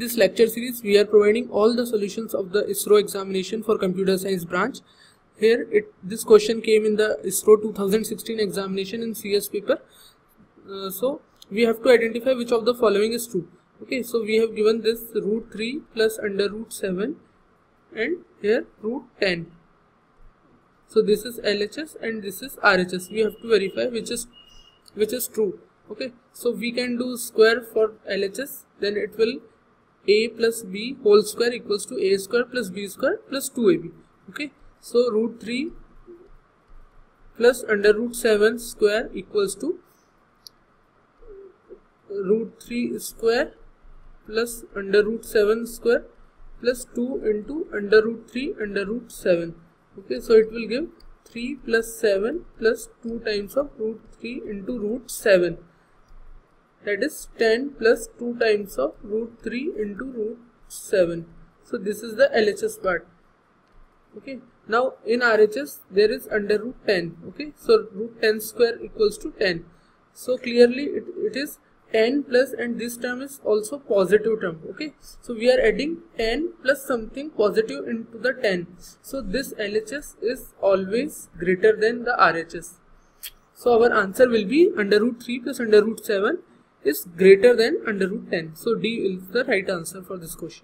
this lecture series, we are providing all the solutions of the ISRO examination for computer science branch. Here, this question came in the ISRO 2016 examination in CS paper. So we have to identify which of the following is true. Okay, so we have given this root 3 plus under root 7 and here root 10. So this is LHS and this is RHS. We have to verify which is true. Okay, so we can do square for LHS, then it will a plus b whole square equals to a square plus b square plus 2ab. Okay, so root 3 plus under root 7 square equals to root 3 square plus under root 7 square plus 2 into under root 3 under root 7. Okay, so it will give 3 plus 7 plus 2 times of root 3 into root 7. That is 10 plus 2 times of root 3 into root 7. So this is the LHS part. Okay, now in RHS there is under root 10. Okay, so root 10 square equals to 10. So clearly it is 10 plus, and this term is also positive term. Okay, so we are adding 10 plus something positive into the 10. So this LHS is always greater than the RHS. So our answer will be under root 3 plus under root 7 is greater than under root 10. So D is the right answer for this question.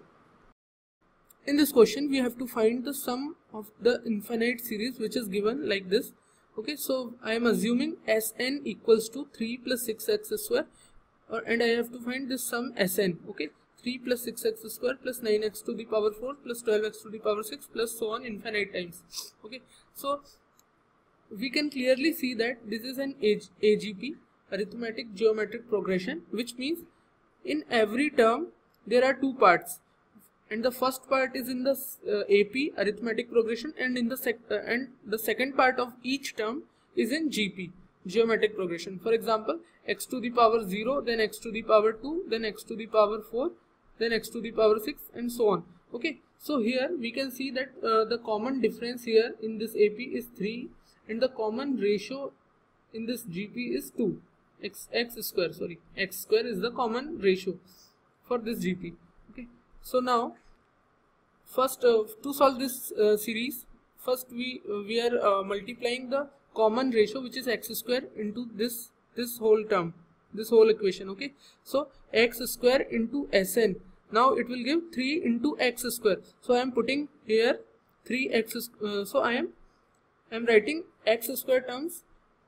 In this question we have to find the sum of the infinite series which is given like this. Okay, so I am assuming Sn equals to 3 plus 6x square, and I have to find this sum Sn. Okay, 3 plus 6x square plus 9x to the power 4 plus 12x to the power 6 plus so on infinite times. Okay, so we can clearly see that this is an AGP, arithmetic geometric progression, which means in every term there are two parts, and the first part is in the AP, arithmetic progression, and in the second part of each term is in GP, geometric progression. For example, x to the power 0, then x to the power 2, then x to the power 4, then x to the power 6, and so on. Okay, so here we can see that the common difference here in this AP is 3, and the common ratio in this GP is 2. X square is the common ratio for this GP. Okay, so now first to solve this series, first we are multiplying the common ratio, which is x square, into this whole term, this whole equation. Okay, so x square into Sn, now it will give 3 into x square. So I am putting here 3x, so I am writing x square terms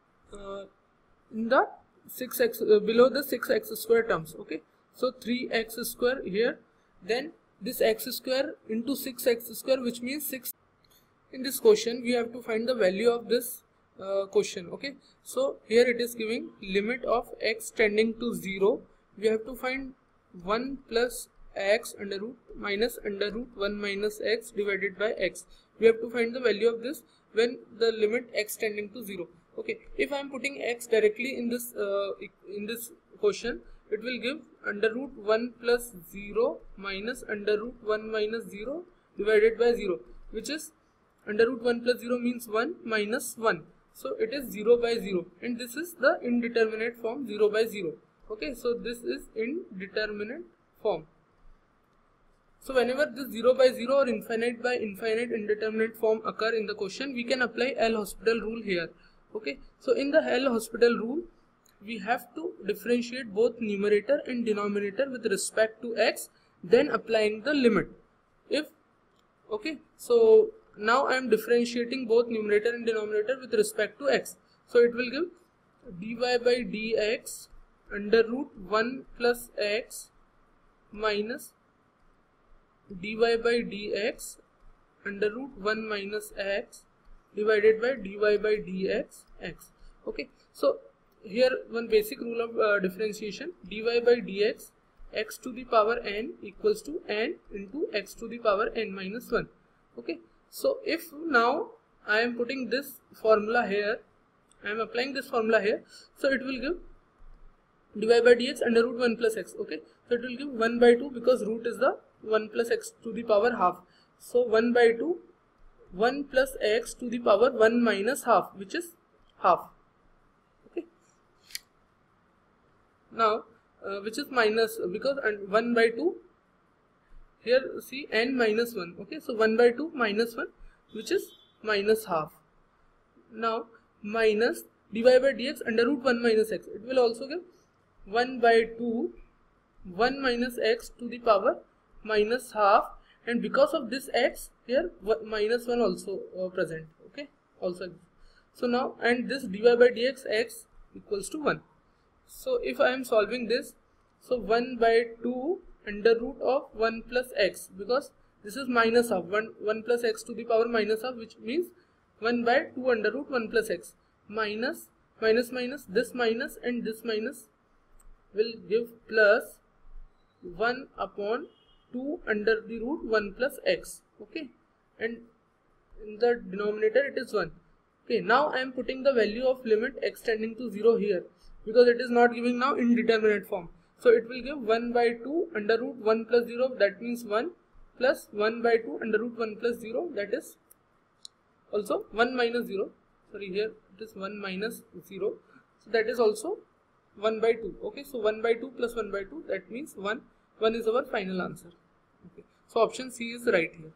in the 6x below the 6x square terms. Okay, so 3x square here, then this x square into 6x square, which means 6. In this question we have to find the value of this question. Okay, so here it is giving limit of x tending to 0. We have to find 1 plus x under root minus under root 1 minus x divided by x. We have to find the value of this when the limit x tending to 0. Okay, if I am putting x directly in this question, it will give under root 1 plus 0 minus under root 1 minus 0 divided by 0, which is under root 1 plus 0 means 1 minus 1. So it is 0 by 0, and this is the indeterminate form 0 by 0. Okay, so this is indeterminate form. So whenever this 0 by 0 or infinite by infinite indeterminate form occur in the question, we can apply L'Hospital rule here. Okay, so in the L'Hospital rule, we have to differentiate both numerator and denominator with respect to x, then applying the limit. So now I am differentiating both numerator and denominator with respect to x. So it will give dy by dx under root 1 plus x minus dy by dx under root 1 minus x divided by dy by dx x. Okay, so here one basic rule of differentiation: dy by dx x to the power n equals to n into x to the power n minus 1. Okay, so if now I am putting this formula here, I am applying this formula here, so it will give dy by dx under root 1 plus x. Okay, so it will give 1 by 2 because root is the 1 plus x to the power half. So 1 by 2, 1 plus x to the power 1 minus half, which is half. Okay, now which is minus, because 1 by 2 here see n minus 1. Okay, so 1 by 2 minus 1, which is minus half. Now minus dy by dx under root 1 minus x. It will also give 1 by 2 1 minus x to the power minus half, and because of this x here minus 1 also present. Okay, also. So now, and this dy by dx x equals to 1. So if I am solving this, so 1 by 2 under root of 1 plus x, because this is minus half, 1 plus x to the power minus half, which means 1 by 2 under root 1 plus x, minus this minus and this minus will give plus 1 upon 2 under the root 1 plus x. Okay, and in the denominator it is 1. Okay, now I am putting the value of limit x tending to 0 here, because it is not giving now indeterminate form. So it will give 1 by 2 under root 1 plus 0, that means 1, plus 1 by 2 under root 1 plus 0, that is also 1 minus 0. Sorry, here it is 1 minus 0. So that is also 1 by 2. Okay, so 1 by 2 plus 1 by 2, that means 1. 1 is our final answer. Okay, so option C is right here.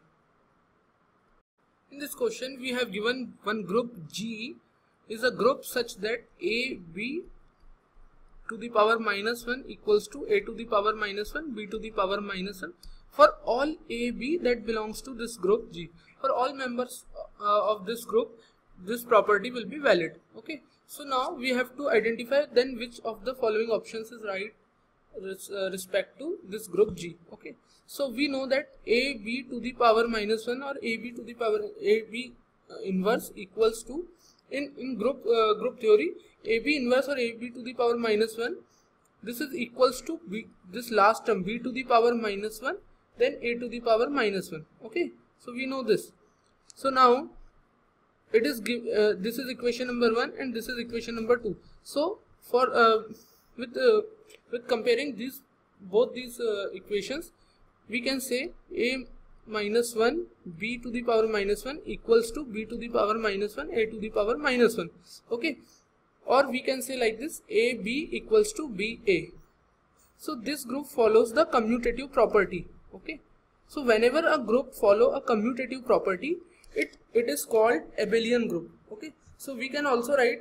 In this question, we have given one group G is a group such that a b to the power minus 1 equals to a to the power minus 1, b to the power minus 1 for all a b that belongs to this group G. For all members of this group, this property will be valid. Okay, so now we have to identify then which of the following options is right respect to this group G. Okay, so we know that a b to the power minus 1 or a b to the power a b inverse equals to, in group theory, a b inverse or a b to the power minus 1, this is equals to b, this last term b to the power minus 1, then a to the power minus 1. Okay, so we know this. So now it is this is equation number 1 and this is equation number 2. So for with comparing both these equations, we can say a minus 1 b to the power minus 1 equals to b to the power minus 1 a to the power minus 1. Okay, or we can say like this, a b equals to b a. So this group follows the commutative property. Okay, so whenever a group follow a commutative property, it is called abelian group. Okay, so we can also write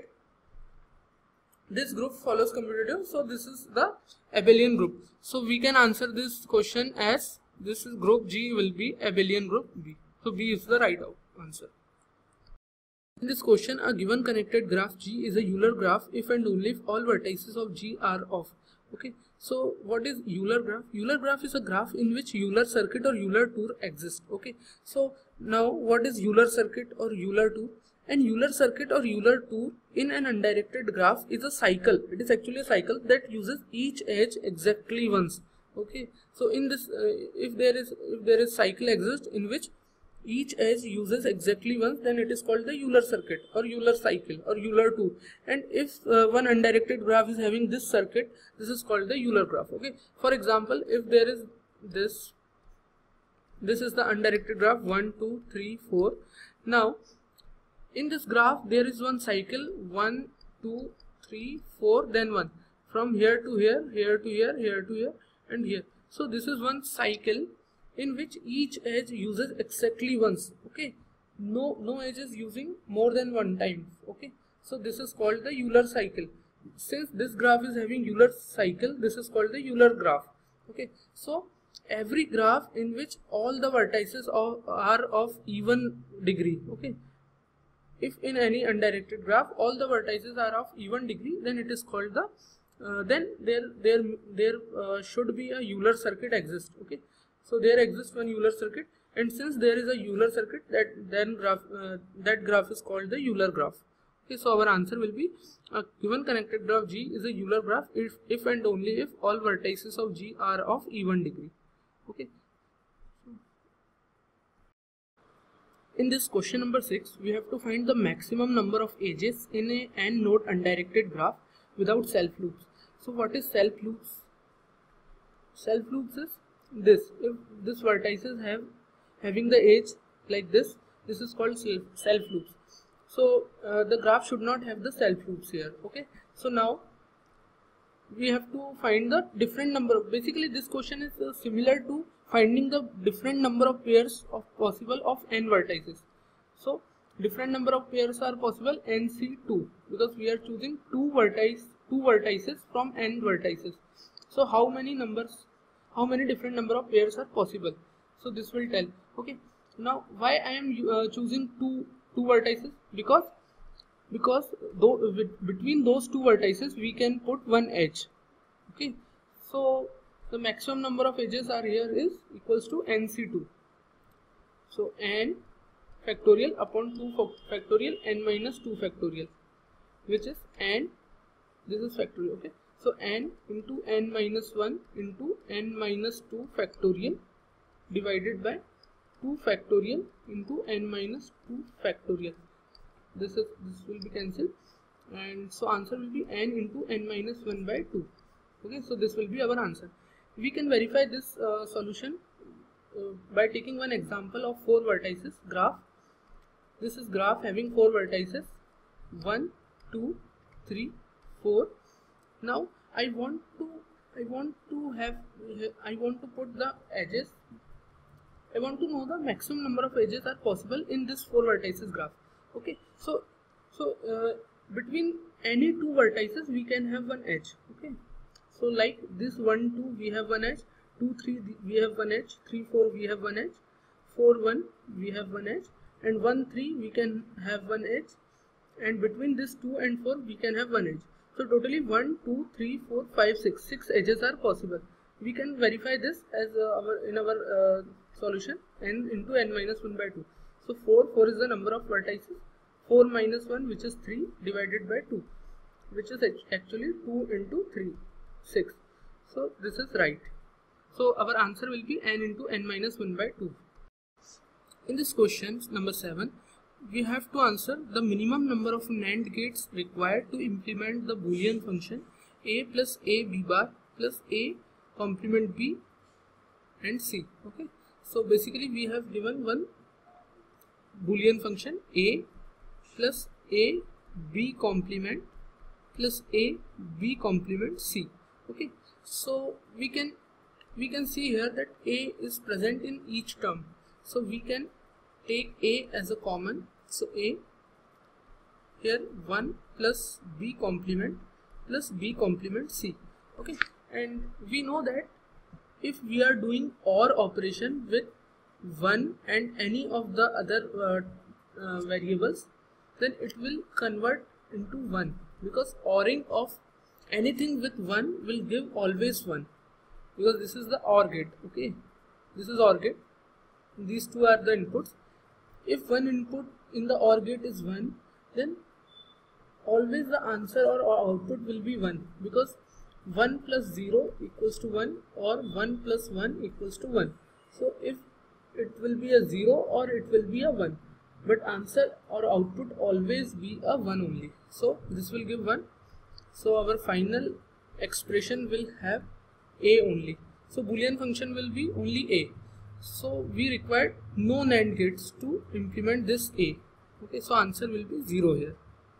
this group follows commutative, so this is the abelian group. So we can answer this question as this is group G will be abelian group B. So B is the right answer. In this question, a given connected graph G is a Euler graph if and only if all vertices of G are off. Okay, so what is Euler graph? Euler graph is a graph in which Euler circuit or Euler tour exists. Okay, so now what is Euler circuit or Euler tour? An Euler circuit or Euler tour in an undirected graph is a cycle. It is actually a cycle that uses each edge exactly once. Okay, so in this if there is cycle exists in which each edge uses exactly once, then it is called the Euler circuit or Euler cycle or Euler tour. And if one undirected graph is having this circuit, this is called the Euler graph. Okay, for example, if there is this is the undirected graph 1 2 3 4. Now in this graph there is one cycle 1 2 3 4, then 1 from here to here, here to here, here to here, and here. So this is one cycle in which each edge uses exactly once. Okay, no edge is using more than one time. Okay, so this is called the Euler cycle. Since this graph is having Euler cycle, this is called the Euler graph. Okay, so every graph in which all the vertices are of even degree. Okay, if in any undirected graph all the vertices are of even degree, then it is called the then there should be a Euler circuit exist. Okay, so there exists one Euler circuit, and since there is a Euler circuit, that graph is called the Euler graph. Okay, so our answer will be a given connected graph G is a Euler graph if and only if all vertices of G are of even degree. Okay. In this question number 6, we have to find the maximum number of edges in a n-node undirected graph without self loops. So what is self loops? Self loops is this. If this vertices having the edge like this is called self loops. So the graph should not have the self loops here. Okay, so now we have to find the different number. Basically this question is similar to finding the different number of pairs of possible of n vertices. So different number of pairs are possible, NC2, because we are choosing two vertices from n vertices. So how many different number of pairs are possible? So this will tell. Okay, now why I am choosing two vertices? Because between those two vertices we can put one edge. Okay, so the maximum number of edges are here is equals to NC2. So n factorial upon 2 factorial n minus 2 factorial, which is n, this is factorial. Okay, so n into n minus 1 into n minus 2 factorial divided by 2 factorial into n minus 2 factorial. This will be cancelled, and so answer will be n into n minus 1 by 2. Okay, so this will be our answer. We can verify this solution by taking one example of 4 vertices graph. This is graph having 4 vertices, 1, 2, 3, 4. Now I want to put the edges. I want to know the maximum number of edges are possible in this 4 vertices graph. Okay, so between any 2 vertices we can have one edge. Okay, so like this 1, 2 we have one edge, 2, 3 we have one edge, 3, 4 we have one edge, 4, 1 we have one edge, and 1, 3 we can have one edge, and between this 2 and 4 we can have one edge. So totally 1, 2, 3, 4, 5, 6 edges are possible. We can verify this as in our solution, n into n minus 1 by 2. So 4 is the number of vertices, 4 minus 1, which is 3, divided by 2, which is actually 2 into 3, 6. So this is right. So our answer will be n into n minus 1 by 2. In this question number 7, we have to answer the minimum number of NAND gates required to implement the Boolean function a plus a b bar plus a complement b and c. Okay, so basically we have given one Boolean function a plus a b complement plus a b complement c. Okay, so we can see here that a is present in each term, so we can take a as a common. So a here 1 plus b complement c. Okay, and we know that if we are doing OR operation with 1 and any of the other variables, then it will convert into 1, because ORing of anything with 1 will give always 1, because this is the OR gate. Okay, this is OR gate, these two are the inputs. If one input in the OR gate is 1, then always the answer or output will be 1, because 1 plus 0 equals to 1 or 1 plus 1 equals to 1. So if it will be a 0 or it will be a 1, but answer or output always be a 1 only. So this will give 1. So our final expression will have a only. So Boolean function will be only a. So we require no NAND gates to implement this a. Okay, so answer will be 0 here.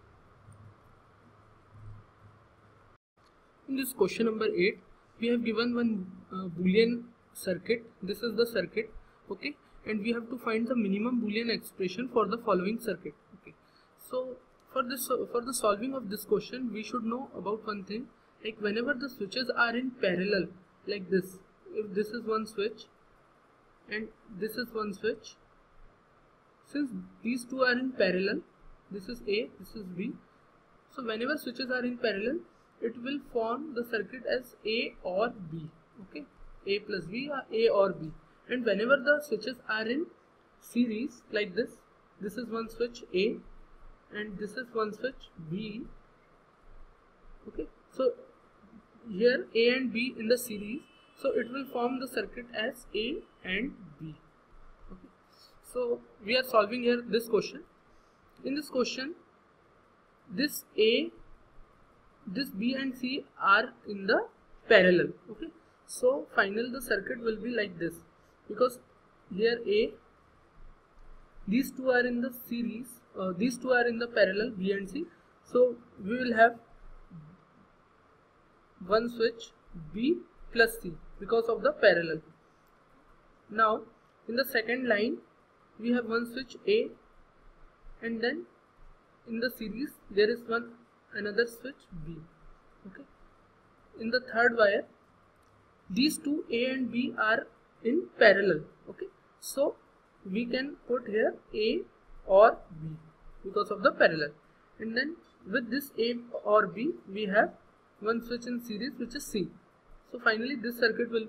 In this question number 8, we have given one Boolean circuit. This is the circuit. Okay, and we have to find the minimum Boolean expression for the following circuit. Okay, so for the solving of this question, we should know about one thing, like whenever the switches are in parallel like this, if this is one switch and this is one switch, since these two are in parallel, this is A, this is B, so whenever switches are in parallel, it will form the circuit as A or B. Okay, A plus B or A or B. And whenever the switches are in series like this, this is one switch A and this is one switch B. Okay, so here A and B in the series, so it will form the circuit as A and B. Okay, so we are solving here this question. In this question, this A, this B and C are in the parallel. Okay, so finally the circuit will be like this, because here A, these two are in the series, these two are in the parallel, B and C, so we will have one switch B plus C because of the parallel. Now in the second line we have one switch A, and then in the series there is another switch B. Okay. In the third wire, these two A and B are in parallel. Okay, so we can put here A or B because of the parallel, and then with this A or B we have one switch in series which is C. So finally this circuit will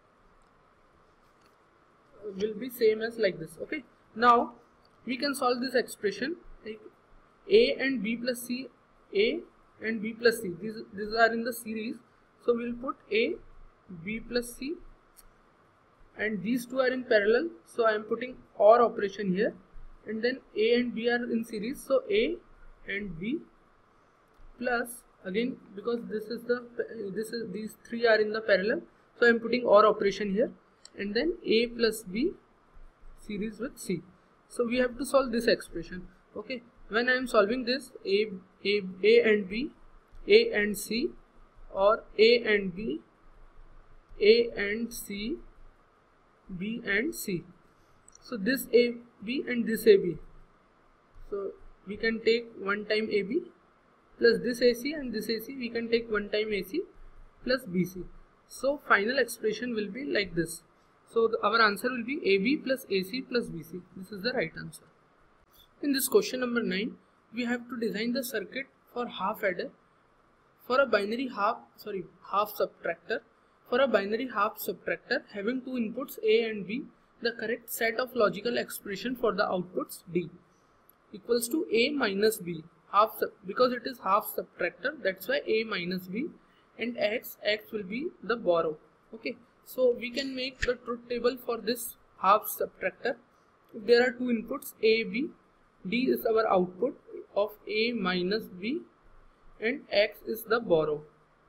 be same as like this. Okay, now we can solve this expression like A and B plus C, A and B plus C, these are in the series, so we will put A, B plus C, and these two are in parallel, so I am putting OR operation here, and then A and B are in series, so A and B plus, again because these three are in the parallel, so I am putting OR operation here, and then A plus B series with C. So we have to solve this expression. Okay, when I am solving this, A and B, A and C, or A and B, A and C, B and C. So this AB and this AB, so we can take one time AB plus this AC and this AC, we can take one time AC plus BC. So final expression will be like this. So our answer will be AB plus AC plus BC. This is the right answer. In this question number 9, we have to design the circuit for half adder for a binary half subtractor. For a binary half subtractor having two inputs A and B, the correct set of logical expression for the outputs D equals to A minus B. Because it is half subtractor, that's why A minus B, and X will be the borrow. Okay, so we can make the truth table for this half subtractor. If there are two inputs A, B, D is our output of A minus B, and X is the borrow.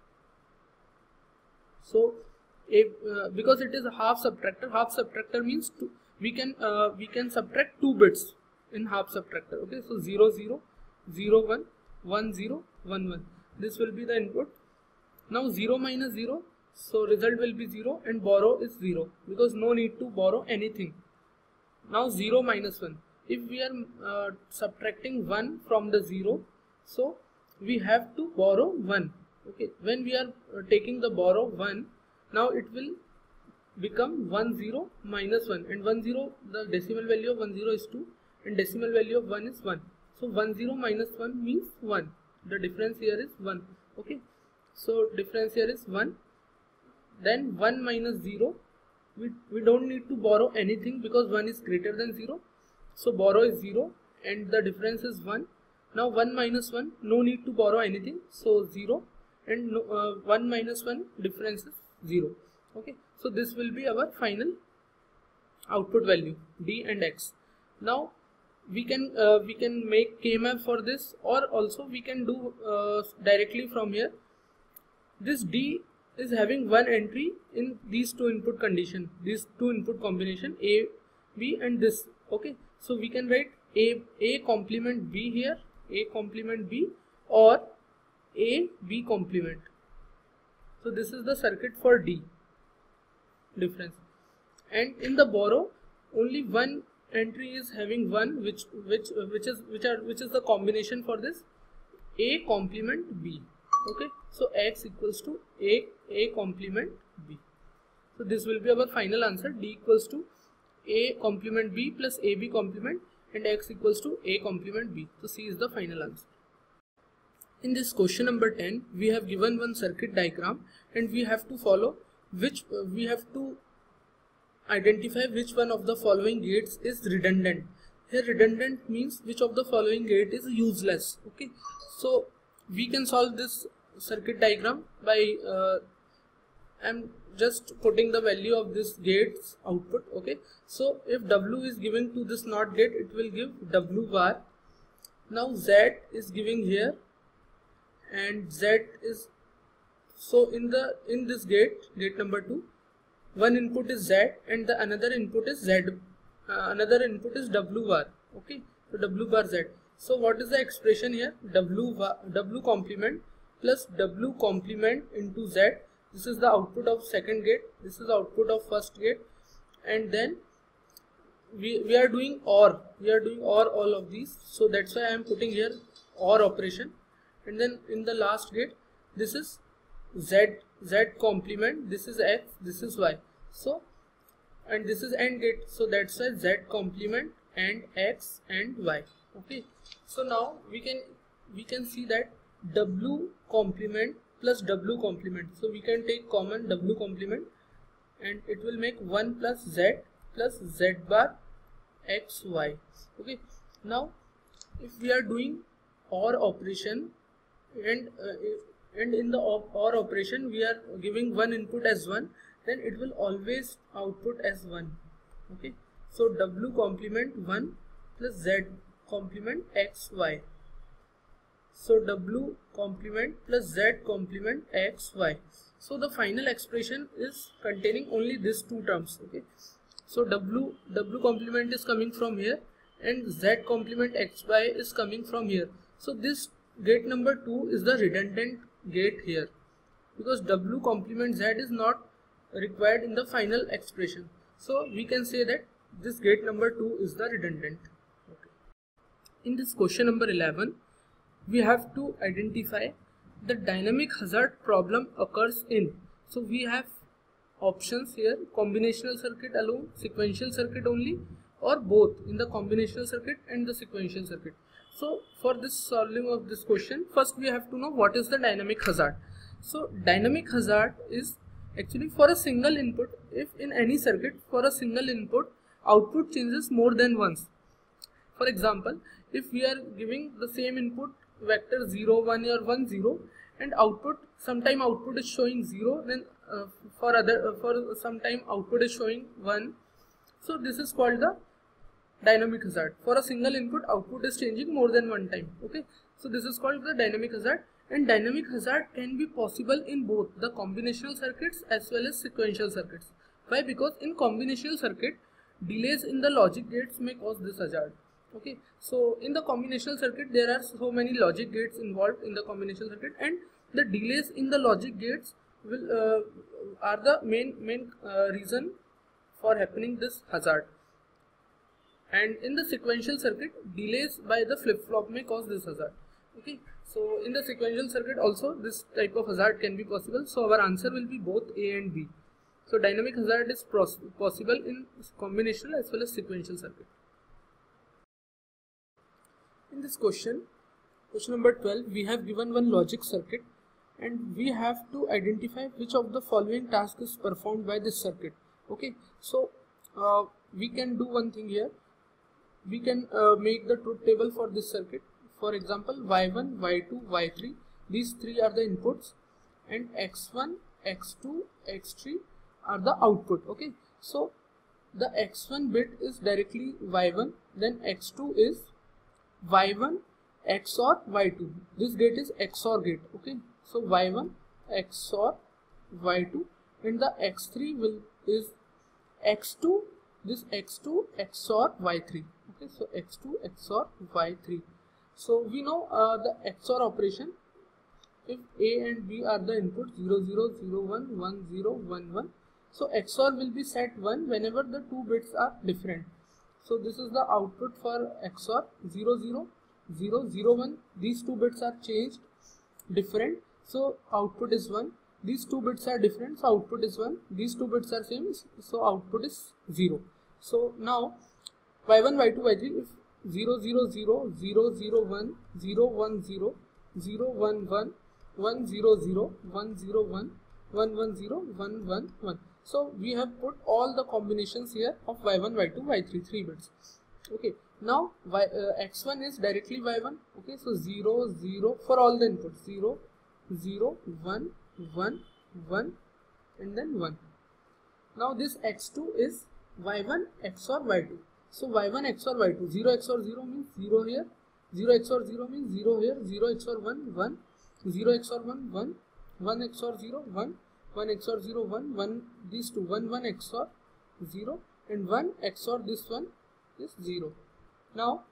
So because it is a half subtractor means we can subtract 2 bits in half subtractor. Okay, so 0 0 0 1 1 0 1 1, this will be the input. Now 0 minus 0, so result will be 0, and borrow is 0 because no need to borrow anything. Now 0 minus 1, if we are subtracting 1 from the 0, so we have to borrow 1. Okay, when we are taking the borrow 1, now it will become 1 0 minus 1, and 1 0, the decimal value of 1 0 is 2 and decimal value of 1 is 1. So 1 0 minus 1 means 1. The difference here is 1. Okay, so difference here is 1. Then 1 minus 0, we don't need to borrow anything because 1 is greater than 0. So borrow is 0 and the difference is 1. Now 1 minus 1, no need to borrow anything, so 0, and 1 minus 1 difference is 0. Okay, so this will be our final output value D and X. Now we can make K-map for this, or also we can do directly from here. This D is having one entry in these two input condition, these two input combination A, B and this. Okay, so we can write A complement B here, A complement B, or A B complement. So this is the circuit for D difference. And in the borrow, only one entry is having 1, which is the combination for this A complement B. Okay, so X equals to A complement B. So this will be our final answer. D equals to A complement B plus AB complement, and X equals to A complement B. So C is the final answer. In this question number 10, we have given one circuit diagram, and we have to identify which one of the following gates is redundant. Here redundant means which of the following gate is useless. Okay, so we can solve this circuit diagram by I'm just putting the value of this gate's output. Okay, so if W is given to this NOT gate, it will give W bar. Now Z is giving here, and Z is, so in this gate number 2, one input is Z and the another input is Z, another input is W bar. Okay, so W bar Z. So what is the expression here? W complement plus W complement into Z. This is the output of second gate, this is the output of first gate, and then we are doing OR. We are doing OR all of these. So that's why I am putting here OR operation. And then in the last gate, this is Z complement, this is X, this is Y. So, and this is AND gate. So that's why Z complement and X and Y. Okay. So now we can see that W complement plus W complement. So we can take common W complement and it will make 1 plus Z bar X Y. Okay. Now if we are doing OR operation and in the OR operation we are giving one input as 1, then it will always output as 1. Okay. So W complement 1 plus Z complement X Y. So W complement plus Z complement X Y. So the final expression is containing only these two terms. Okay. So W complement is coming from here and Z complement X Y is coming from here. So this gate number 2 is the redundant gate here, because W complement Z is not required in the final expression. So we can say that this gate number 2 is the redundant. Okay. In this question number 11, we have to identify the dynamic hazard problem occurs in. So we have options here: combinational circuit alone, sequential circuit only, or both in the combinational circuit and the sequential circuit. So for this solving of this question, first we have to know what is the dynamic hazard. So dynamic hazard is actually for a single input. If in any circuit for a single input output changes more than once. For example, if we are giving the same input vector 0, 1 or 1, 0 and output, sometime output is showing 0, then for some time output is showing 1. So this is called the dynamic hazard. For a single input output is changing more than one time. Okay, so this is called the dynamic hazard, and dynamic hazard can be possible in both the combinational circuits as well as sequential circuits. Why? Because in combinational circuit, delays in the logic gates may cause this hazard. Okay, so in the combinational circuit there are so many logic gates involved in the combinational circuit, and the delays in the logic gates will are the main reason for happening this hazard. And in the sequential circuit, delays by the flip-flop may cause this hazard. Okay, so in the sequential circuit also this type of hazard can be possible. So our answer will be both A and B. So dynamic hazard is possible in combinational as well as sequential circuit. In this question number 12, we have given one logic circuit and we have to identify which of the following tasks is performed by this circuit. Okay, so we can do one thing here. We can make the truth table for this circuit. For example, Y1, Y2, Y3, these three are the inputs, and X1, X2, X3 are the output. Okay, so the X1 bit is directly Y1, then X2 is Y1 XOR Y2. This gate is XOR gate. Okay, so Y1 XOR Y2, and the X3 is X2. This X2 XOR Y3. Okay, so X2 XOR Y3. So we know the XOR operation. If A and B are the inputs 0, 0, 0, 1, 1, 0, 1, 1. So XOR will be set 1 whenever the two bits are different. So this is the output for XOR 0, 0, 0, 0, 1. These two bits are changed different. So output is 1. These two bits are different, so output is 1. These two bits are same, so output is 0. So now Y1, Y2, Y3, if 0, 0, 0, 0, 0, 1, 0, 1, 0, 0, 1, 1, 1, 0, 0, 1, 0, 1, 1, 1, 0, 1, 1, 1. So we have put all the combinations here of Y1, Y2, Y3, 3 bits. Okay, now X1 is directly Y1. Okay, so 0, 0 for all the inputs, 0, 0, 1, 1, 1 and then 1. Now this X2 is Y1 XOR Y2. So Y1 XOR Y2, 0 XOR 0 means 0 here, 0 XOR 0 means 0 here, 0 XOR 1, 1, 0 XOR 1, 1, 1 XOR 0, 1, 1 XOR 0, 1, 1, these two, 1, 1 XOR 0 and 1 XOR this one is 0. Now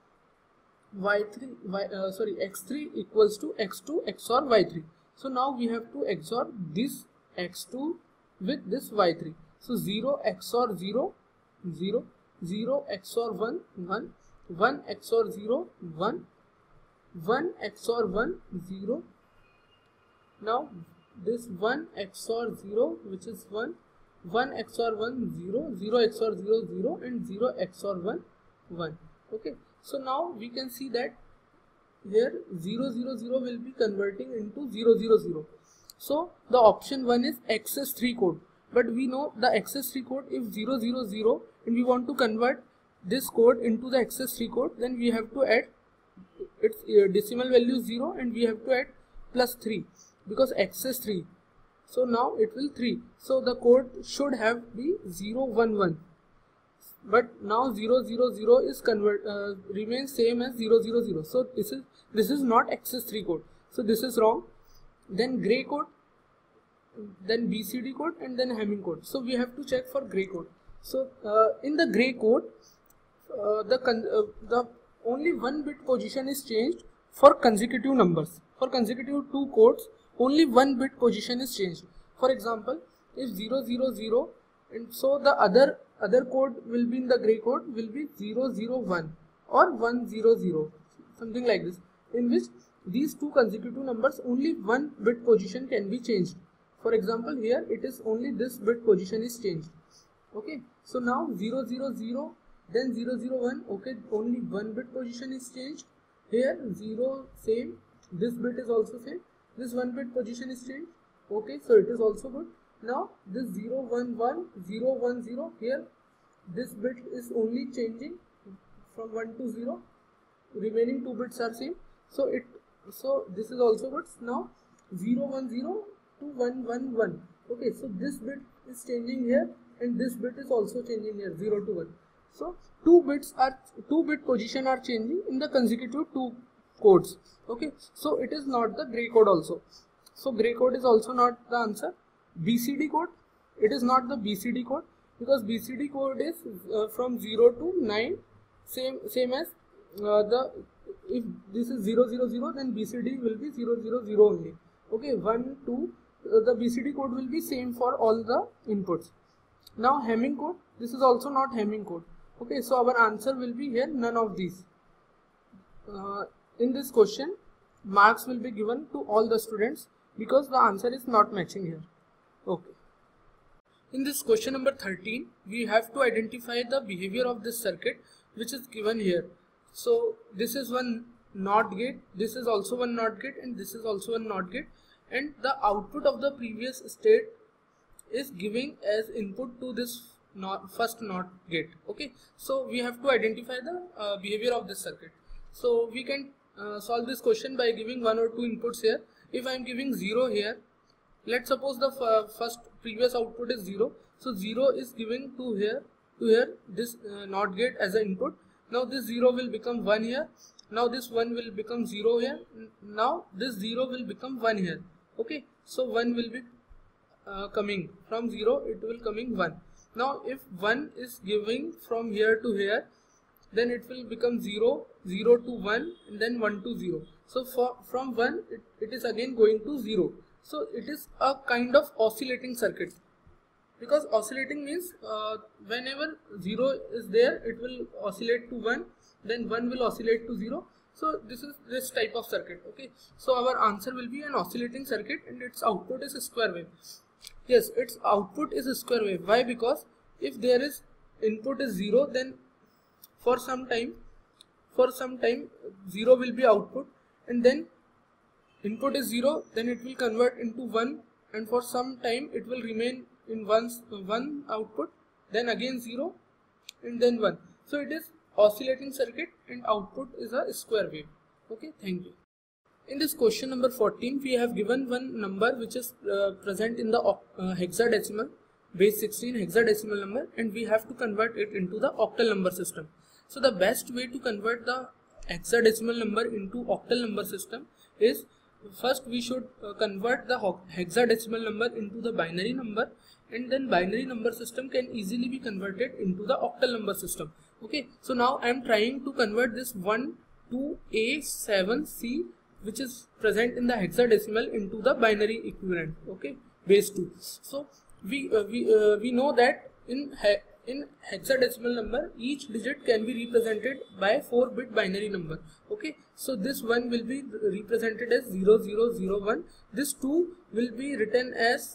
X3 equals to X2 XOR Y3. So now we have to XOR this X2 with this Y3. So 0 XOR 0 0, 0 XOR 1, 1, 1 XOR 0, 1, 1 XOR 1, 0. Now this 1 XOR 0, which is 1, 1 XOR 1, 0, 0 XOR 0, 0, and 0 XOR 1, 1. Okay, so now we can see that here 0, 0, 0 will be converting into 0, 0, 0. So the option 1 is XS3 code. But we know the XS3 code, if 0, 0, 0, and we want to convert this code into the XS3 code, then we have to add its decimal value 0, and we have to add plus 3 because XS3. So now it will 3. So the code should have be 0, 1, 1. But now 0, 0, 0 is remains same as 0, 0, 0. So this is not XS3 code. So this is wrong. Then gray code, then BCD code, and then Hamming code. So we have to check for gray code. So in the gray code, the only 1 bit position is changed for consecutive numbers. For consecutive 2 codes, only 1 bit position is changed. For example, if 0, 0, 0, and so the other code will be in the gray code will be 0, 0, 1 or 1, 0, 0, something like this, in which these 2 consecutive numbers only 1 bit position can be changed. For example, here it is only this bit position is changed. Okay, so now 0, 0, 0, then 0, 0, 1. Okay, only 1 bit position is changed. Here 0 same, this bit is also same, this 1 bit position is changed. Okay, so it is also good. Now this 0, 1, 1, 0, 1, 0, here this bit is only changing from 1 to 0, remaining 2 bits are same. So this is also good. Now 0, 1, 0 to 1, 1, 1. Okay, so this bit is changing here, and this bit is also changing here, 0 to 1. So 2 bit position are changing in the consecutive 2 codes. Okay, so it is not the gray code also. So gray code is also not the answer. BCD code, it is not the BCD code, because BCD code is from 0 to 9, same as if this is 0, 0, 0, then BCD will be 0, 0, 0 only. Okay, 1, 2, the BCD code will be same for all the inputs. Now Hamming code, this is also not Hamming code. Okay, so our answer will be here none of these. In this question, marks will be given to all the students because the answer is not matching here. Okay. In this question number 13, we have to identify the behavior of this circuit which is given here. So this is one NOT gate, this is also one NOT gate, and this is also one NOT gate, and the output of the previous state is giving as input to this first NOT gate. Okay, so we have to identify the behavior of this circuit. So we can solve this question by giving 1 or 2 inputs here. If I am giving 0 here, let's suppose the first previous output is 0, so 0 is given to here this NOT gate as an input. Now this 0 will become 1 here, now this 1 will become 0 here, now this 0 will become 1 here. Okay, so 1 will be coming from 0, it will coming 1. Now if 1 is giving from here to here, then it will become 0, 0 to 1, and then 1 to 0. So from 1 it is again going to 0. So it is a kind of oscillating circuit, because oscillating means whenever 0 is there, it will oscillate to 1, then 1 will oscillate to 0. So this is this type of circuit. Okay, so our answer will be an oscillating circuit, and its output is a square wave. Yes, its output is a square wave. Why? Because if there is input is 0, then for some time 0 will be output, and then input is 0, then it will convert into 1, and for some time it will remain in 1 output, then again 0, and then 1. So it is oscillating circuit, and output is a square wave. Okay, thank you. In this question number 14, we have given one number which is present in the hexadecimal, base 16 hexadecimal number, and we have to convert it into the octal number system. So the best way to convert the hexadecimal number into octal number system is, first we should convert the hexadecimal number into the binary number, and then binary number system can easily be converted into the octal number system. Okay, so now I am trying to convert this 1 to A7C, which is present in the hexadecimal, into the binary equivalent. Okay, base 2. So we know that in in hexadecimal number, each digit can be represented by 4-bit binary number. Okay, so this 1 will be represented as 0001. This 2 will be written as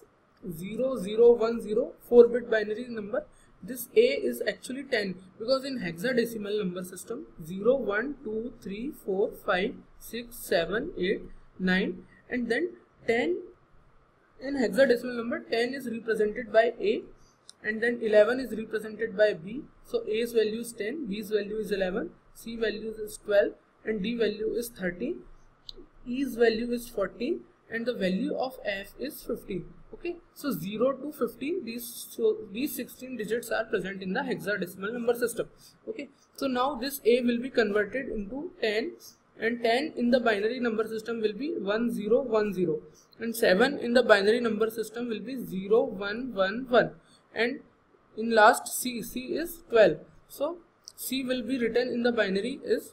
0010, 4-bit binary number. This A is actually 10 because in hexadecimal number system 0, 1, 2, 3, 4, 5, 6, 7, 8, 9 and then 10. In hexadecimal number 10 is represented by A and then 11 is represented by B. So A's value is 10, B's value is 11, C value is 12 and D value is 13, E's value is 14 and the value of F is 15. Okay, so 0 to 15, these 16 digits are present in the hexadecimal number system. Okay, so now this A will be converted into 10 and 10 in the binary number system will be 1010 and 7 in the binary number system will be 0111 and in last C is 12. So C will be written in the binary is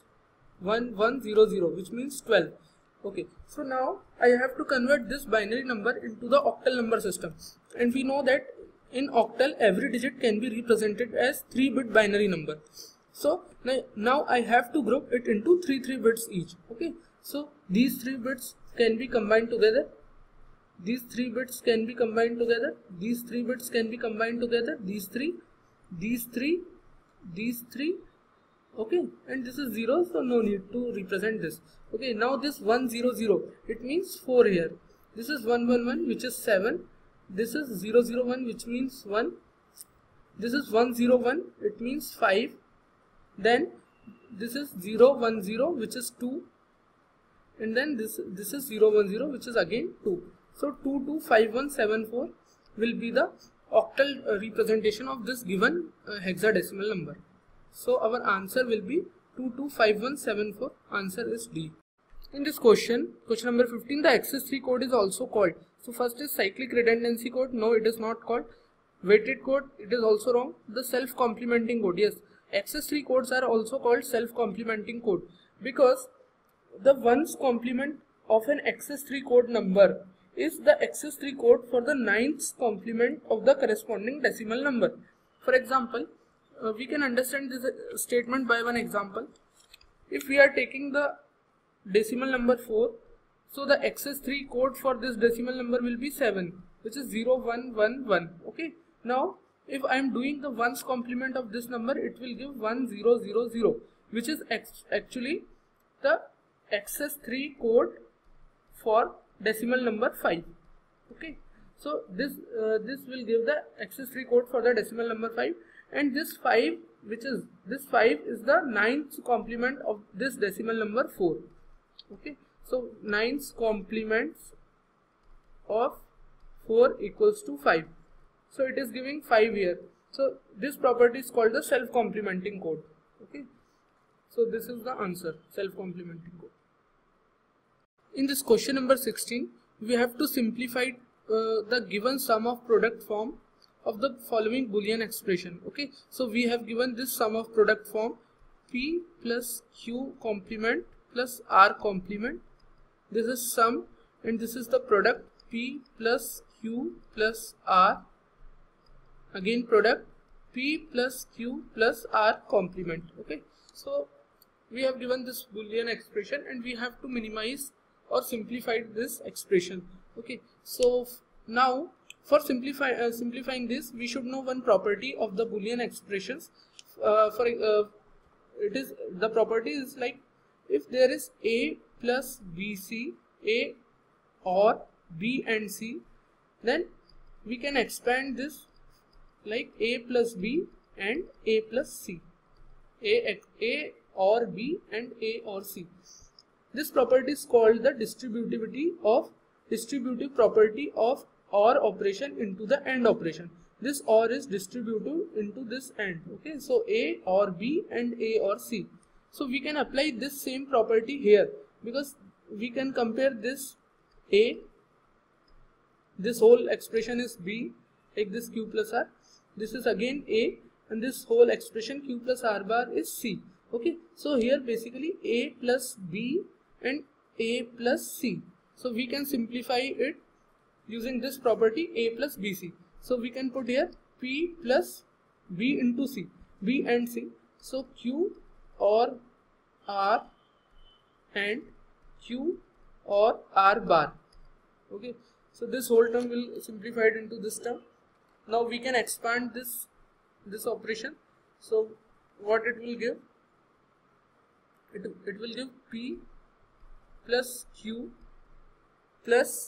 1100, which means 12. Okay, so now I have to convert this binary number into the octal number system, and we know that in octal every digit can be represented as 3-bit binary number. So now I have to group it into 3 bits each. Okay, so these 3 bits can be combined together, these 3 bits can be combined together, these 3 bits can be combined together, these 3, these 3, these 3. Okay, and this is 0, so no need to represent this. Okay, now this 100, it means 4 here. This is 111, which is 7. This is 001, which means 1. This is 101, it means 5. Then this is 010, which is 2. And then this is 010, which is again 2. So 225174 will be the octal representation of this given hexadecimal number. So our answer will be 225174. Answer is D. In this question number 15, the access3 code is also called. So first is cyclic redundancy code. No, it is not called. Weighted code, it is also wrong. The self-complementing code, yes. Access3 codes are also called self-complementing code because the ones complement of an access3 code number is the access3 code for the 9th complement of the corresponding decimal number. For example, we can understand this statement by one example. If we are taking the decimal number 4, so the access3 code for this decimal number will be 7, which is 0111. Okay, now if I am doing the ones complement of this number, it will give 1000, which is actually the access3 code for decimal number 5. Okay, so this will give the access3 code for the decimal number 5, and this 5 is the 9th complement of this decimal number 4. Okay, so 9th complements of 4 equals to 5. So it is giving 5 here. So this property is called the self-complementing code. Okay, so this is the answer, self-complementing code. In this question number 16, we have to simplify the given sum of product form of the following Boolean expression. Okay, so we have given this sum of product form P plus Q complement plus R complement. This is sum and this is the product P plus Q plus R, again product P plus Q plus R complement. Okay, so we have given this Boolean expression and we have to minimize or simplify this expression. Okay, so now for simplifying this, we should know one property of the Boolean expressions. The property is like, if there is A plus BC, A or B and C, then we can expand this like A plus B and A plus C, A or B and A or C. This property is called the distributive property of OR operation into the AND operation. This OR is distributive into this AND. Okay, so A or B and A or C. So we can apply this same property here because we can compare this A, this whole expression is B, like this Q plus R, this is again A, and this whole expression Q plus R bar is C. Okay, so here basically A plus B and A plus C. So we can simplify it using this property A plus BC. So we can put here P plus B into C, B and C. So Q or R and Q or R bar. Okay, so this whole term will simplify it into this term. Now we can expand this operation. So what it will give? It will give P plus Q plus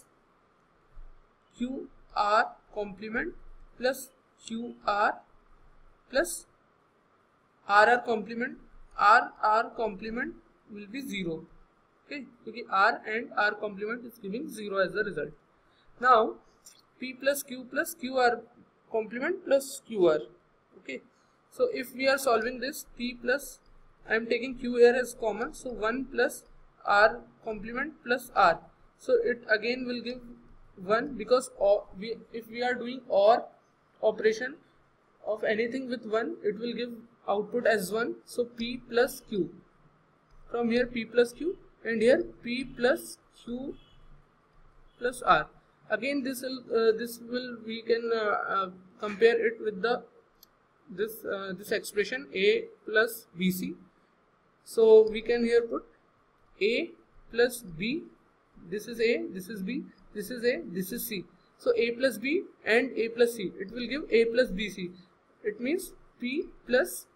QR complement plus QR plus RR complement. RR complement will be 0. Okay, because R and R complement is giving 0 as a result. Now P plus QR complement plus QR. Okay, so if we are solving this, P plus, I am taking Q here as common, so 1 plus R complement plus R. So it again will give 1, because if we are doing OR operation of anything with 1, it will give output as 1. So P plus Q. From here P plus Q, and here P plus Q plus R. Again this will we can compare it with this expression A plus BC. So we can here put A plus B. This is A, this is B, this is A, this is C. So A plus B and A plus C, it will give A plus BC. It means P plus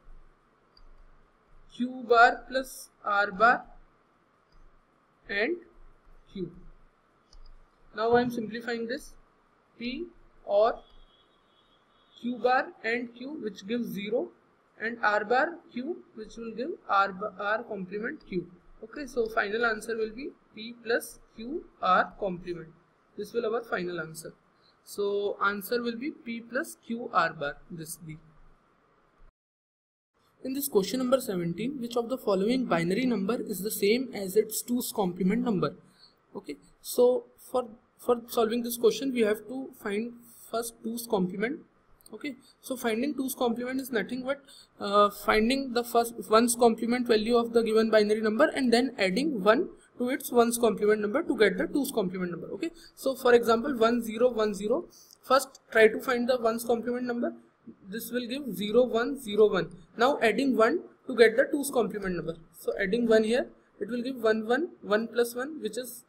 Q bar plus R bar and Q. Now I am simplifying this. P or Q bar and Q, which gives 0, and R bar Q, which will give R complement Q. Okay, so final answer will be P plus Q R complement. This will our final answer. So answer will be P plus Q R bar, this B. In this question number 17, which of the following binary number is the same as its 2's complement number? Okay, so for solving this question, we have to find first 2's complement. Okay, so finding 2's complement is nothing but finding the first 1's complement value of the given binary number and then adding 1 to its 1's complement number to get the 2's complement number. Okay, so for example 1 0 1 0, first try to find the 1's complement number. This will give 0 1 0 1. Now adding 1 to get the 2's complement number. So adding 1 here, it will give 1 1 1 plus 1, which is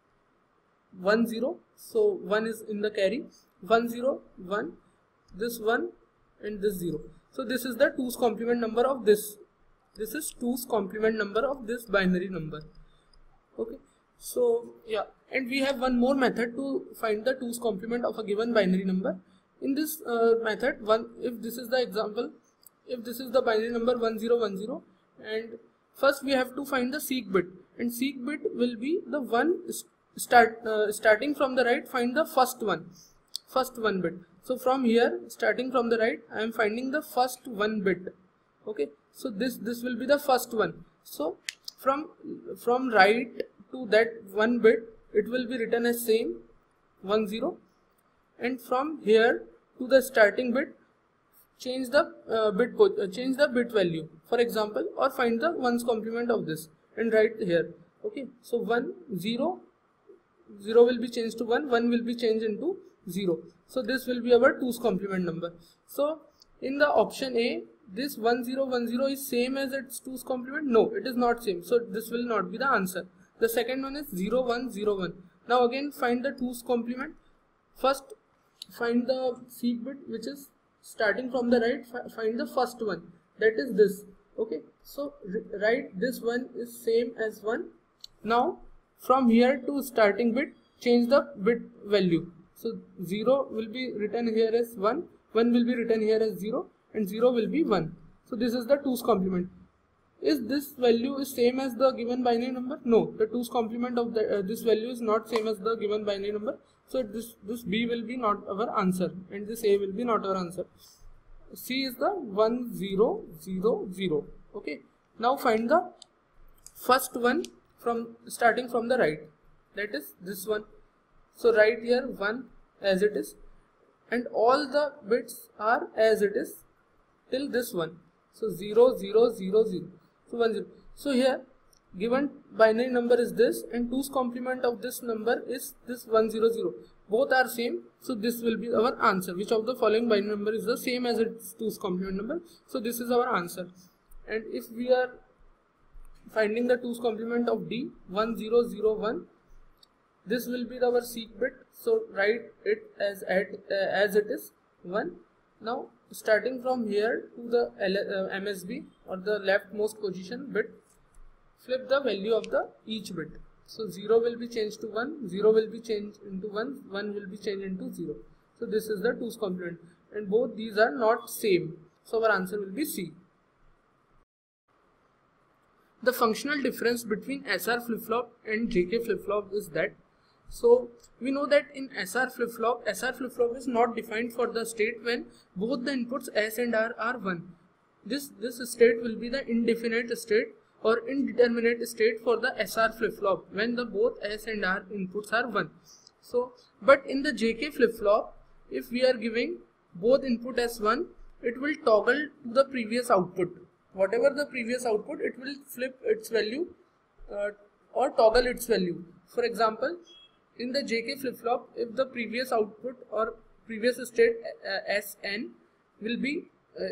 1 0. So 1 is in the carry. 1 0 1, this 1 and this 0. So this is the 2's complement number of this. This is 2's complement number of this binary number. Okay, so yeah, and we have one more method to find the 2's complement of a given binary number. In this method, if this is the example, if this is the binary number 1010, and first we have to find the seek bit, and seek bit will be the one starting from the right, find the first one bit. So from here, starting from the right, I am finding the first 1 bit. Okay, so this will be the first one. So from right to that 1 bit, it will be written as same 10, and from here to the starting bit, change the bit value, for example, or find the 1's complement of this and write here. Okay, so 1 0 0 will be changed to 1, 1 will be changed into 0. So this will be our 2's complement number. So in the option A, this 1010 is same as its 2's complement? No, it is not same. So this will not be the answer. The second one is 0101. Now again find the 2's complement. First find the seek bit, which is starting from the right, find the first one, that is this. Okay, so write this one is same as 1. Now from here to starting bit, change the bit value. So 0 will be written here as 1, 1 will be written here as 0, and 0 will be 1. So this is the 2's complement. Is this value is same as the given binary number? No, the 2's complement of this value is not same as the given binary number. So this B will be not our answer, and this A will be not our answer. C is the 1000. Okay, now find the first one from starting from the right, that is this one. So write here 1 as it is, and all the bits are as it is till this one. So 0 0 0 0. So 1 0. So here given binary number is this, and 2's complement of this number is this 100. Both are same, so this will be our answer. Which of the following binary number is the same as its 2's complement number? So this is our answer. And if we are finding the 2's complement of D, 1001, this will be our seek bit, so write it as it is 1. Now starting from here to the MSB or the leftmost position bit, flip the value of the each bit. So 0 will be changed to 1, 0 will be changed into 1, 1 will be changed into 0. So this is the 2's complement, and both these are not same, so our answer will be C. The functional difference between SR flip-flop and JK flip-flop is that, so we know that in SR flip-flop is not defined for the state when both the inputs S and R are 1. This state will be the indefinite state or indeterminate state for the SR flip-flop when the both S and R inputs are 1. So, but in the JK flip-flop, if we are giving both input as 1, it will toggle to the previous output. Whatever the previous output, it will flip its value or toggle its value. For example, in the JK flip-flop, if the previous output or previous state Sn will be,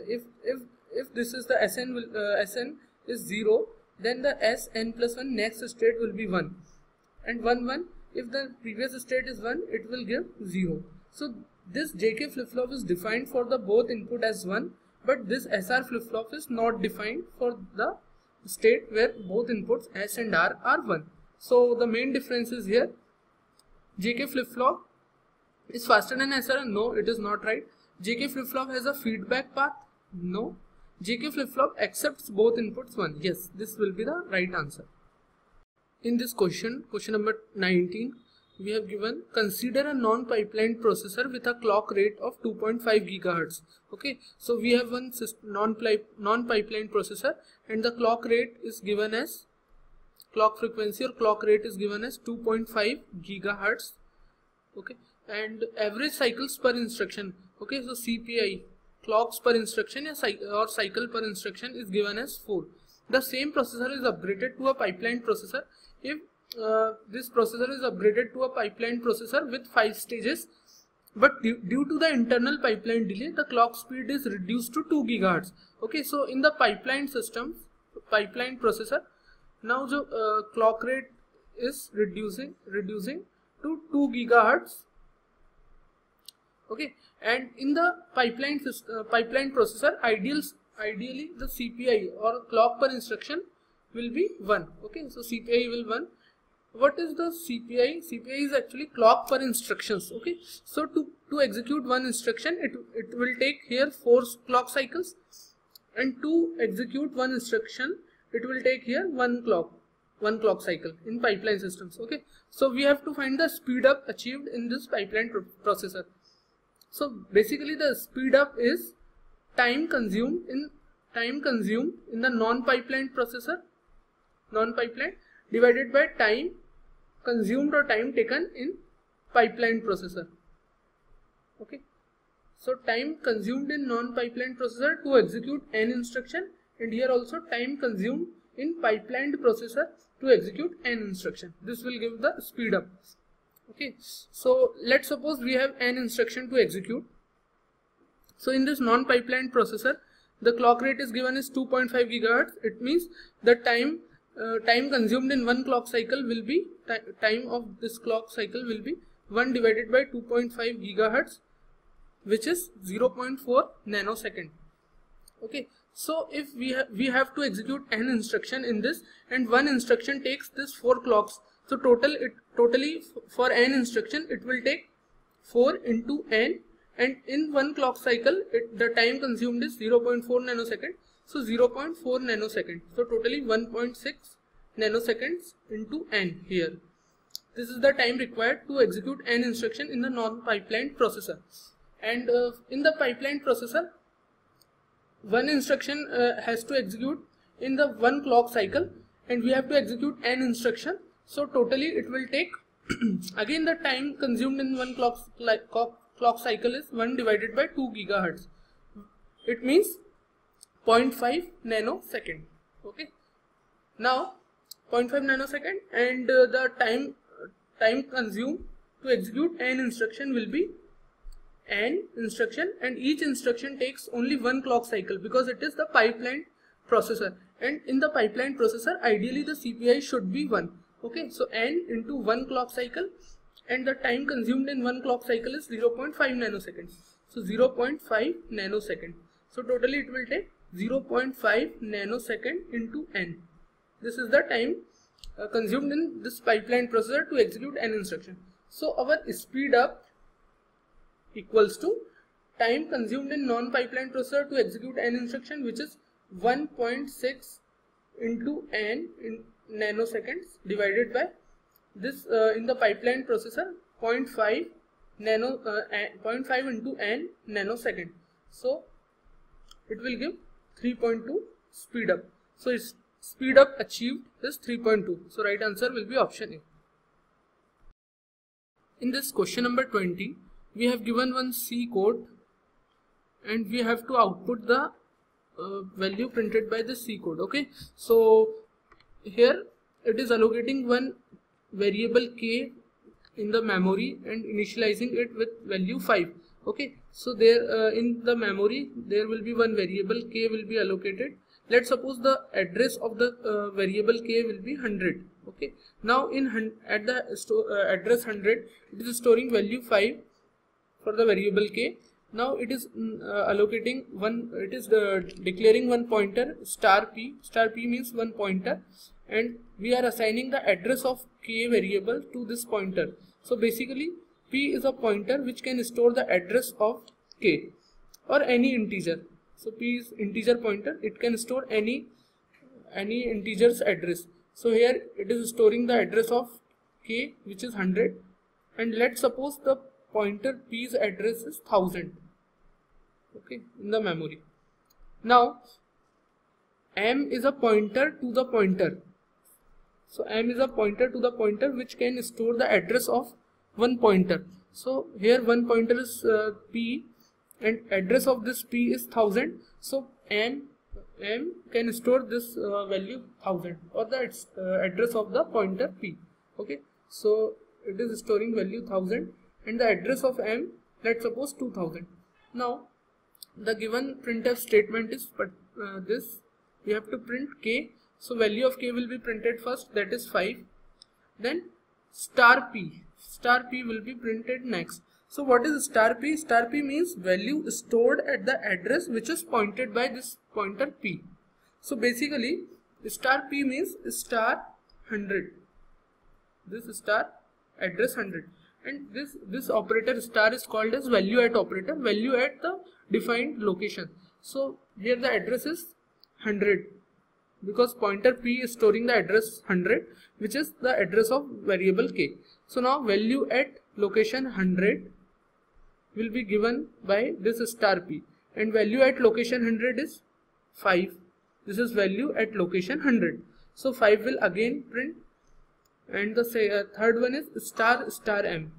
if this is the Sn is 0, then the Sn plus 1 next state will be 1, and 1 1. If the previous state is 1, it will give 0. So this JK flip-flop is defined for the both input as 1, but this SR flip-flop is not defined for the state where both inputs S and R are 1. So the main difference is here. JK flip-flop is faster than SR. No, it is not right. JK flip-flop has a feedback path. No. JK flip-flop accepts both inputs 1. Yes, this will be the right answer. In this question number 19, we have given, consider a non-pipelined processor with a clock rate of 2.5 GHz. Okay, so we have one non-pipelined processor, and the clock rate is given as, clock frequency or clock rate is given as 2.5 GHz. Okay, and average cycles per instruction. Okay, so CPI, clocks per instruction or cycle per instruction, is given as 4. The same processor is upgraded to a pipelined processor if this processor is upgraded to a pipeline processor with 5 stages, but due to the internal pipeline delay, the clock speed is reduced to 2 GHz. Okay, so in the pipeline system, pipeline processor, now the clock rate is reducing to 2 GHz. Okay, and in the pipeline processor, ideally the CPI or clock per instruction will be 1. Okay, so CPI will 1. What is the CPI? CPI is actually clock per instructions. Okay, so to execute one instruction, it will take here 4 clock cycles, and to execute one instruction, it will take here one clock cycle in pipeline systems. Okay, so we have to find the speed up achieved in this pipeline processor. So basically the speed up is time consumed in the non-pipeline processor, divided by time consumed or time taken in pipeline processor. Okay, so time consumed in non-pipeline processor to execute n instruction, and here also time consumed in pipelined processor to execute n instruction. This will give the speed up. Okay, so let's suppose we have n instruction to execute. So in this non-pipelined processor, the clock rate is given as 2.5 GHz. It means the time consumed in one clock cycle will be, time of this clock cycle will be 1 divided by 2.5 GHz, which is 0.4 nanosecond. Okay, so if we have to execute n instruction in this, and one instruction takes this 4 clocks, so totally for n instruction it will take 4 into n, and in one clock cycle the time consumed is 0.4 nanosecond. So 0.4 nanosecond, so totally 1.6 nanoseconds into n here. This is the time required to execute n instruction in the non-pipelined processor. And in the pipeline processor, one instruction has to execute in the one clock cycle, and we have to execute n instruction. So totally it will take again the time consumed in one clock cycle is 1 divided by 2 GHz. It means 0.5 nanosecond. Okay, now 0.5 nanosecond, and the time consumed to execute an instruction will be an instruction, and each instruction takes only one clock cycle because it is the pipeline processor, and in the pipeline processor ideally the CPI should be 1. Okay, so n into 1 clock cycle, and the time consumed in 1 clock cycle is 0.5 nanoseconds. So 0.5 nanosecond. So totally it will take 0.5 nanosecond into n. This is the time consumed in this pipeline processor to execute an instruction. So our speed up equals to time consumed in non-pipeline processor to execute an instruction, which is 1.6 into n in nanoseconds divided by this in the pipeline processor 0.5 into n nanosecond. So it will give 3.2 speed up. So its speed up achieved is 3.2. So right answer will be option A. In this question number 20, we have given one C code and we have to output the value printed by the C code. Okay, so here it is allocating one variable k in the memory and initializing it with value 5. Okay, so there in the memory there will be one variable k will be allocated. Let's suppose the address of the variable k will be 100. Okay, now at the address 100 it is storing value 5 for the variable k. Now it is allocating one, it is declaring one pointer star p. Star p means one pointer, and we are assigning the address of k variable to this pointer. So basically p is a pointer which can store the address of k or any integer. So p is integer pointer, it can store any integer's address. So here it is storing the address of k, which is 100, and let's suppose the pointer p's address is 1000. Okay, in the memory. Now m is a pointer to the pointer. So m is a pointer to the pointer which can store the address of one pointer. So here one pointer is p, and address of this p is 1000. So m can store this value 1000 or the address of the pointer p. Okay, so it is storing value 1000 and the address of m, let's suppose 2000. Now the given printf statement is this, we have to print k. So value of k will be printed first, that is 5. Then star p will be printed next. So what is star p? Star p means value stored at the address which is pointed by this pointer p. So basically star p means star 100. This star address 100. And this operator star is called as value at operator, value at the defined location. So here the address is 100 because pointer p is storing the address 100, which is the address of variable k. So now value at location 100 will be given by this star p, and value at location 100 is 5. This is value at location 100. So 5 will again print, and the third one is star m.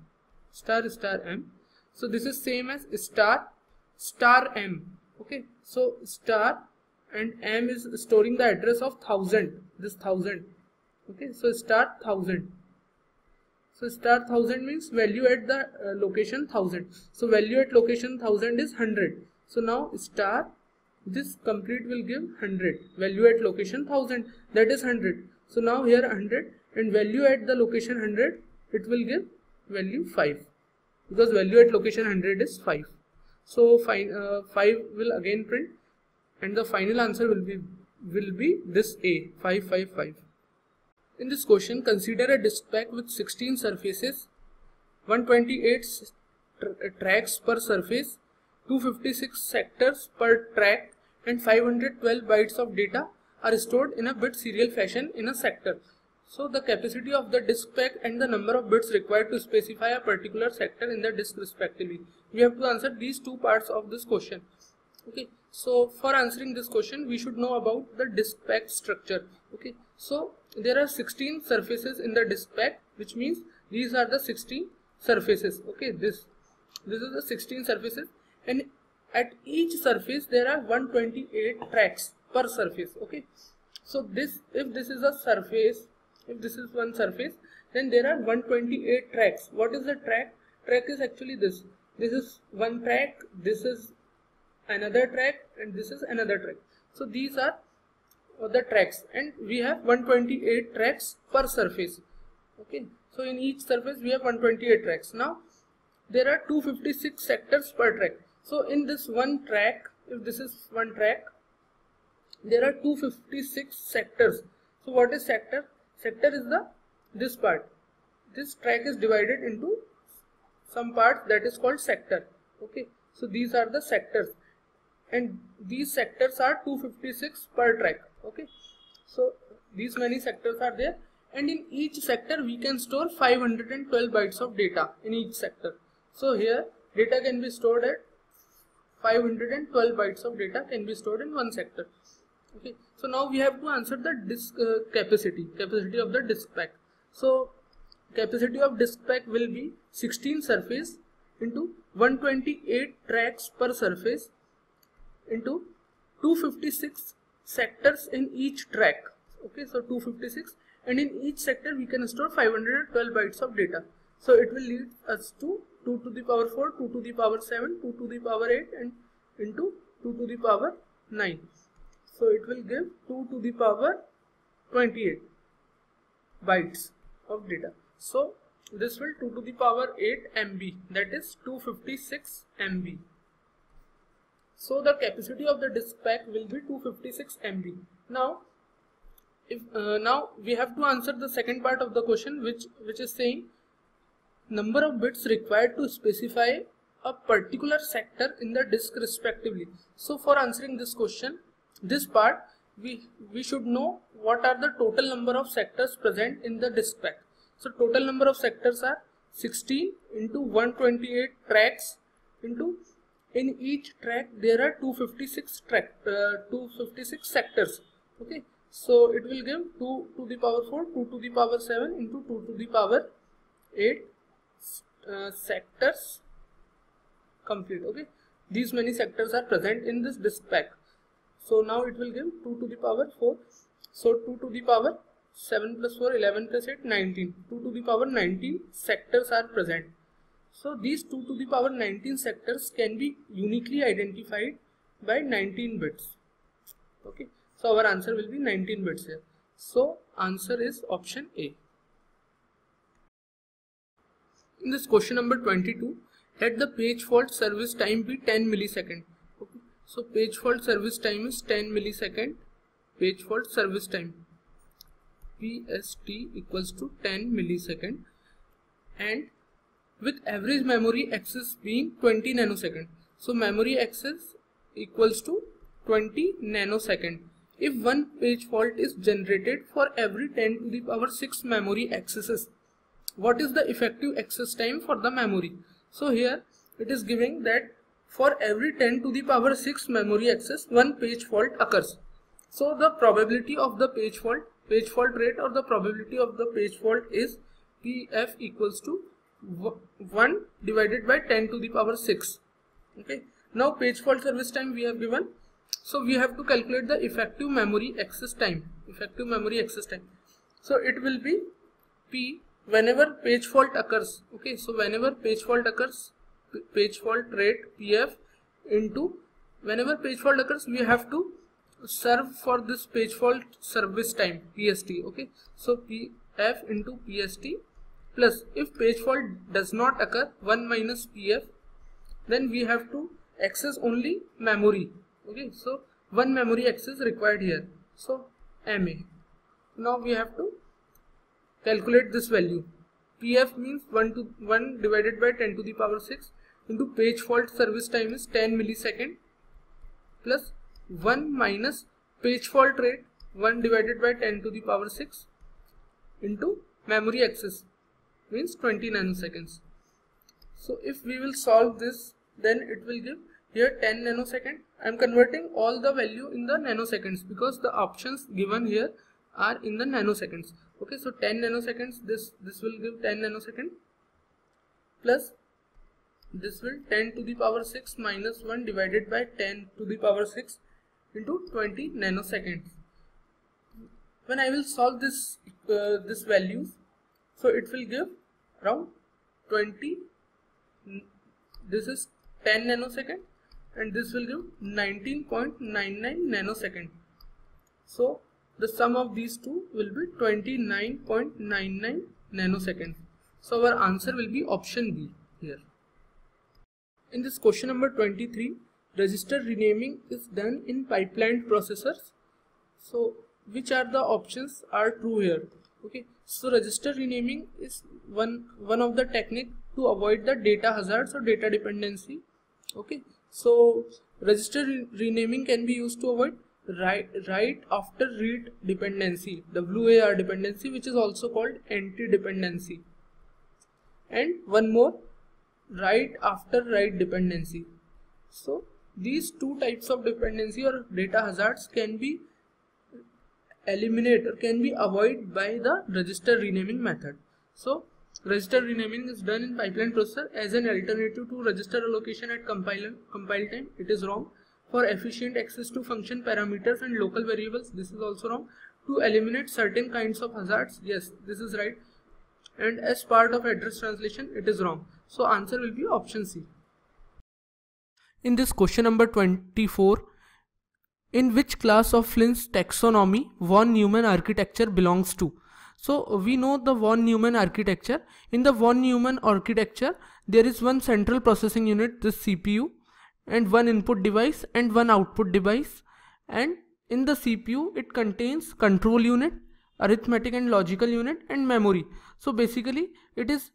So this is same as star m. Okay, so star and m is storing the address of 1000. This 1000. Okay, so star 1000. So star 1000 means value at the location 1000. So value at location 1000 is 100. So now star this complete will give 100. Value at location 1000, that is 100. So now here 100, and value at the location 100 it will give value 5 because value at location 100 is 5. So 5 will again print, and the final answer will be this A, 555. In this question, consider a disk pack with 16 surfaces, 128 tracks per surface, 256 sectors per track, and 512 bytes of data are stored in a bit serial fashion in a sector. So the capacity of the disk pack and the number of bits required to specify a particular sector in the disk respectively. We have to answer these two parts of this question. Okay, so for answering this question we should know about the disk pack structure. Okay, so there are 16 surfaces in the disk pack, which means these are the 16 surfaces. Okay, this is the 16 surfaces, and at each surface there are 128 tracks per surface. Okay, so if this is a surface if this is one surface, then there are 128 tracks. What is the track? Track is actually this. This is one track, this is another track, and this is another track. So these are the tracks, and we have 128 tracks per surface. Okay, so in each surface we have 128 tracks. Now there are 256 sectors per track. So in this one track, if this is one track, there are 256 sectors. So what is sector? Sector is this part. This track is divided into some parts, that is called sector. Okay, so these are the sectors, and these sectors are 256 per track. Okay, so these many sectors are there, and in each sector we can store 512 bytes of data in each sector. So here data can be stored at 512 bytes of data can be stored in one sector. Okay, so now we have to answer the disk capacity of the disk pack. So capacity of disk pack will be 16 surface into 128 tracks per surface into 256 sectors in each track. Okay, so 256, and in each sector we can store 512 bytes of data. So it will lead us to 2 to the power 4, 2 to the power 7, 2 to the power 8, and into 2 to the power 9. So it will give 2 to the power 28 bytes of data. So this will 2 to the power 8 MB, that is 256 MB. So the capacity of the disk pack will be 256 MB. Now, now we have to answer the second part of the question, which is saying number of bits required to specify a particular sector in the disk respectively. So for answering this question, this part we should know what are the total number of sectors present in the disk pack. So total number of sectors are 16 into 128 tracks into, in each track there are 256 sectors. Okay, so it will give 2 to the power 4, 2 to the power 7 into 2 to the power 8 sectors complete. Okay, these many sectors are present in this disk pack. So now it will give 2 to the power 4. So 2 to the power 7 plus 4, 11 plus 8, 19. 2 to the power 19 sectors are present. So these 2 to the power 19 sectors can be uniquely identified by 19 bits. Okay, so our answer will be 19 bits here. So answer is option A. In this question number 22, let the page fault service time be 10 millisecond. Okay, so page fault service time is 10 millisecond. Page fault service time, PST, equals to 10 millisecond, and with average memory access being 20 nanosecond. So memory access equals to 20 nanosecond. If one page fault is generated for every 10 to the power 6 memory accesses, what is the effective access time for the memory? So here it is giving that for every 10 to the power 6 memory access, one page fault occurs. So the probability of the page fault rate, or the probability of the page fault is PF equals to 1 divided by 10 to the power 6. Okay, now page fault service time we have given, so we have to calculate the effective memory access time. So it will be P whenever page fault occurs. Okay, so whenever page fault occurs, page fault rate PF into whenever page fault occurs, we have to serve for this page fault service time, PST. Okay, so PF into PST plus, if page fault does not occur, 1 minus PF, then we have to access only memory. Okay, so one memory access required here, so MA. Now we have to calculate this value. PF means 1 divided by 10 to the power 6 into page fault service time is 10 millisecond plus 1 minus page fault rate 1 divided by 10 to the power 6 into memory access means 20 nanoseconds. So if we will solve this, then it will give here 10 nanosecond. I am converting all the value in the nanoseconds because the options given here are in the nanoseconds. Okay, so 10 nanoseconds, this will give 10 nanosecond plus this will 10 to the power 6 minus 1 divided by 10 to the power 6 into 20 nanoseconds. when I will solve this this values, so it will give around 20, this is 10 nanosecond, and this will give 19.99 nanosecond. So the sum of these two will be 29.99 nanoseconds. So our answer will be option B here. In this question number 23, register renaming is done in pipelined processors. So which are the options are true here? Okay, so register renaming is one of the technique to avoid the data hazards or data dependency. Okay, so register renaming can be used to avoid write after read dependency, WAR dependency, which is also called anti-dependency, and one more, write after write dependency. So these two types of dependency or data hazards can be eliminated or can be avoided by the register renaming method. So register renaming is done in pipeline processor as an alternative to register allocation at compile time. It is wrong. For efficient access to function parameters and local variables, this is also wrong. To eliminate certain kinds of hazards, yes, this is right. And as part of address translation, it is wrong. So answer will be option C. In this question number 24, in which class of Flynn's taxonomy von Neumann architecture belongs to? So we know the von Neumann architecture. In the von Neumann architecture, there is one central processing unit, this CPU, and one input device and one output device. And in the CPU, it contains control unit, arithmetic and logical unit, and memory. So basically, it is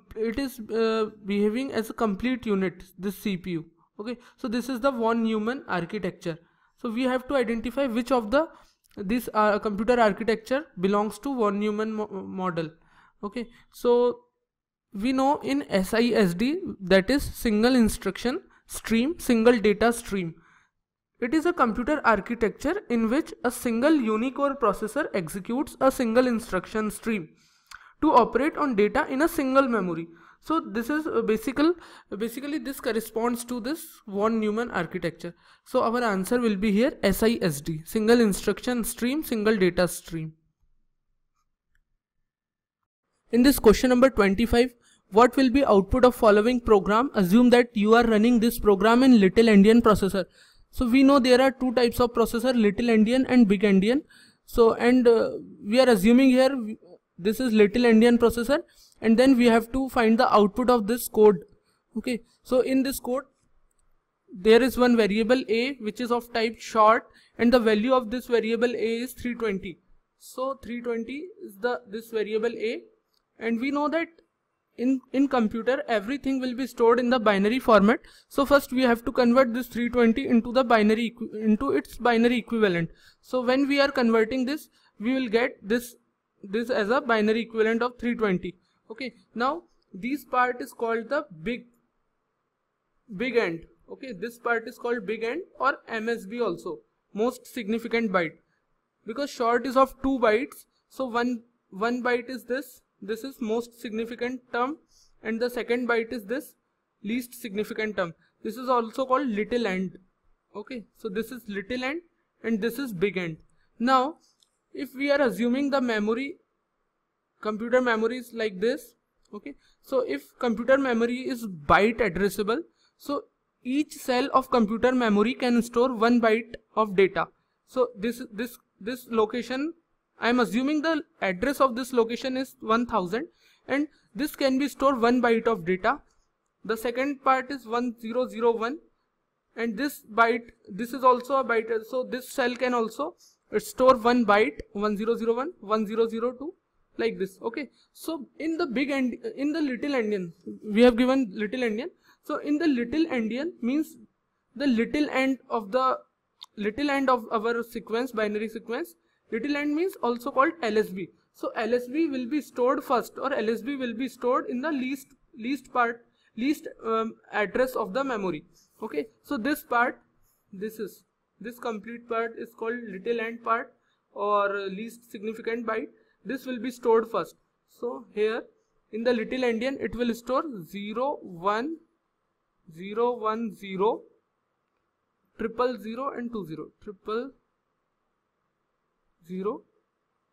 behaving as a complete unit, this CPU. Okay, so this is the von Neumann architecture. So we have to identify which of this computer architecture belongs to von Neumann model. Okay, so we know in SISD, that is single instruction stream, single data stream. It is a computer architecture in which a single unicore processor executes a single instruction stream to operate on data in a single memory. So this is basically this corresponds to this von Neumann architecture. So our answer will be here SISD, single instruction stream, single data stream. In this question number 25, what will be output of following program? Assume that you are running this program in Little Endian processor. So we know there are two types of processor, Little Endian and Big Endian. So we are assuming here this is Little Endian processor, and then we have to find the output of this code. Okay, so in this code there is one variable a which is of type short, and the value of this variable a is 320. So 320 is this variable a, and we know that in computer everything will be stored in the binary format. So first we have to convert this 320 into its binary equivalent. So when we are converting this, we will get this as a binary equivalent of 320. Okay, now this part is called the big end. Okay, this part is called big end or MSB also, most significant byte, because short is of 2 bytes. So one byte is this is most significant term, and the second byte is this least significant term. This is also called little end. Okay, so this is little end and this is big end. Now if we are assuming the computer memory is like this. Okay, so if computer memory is byte addressable, so each cell of computer memory can store 1 byte of data. So this location, I am assuming the address of this location is 1000, and this can be stored 1 byte of data. The second part is 1001, and this is also a byte. So this cell can also store 1 byte, 1001, 1002, like this. Okay, so in the little endian, we have given little endian. So in the little endian means the little end of our sequence, binary sequence. Little end means also called LSB. So LSB will be stored first, or LSB will be stored in the least address of the memory. Okay, so this complete part is called little end part or least significant byte. This will be stored first. So here in the little endian it will store 0, 1, 0, 1, 0, 0, 0, and 2, 0, 0, 0,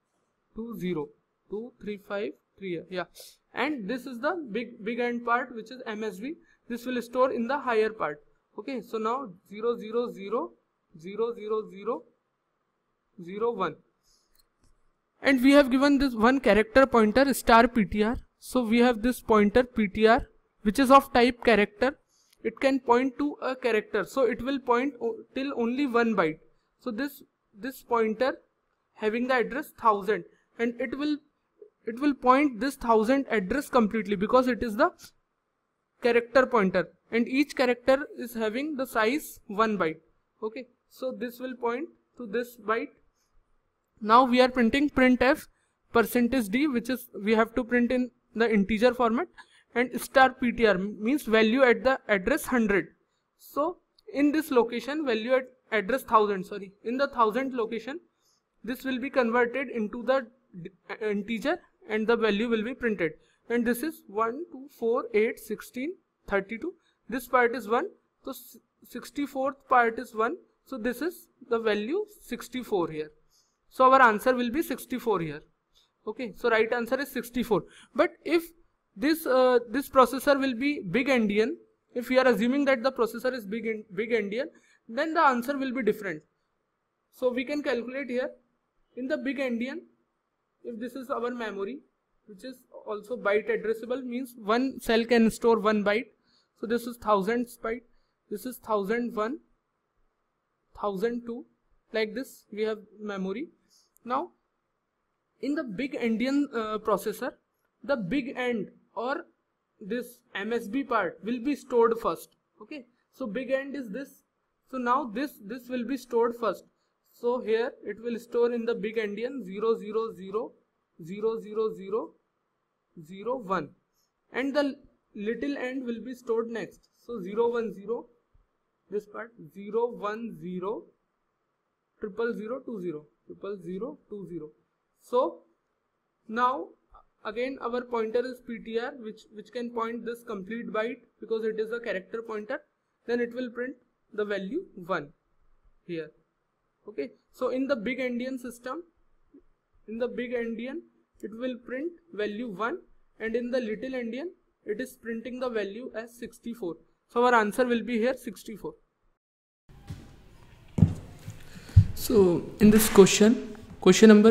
20 2353, yeah. And this is the big end part, which is MSB. This will store in the higher part. Okay, so now 0 0 0 0 0 0 0 1, and we have given this one character pointer star PTR. So we have this pointer PTR, which is of type character. It can point to a character, so it will point till only 1 byte. So this pointer having the address 1000, and it will point this 1000 address completely, because it is the character pointer, and each character is having the size 1 byte. Okay, so this will point to this byte. Now we are printing printf %d, which is we have to print in the integer format, and star PTR means value at the address 100. So in this location, value at address 1000, sorry, in the 1000 location, this will be converted into the integer and the value will be printed. And this is 1 2 4 8 16 32. This part is 1, so 64th part is 1, so this is the value 64 here. So our answer will be 64 here. Okay, so right answer is 64. But if this processor will be big endian, if we are assuming that the processor is big endian, then the answer will be different. So we can calculate here in the big endian, if this is our memory, which is also byte addressable, means one cell can store 1 byte. So this is 1000 byte, this is 1001, 1002, like this we have memory. Now in the big endian processor, the big end or this MSB part will be stored first. Okay, so big end is this, so now this will be stored first. So here it will store in the big endian 0 0 0 0 0 0 0 1, and the little end will be stored next. So 0 1 0, this part 0 1 0 0 0 2 0 0 0 2 0. So now again our pointer is PTR, which can point this complete byte because it is a character pointer. Then it will print the value 1 here. Okay, so in the big endian system, in the big endian it will print value 1, and in the little endian it is printing the value as 64. So our answer will be here 64. So in this question number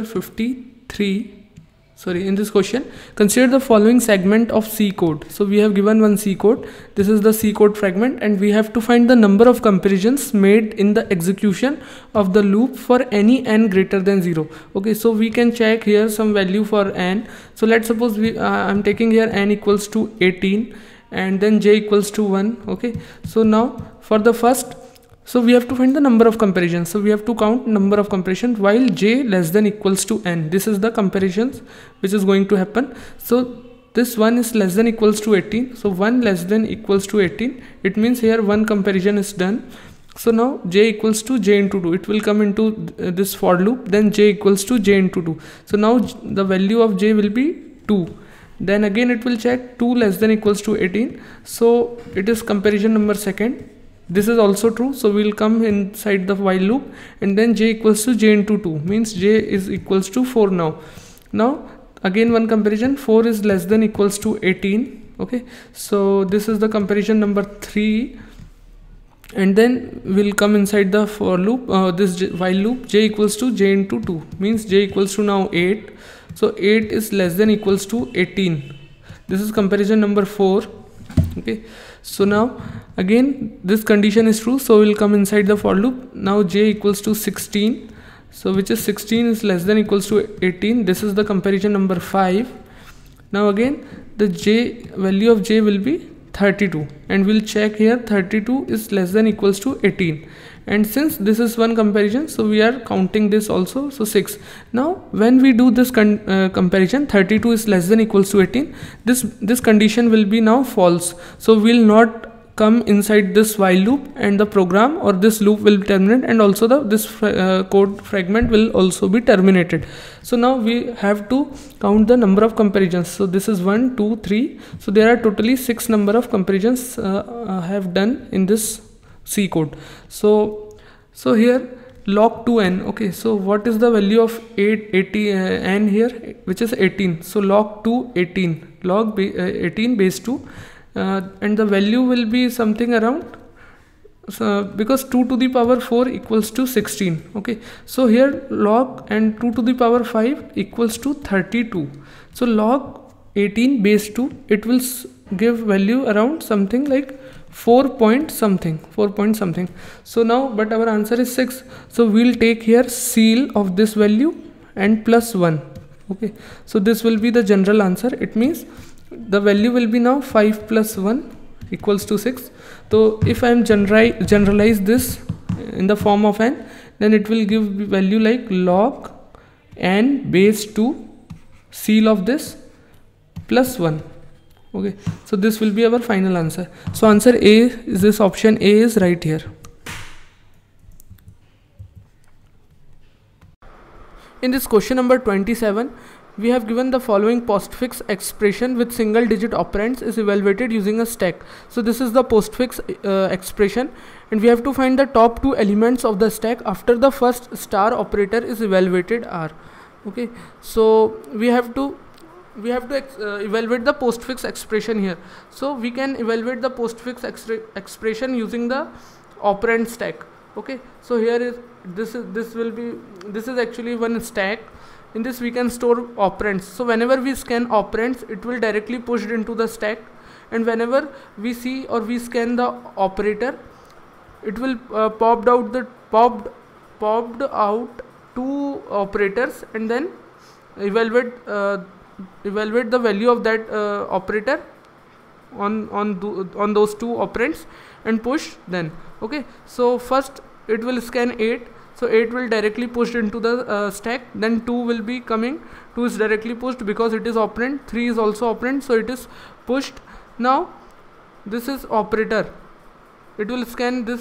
53, in this question, consider the following segment of C code. So we have given one C code. This is the C code fragment, and we have to find the number of comparisons made in the execution of the loop for any n greater than 0. Okay, so we can check here some value for n. So let's suppose I'm taking here n equals to 18 and then j equals to 1. Okay, so now for the first, so we have to find the number of comparisons. So we have to count number of comparisons while j less than equals to n. This is the comparisons which is going to happen. So this one is less than equals to 18. So 1 less than equals to 18. It means here one comparison is done. So now j equals to j into 2. It will come into this for loop. Then j equals to j into 2. So now the value of j will be 2. Then again it will check 2 less than equals to 18. So it is comparison number second. This is also true, so we will come inside the while loop, and then j equals to j into 2, means j is equals to 4 now. Now again one comparison, 4 is less than equals to 18. Okay, so this is the comparison number 3, and then we'll come inside the for loop, this while loop, j equals to j into 2, means j equals to now 8. So 8 is less than equals to 18. This is comparison number 4. Okay, so now again this condition is true, so we'll come inside the for loop. Now j equals to 16, so which is 16 is less than equals to 18. This is the comparison number 5. Now again the j value of j will be 32, and we'll check here 32 is less than equals to 18, and since this is one comparison, so we are counting this also, so 6. Now when we do this comparison, 32 is less than equals to 18, this condition will be now false, so we'll not come inside this while loop, and the program or this loop will terminate, and also this code fragment will also be terminated. So now we have to count the number of comparisons. So this is 1 2 3, so there are totally 6 number of comparisons have done in this C code. So here log 2n. Okay, so what is the value of n here, which is 18? So log 2 18, log 18 base 2, and the value will be something around, because 2 to the power 4 equals to 16. Okay, so here log and 2 to the power 5 equals to 32. So log 18 base 2, it will give value around something like 4 point something. So now, but our answer is 6, so we'll take here seal of this value and plus 1. Okay, so this will be the general answer. It means the value will be now 5 plus 1 equals to 6. So if I am generalize this in the form of n, then it will give value like log n base 2 seal of this plus 1. Okay, so this will be our final answer. So answer A is this, option A is right here. In this question number 27, we have given the following postfix expression with single digit operands is evaluated using a stack. So this is the postfix expression, and we have to find the top 2 elements of the stack after the first star operator is evaluated are. Okay, so we have to evaluate the postfix expression here. So we can evaluate the postfix expression using the operand stack. Okay, so here is this is actually one stack. In this we can store operands. So whenever we scan operands, it will directly pushed into the stack, and whenever we see or we scan the operator, it will popped out 2 operators, and then evaluate the value of that operator on those 2 operands and push then. Okay, so first it will scan 8, so 8 will directly pushed into the stack, then 2 will be coming, 2 is directly pushed because it is operand, 3 is also operand, so it is pushed. Now this is operator, it will scan this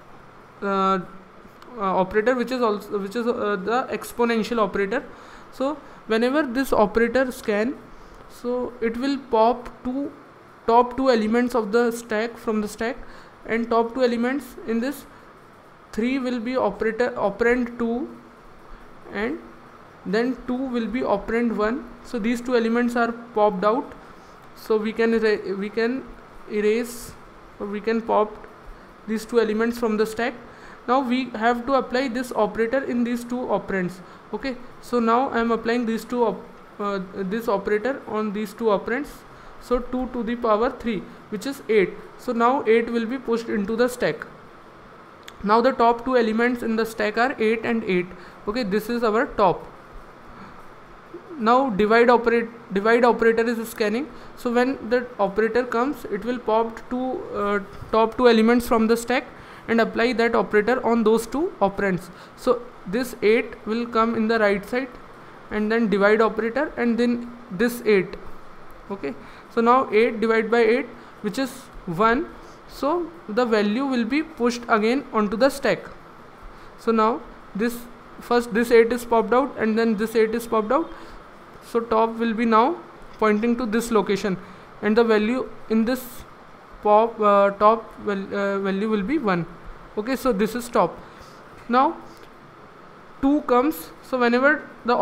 operator, which is the exponential operator. So whenever this operator scan, so it will pop top 2 elements of the stack from the stack, and top 2 elements in this 3 will be operand 2, and then 2 will be operand 1. So these 2 elements are popped out, so we can erase or we can pop these 2 elements from the stack. Now we have to apply this operator in these 2 operands. Okay, so now I am applying these this operator on these 2 operands. So 2 to the power 3, which is 8. So now 8 will be pushed into the stack. Now the top 2 elements in the stack are 8 and 8. Okay, this is our top. Now divide operator is scanning. So when the operator comes, it will pop top 2 elements from the stack and apply that operator on those 2 operands. So this 8 will come in the right side, and then divide operator, and then this 8. Okay, so now 8 divided by 8, which is 1, so the value will be pushed again onto the stack. So now this 8 is popped out, and then this 8 is popped out, so top will be now pointing to this location, and the value in this top value will be 1. Okay, so this is top. Now 2 comes, so whenever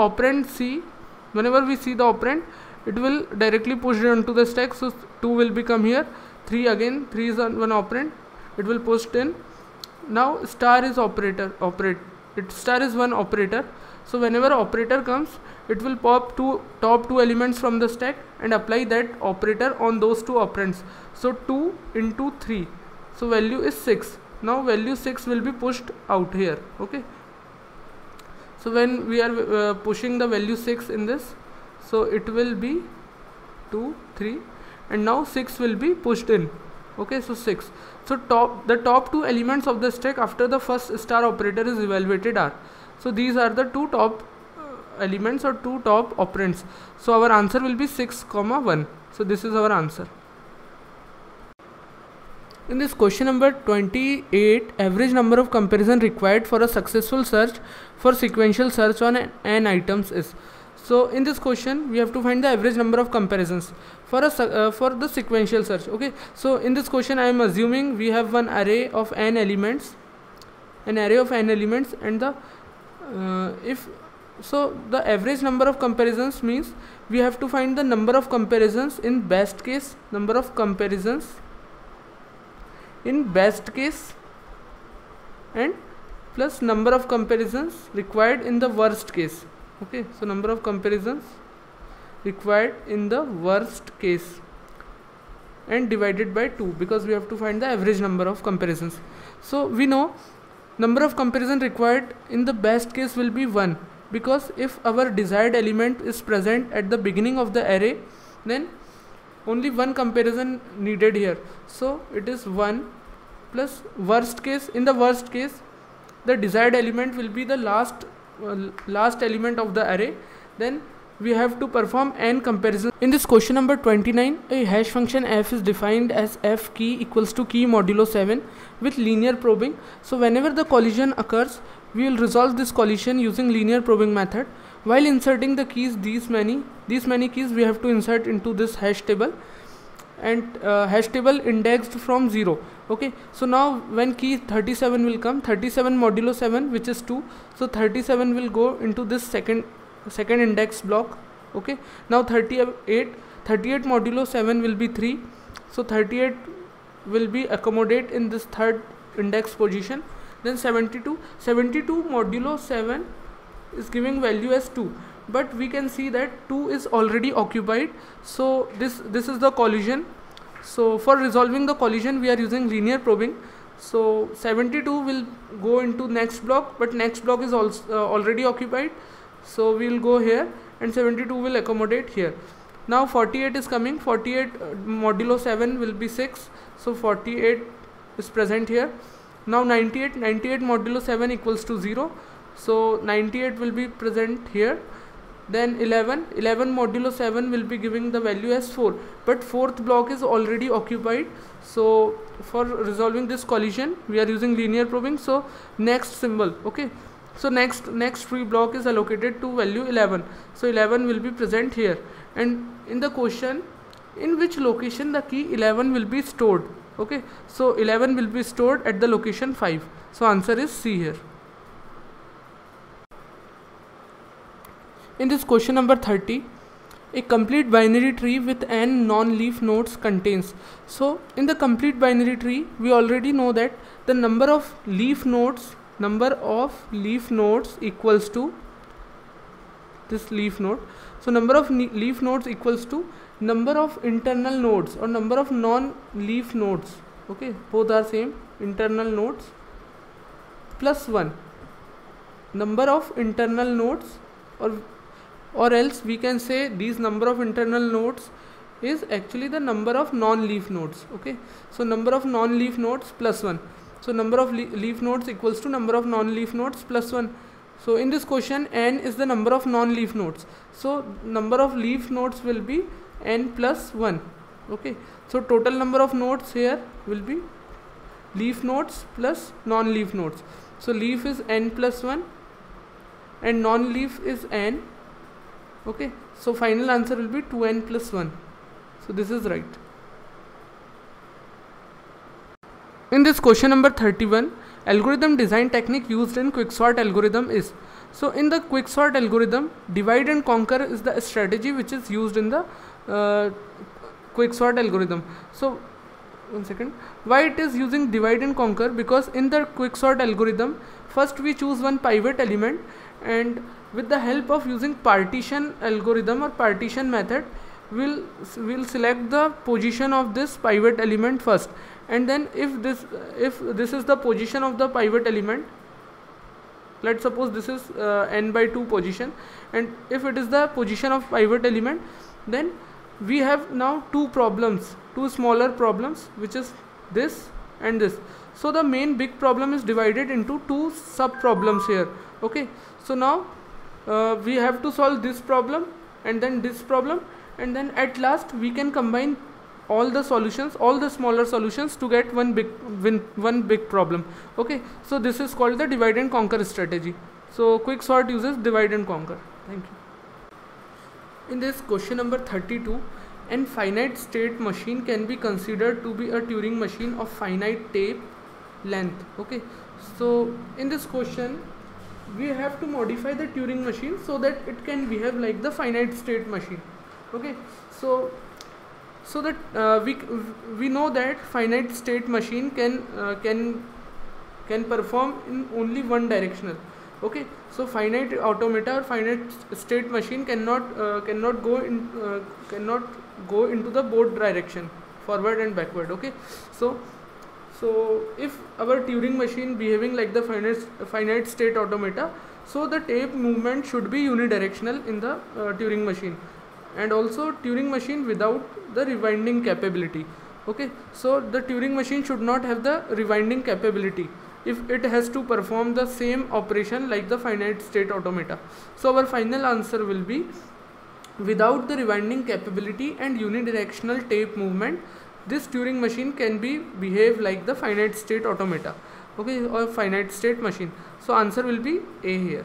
we see the operand, it will directly push it onto the stack. So 2 will become here, 3 again, 3 is one operand, it will push in. Now star is star is one operator. So whenever operator comes, it will pop top 2 elements from the stack and apply that operator on those 2 operands. So 2 into 3, so value is 6. Now value 6 will be pushed out here. Okay, so when we are pushing the value 6 in this, so it will be 2, 3, and now 6 will be pushed in. Okay, so 6. So the top 2 elements of the stack after the first star operator is evaluated are. So these are the 2 top elements or 2 top operands. So our answer will be 6, 1. So this is our answer. In this question number 28, average number of comparison required for a successful search for sequential search on n items is. So in this question we have to find the average number of comparisons for the sequential search. Okay, so in this question I am assuming we have one array of n elements, an array of n elements, and the the average number of comparisons means we have to find the number of comparisons in best case, number of comparisons in best case, and plus number of comparisons required in the worst case. Okay, so number of comparisons required in the worst case and divided by 2, because we have to find the average number of comparisons. So we know number of comparison required in the best case will be 1, because if our desired element is present at the beginning of the array, then only one comparison needed here. So it is 1 plus worst case. In the worst case, the desired element will be the last element of the array. Then we have to perform n comparisons. In this question number 29, a hash function f is defined as f key equals to key modulo 7 with linear probing. So whenever the collision occurs, we will resolve this collision using linear probing method. While inserting the keys, these many keys we have to insert into this hash table, and hash table indexed from 0. Okay, so now when key 37 will come, 37 modulo 7, which is 2, so 37 will go into this second index block. Okay, now 38 modulo 7 will be 3, so 38 will be accommodate in this third index position. Then 72 modulo 7 is giving value as 2, but we can see that 2 is already occupied, so this is the collision. So for resolving the collision, we are using linear probing. So 72 will go into next block, but next block is also already occupied, so we will go here, and 72 will accommodate here. Now 48 is coming. 48 modulo 7 will be 6, so 48 is present here. Now 98 modulo 7 equals to 0, so 98 will be present here. Then 11 modulo 7 will be giving the value as 4, but fourth block is already occupied. So for resolving this collision, we are using linear probing. So next symbol. Okay, so next free block is allocated to value 11, so 11 will be present here. And in the question, in which location the key 11 will be stored? Okay, so 11 will be stored at the location 5, so answer is C here. In this question number 30, a complete binary tree with n non-leaf nodes contains. So in the complete binary tree, we already know that the number of leaf nodes equals to this leaf node. So number of leaf nodes equals to number of internal nodes or number of non-leaf nodes. Okay, both are same, internal nodes plus 1. Number of internal nodes, or else we can say these number of internal nodes is actually the number of non-leaf nodes. Okay, so number of non-leaf nodes plus 1. So number of leaf nodes equals to number of non-leaf nodes plus 1. So in this question, n is the number of non-leaf nodes, so number of leaf nodes will be n plus 1. Okay, so total number of nodes here will be leaf nodes plus non-leaf nodes. So leaf is n plus 1 and non-leaf is n. Okay, so final answer will be 2n plus 1. So this is right. In this question number 31, algorithm design technique used in quicksort algorithm is. So in the quicksort algorithm, divide and conquer is the strategy which is used in the quicksort algorithm. So one second, why it is using divide and conquer? Because in the quicksort algorithm, first we choose one pivot element, and with the help of using partition algorithm or partition method, we'll select the position of this pivot element first, and then if this is the position of the pivot element, let's suppose this is n by 2 position, and if it is the position of pivot element, then we have now two smaller problems, which is this and this. So the main big problem is divided into two sub problems here. Okay, so now we have to solve this problem and then this problem, and then at last we can combine all the solutions, all the smaller solutions, to get one big problem. Okay, so this is called the divide and conquer strategy. So quicksort uses divide and conquer. Thank you. In this question number 32, an finite state machine can be considered to be a Turing machine of finite tape length. Okay, So in this question we have to modify the Turing machine so that it can behave like the finite state machine. Okay, so that we know that finite state machine can perform in only one directional. Okay, so finite automata or finite state machine cannot go into the both direction, forward and backward. Okay, so if our Turing machine behaving like the finite state automata, so the tape movement should be unidirectional in the Turing machine, and also Turing machine without the rewinding capability. Okay, so the Turing machine should not have the rewinding capability if it has to perform the same operation like the finite state automata. So our final answer will be without the rewinding capability and unidirectional tape movement, this Turing machine can behave like the finite state automata. Okay, or finite state machine. So answer will be A here.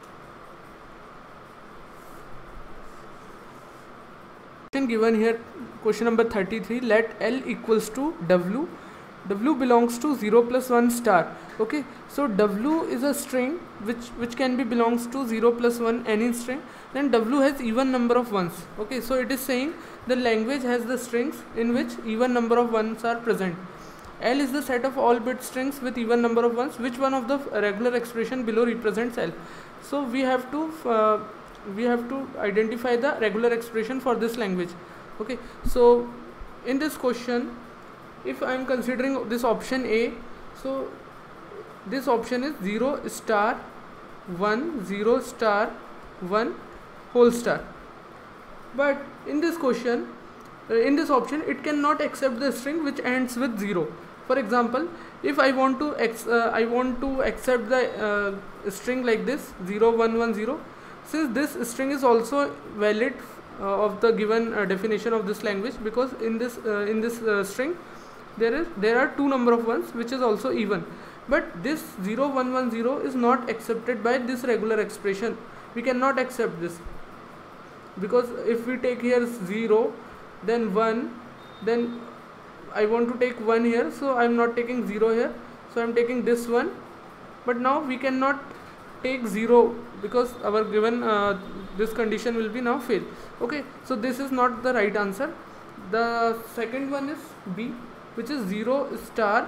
Given here, question number 33, let L equals to W. W belongs to 0 plus 1 star. Okay, so W is a string which can be belongs to 0 plus 1 any string. Then W has even number of ones. Okay, so it is saying the language has the strings in which even number of ones are present. L is the set of all bit strings with even number of ones. Which one of the regular expression below represents L? So we have to identify the regular expression for this language. Okay, so in this question, if I am considering this option A, so this option is 0 star 1 0 star 1 whole star. But in this question, in this option, it cannot accept the string which ends with 0. For example, if I want to accept the string like this 0 1 1 0, since this string is also valid of the given definition of this language, because in this string there are two number of ones which is also even, but this 0 1 1 0 is not accepted by this regular expression. We cannot accept this, because if we take here 0 then 1, then I want to take 1 here, so I am not taking 0 here, so I am taking this one. But now we cannot take 0 because our given this condition will be now fail. Okay, so this is not the right answer. The second one is B, which is 0 star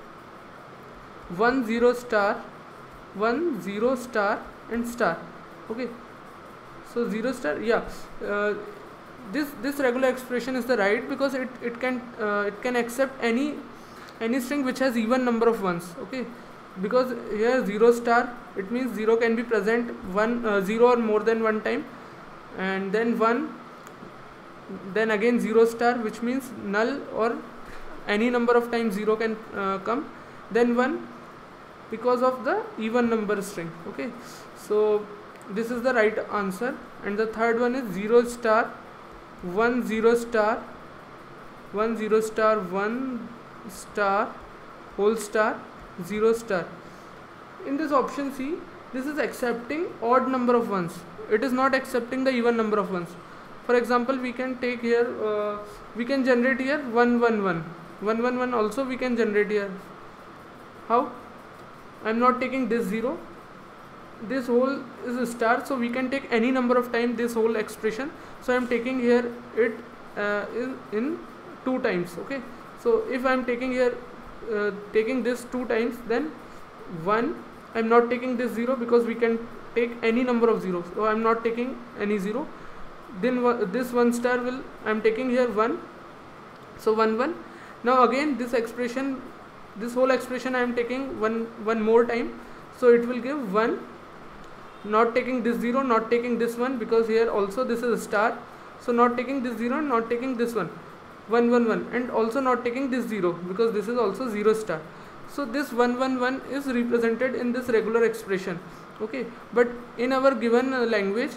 1 0 star 1 0 star and star. Okay, so 0 star, yeah, this regular expression is the right, because it can accept any string which has even number of ones. Okay, because here 0 star, it means 0 can be present 0 or more than one time, and then 1, then again 0 star, which means null or any number of times 0 can come, then 1 because of the even number string. Okay, so this is the right answer. And the third one is 0 star 1 0 star 1 0 star 1 star whole star 0 star. In this option C, this is accepting odd number of ones, it is not accepting the even number of ones. For example, we can take here we can generate here 1 1 1 1 1 1 also we can generate here. How? I am not taking this 0, this whole is a star, so we can take any number of times this whole expression. So I am taking here it in 2 times. Okay, so if I am taking here taking this 2 times, then 1, I am not taking this 0 because we can take any number of zeros, so I am not taking any 0. Then this 1 star will, I am taking here 1, so 1 1. Now again this expression, this whole expression I am taking one more time, so it will give 1, not taking this 0, not taking this 1, because here also this is a star, so not taking this 0, not taking this 1 1 1 1, and also not taking this 0 because this is also 0 star. So this 1 1 1 is represented in this regular expression. Okay, but in our given language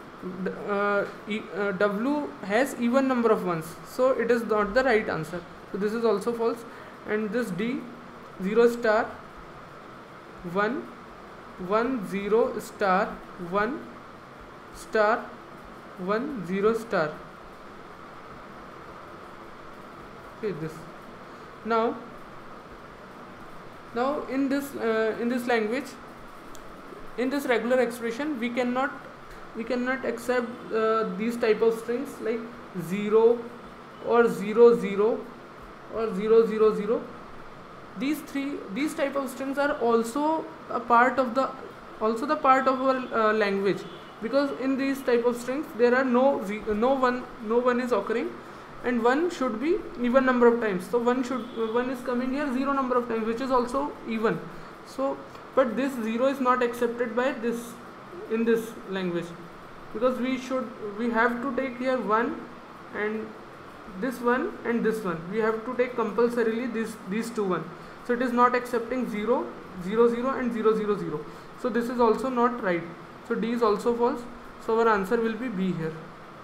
W has even number of ones, so it is not the right answer. So this is also false. And this D, 0 star 1 1 0 star 1 star 1 0 star. Okay, this. Now Now in this language, in this regular expression, we cannot accept these type of strings like 0 or 0 0 or 0 0 0. These type of strings are also a part of the part of our language, because in these type of strings there are no one is occurring, and 1 should be even number of times. So 1 is coming here 0 number of times, which is also even. So but this 0 is not accepted by this in this language, because we have to take here 1 and this one and this one. We have to take compulsorily these two one. So it is not accepting 0 0 0 and 0 0 0. So this is also not right. So D is also false. So our answer will be B here.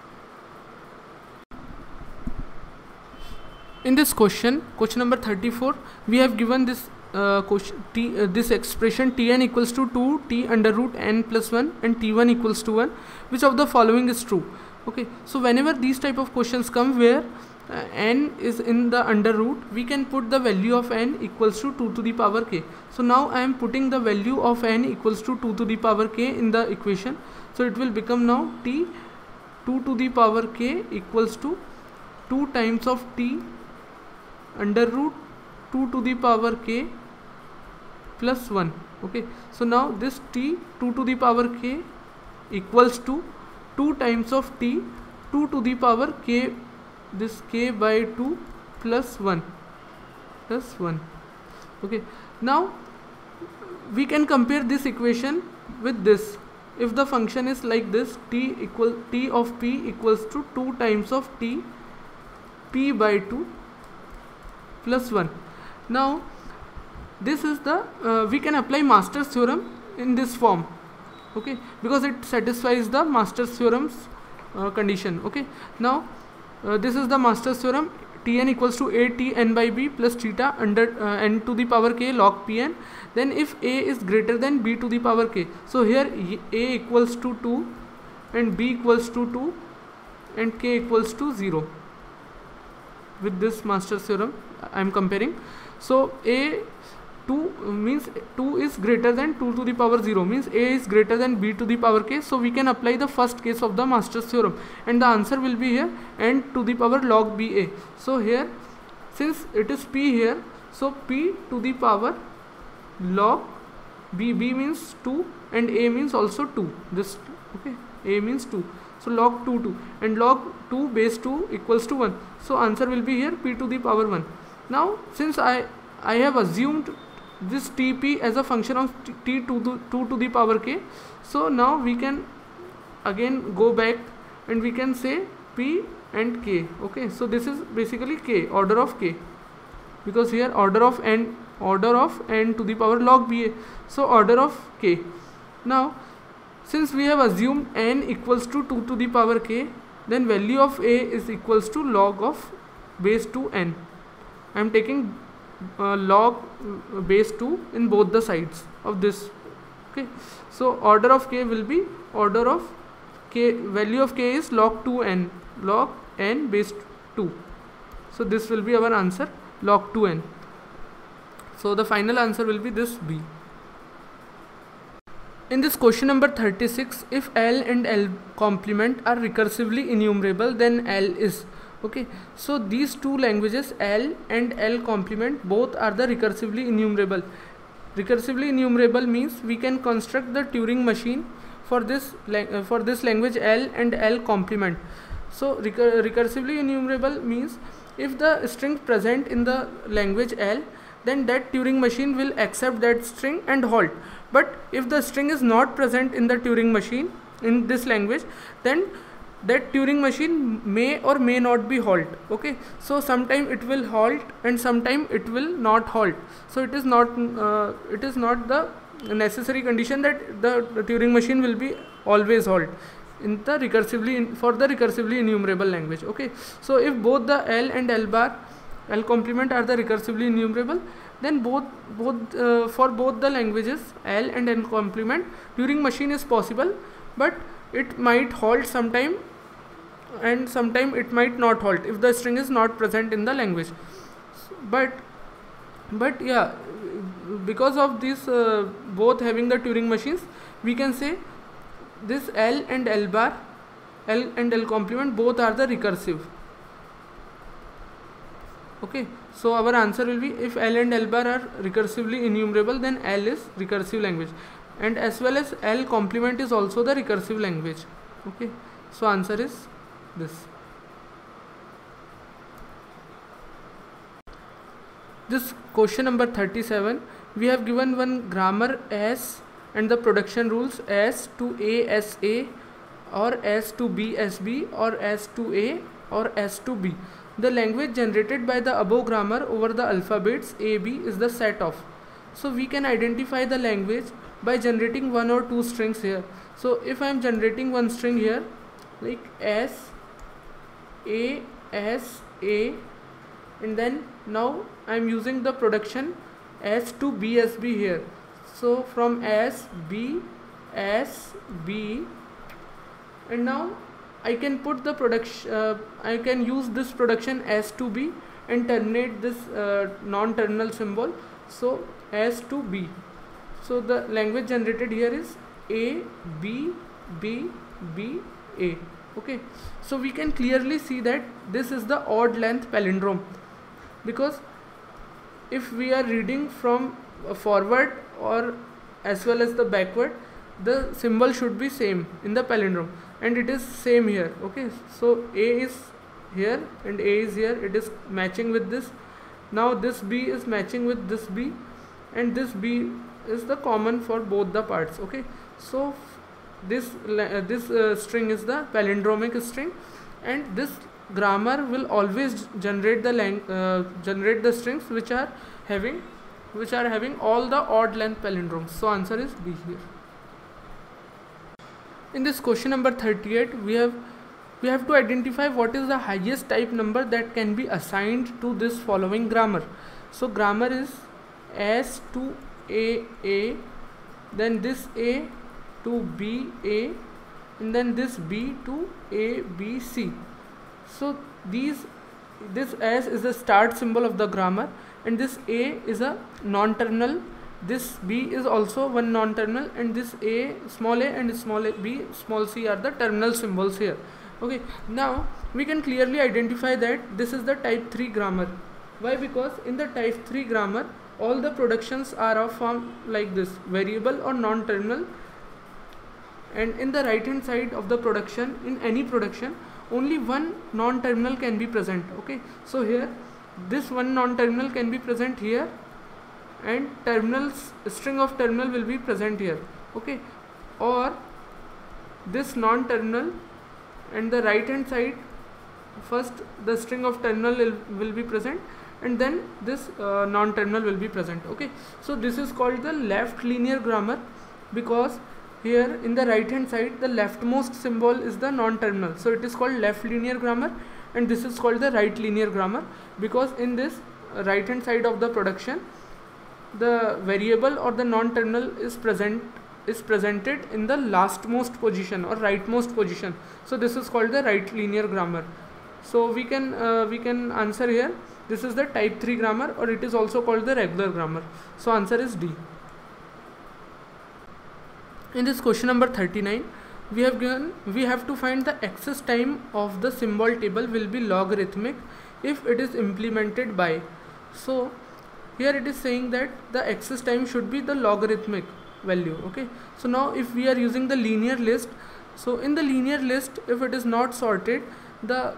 In this question number 34, we have given this this expression Tn equals to 2 T under root n plus 1 and T1 equals to 1. Which of the following is true? Okay, so whenever these type of questions come where n is in the under root, we can put the value of n equals to 2 to the power k. So now I am putting the value of n equals to 2 to the power k in the equation. So it will become now T 2 to the power k equals to 2 times of T under root 2 to the power k plus 1. Okay, so now this T 2 to the power k equals to 2 times of T 2 to the power k, this k by 2 plus 1 plus 1. Okay, now we can compare this equation with this. If the function is like this, T of P equals to 2 times of T P by 2 plus 1. Now this is the we can apply Master's theorem in this form. Okay, because it satisfies the Master's theorem's condition. Okay, now this is the Master's theorem. Tn equals to a t n by b plus theta under n to the power k log pn. Then if a is greater than b to the power k, so here a equals to 2 and b equals to 2 and k equals to 0. With this Master's theorem I am comparing. So a 2 means 2 is greater than 2 to the power 0, means a is greater than b to the power k. So we can apply the first case of the Master's theorem, and the answer will be here n to the power log ba. So here, since it is p here, so p to the power log b means 2 and a means also 2. This, okay, a means 2. So log 2 and log 2 base 2 equals to 1. So answer will be here p to the power 1. Now since I have assumed this Tp as a function of t to 2 to the power k, so now we can again go back and we can say p and k. Okay, so this is basically k, order of k, because here order of n to the power log ba, so order of k. Now since we have assumed n equals to 2 to the power k, then value of a is equals to log of base 2 n. I am taking log base 2 in both the sides of this. Okay, so order of k will be order of k, value of k is log 2n, log n base 2. So this will be our answer, log 2n. So the final answer will be this B. In this question number 36, if L and L complement are recursively enumerable, then L is. Okay, so these two languages L and L complement both are the recursively enumerable. Recursively enumerable means we can construct the Turing machine for this language L and L complement. So recursively enumerable means if the string present in the language L, then that Turing machine will accept that string and halt. But if the string is not present in the Turing machine in this language, then that Turing machine may or may not be halt. Okay, so sometime it will halt and sometime it will not halt. So it is not the necessary condition that the Turing machine will be always halt in the for the recursively enumerable language. Okay, so if both the L and L complement are the recursively enumerable, then for both the languages L and L complement, Turing machine is possible, but it might halt sometime and sometime it might not halt if the string is not present in the language. But yeah, because of this both having the Turing machines, we can say this L and L bar, L and L complement both are the recursive. Okay, so our answer will be, if L and L bar are recursively enumerable, then L is recursive language, and as well as L complement is also the recursive language. Okay, so answer is this. This question number 37, we have given one grammar S and the production rules S to A as A, or S to B as B, or S to A, or S to B. The language generated by the above grammar over the alphabets A, B is the set of. So we can identify the language by generating one or two strings here. So if I am generating one string here, like S, A, S, A, and then now I am using the production S to B S B here. So from S, B, S, B, and now I can put the production, I can use this production S to B and terminate this non-terminal symbol, so S to B. So the language generated here is A, B, B, B, A. Okay, so we can clearly see that this is the odd length palindrome, because if we are reading from forward or as well as the backward, the symbol should be same in the palindrome, and it is same here. Okay, so A is here and A is here, it is matching with this. Now this B is matching with this B, and this B is the common for both the parts. Okay, so this string is the palindromic string, and this grammar will always generate the strings which are having all the odd length palindromes. So answer is B here. In this question number 38, we have to identify what is the highest type number that can be assigned to this following grammar. So grammar is S to A, then this A to B A, and then this B to A B C. So this S is the start symbol of the grammar, and this A is a non-terminal, this B is also one non-terminal, and this A, small a, and small a, B, small c are the terminal symbols here. Okay, now we can clearly identify that this is the type 3 grammar. Why? Because in the type 3 grammar, all the productions are of form like this, variable or non-terminal, and in the right hand side of the production, in any production, only one non-terminal can be present. Okay, so here this one non-terminal can be present here, and string of terminal will be present here. Okay, or this non-terminal, and the right hand side, first the string of terminal will be present, and then this non-terminal will be present. Okay, so this is called the left linear grammar, because here in the right hand side the leftmost symbol is the non-terminal, so it is called left linear grammar, and this is called the right linear grammar, because in this right hand side of the production, the variable or the non-terminal is presented in the lastmost position or rightmost position, so this is called the right linear grammar. So we can answer here, this is the type 3 grammar, or it is also called the regular grammar. So answer is D. In this question number 39, we have to find the access time of the symbol table will be logarithmic if it is implemented by. So here it is saying that the access time should be the logarithmic value. Okay, so now if we are using the linear list, so in the linear list, if it is not sorted, the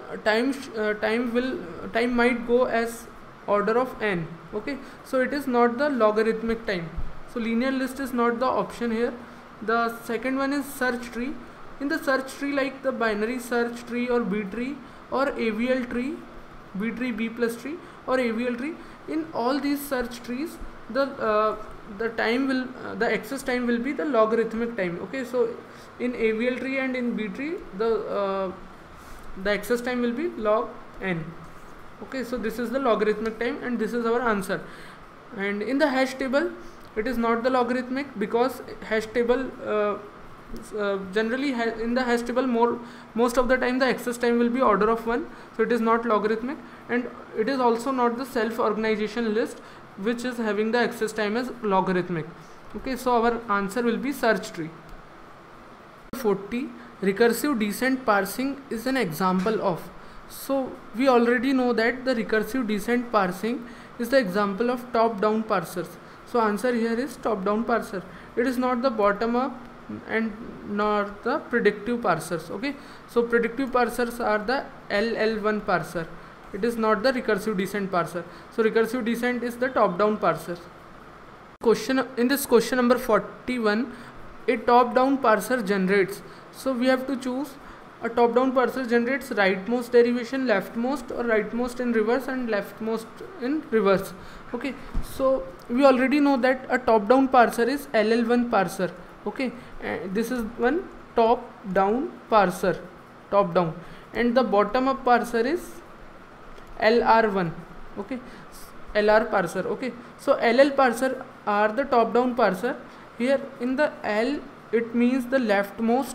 time might go as order of n. Okay, so it is not the logarithmic time, so linear list is not the option here. The second one is search tree. In the search tree, like the binary search tree or B tree or AVL tree, B tree, B plus tree or AVL tree, in all these search trees, the access time will be the logarithmic time. Okay, so in AVL tree and in B tree, the access time will be log n. Okay, so this is the logarithmic time, and this is our answer. And in the hash table, it is not the logarithmic, because hash table generally in the hash table most of the time the access time will be order of 1, so it is not logarithmic, and it is also not the self organization list, which is having the access time as logarithmic. Okay, so our answer will be search tree. 40, recursive descent parsing is an example of. So we already know that the recursive descent parsing is the example of top down parsers. So answer here is top down parser. It is not the bottom up and nor the predictive parsers. Okay, so predictive parsers are the LL1 parser. It is not the recursive descent parser. So recursive descent is the top down parser. In this question number 41, a top down parser generates. So we have to choose. A top down parser generates rightmost derivation, leftmost, or rightmost in reverse and leftmost in reverse. Okay, so we already know that a top down parser is LL1 parser. Okay, this is one top down parser, top down, and the bottom up parser is LR1. Okay, LR parser. Okay, so LL parser are the top down parser. Here in the L, it means the leftmost.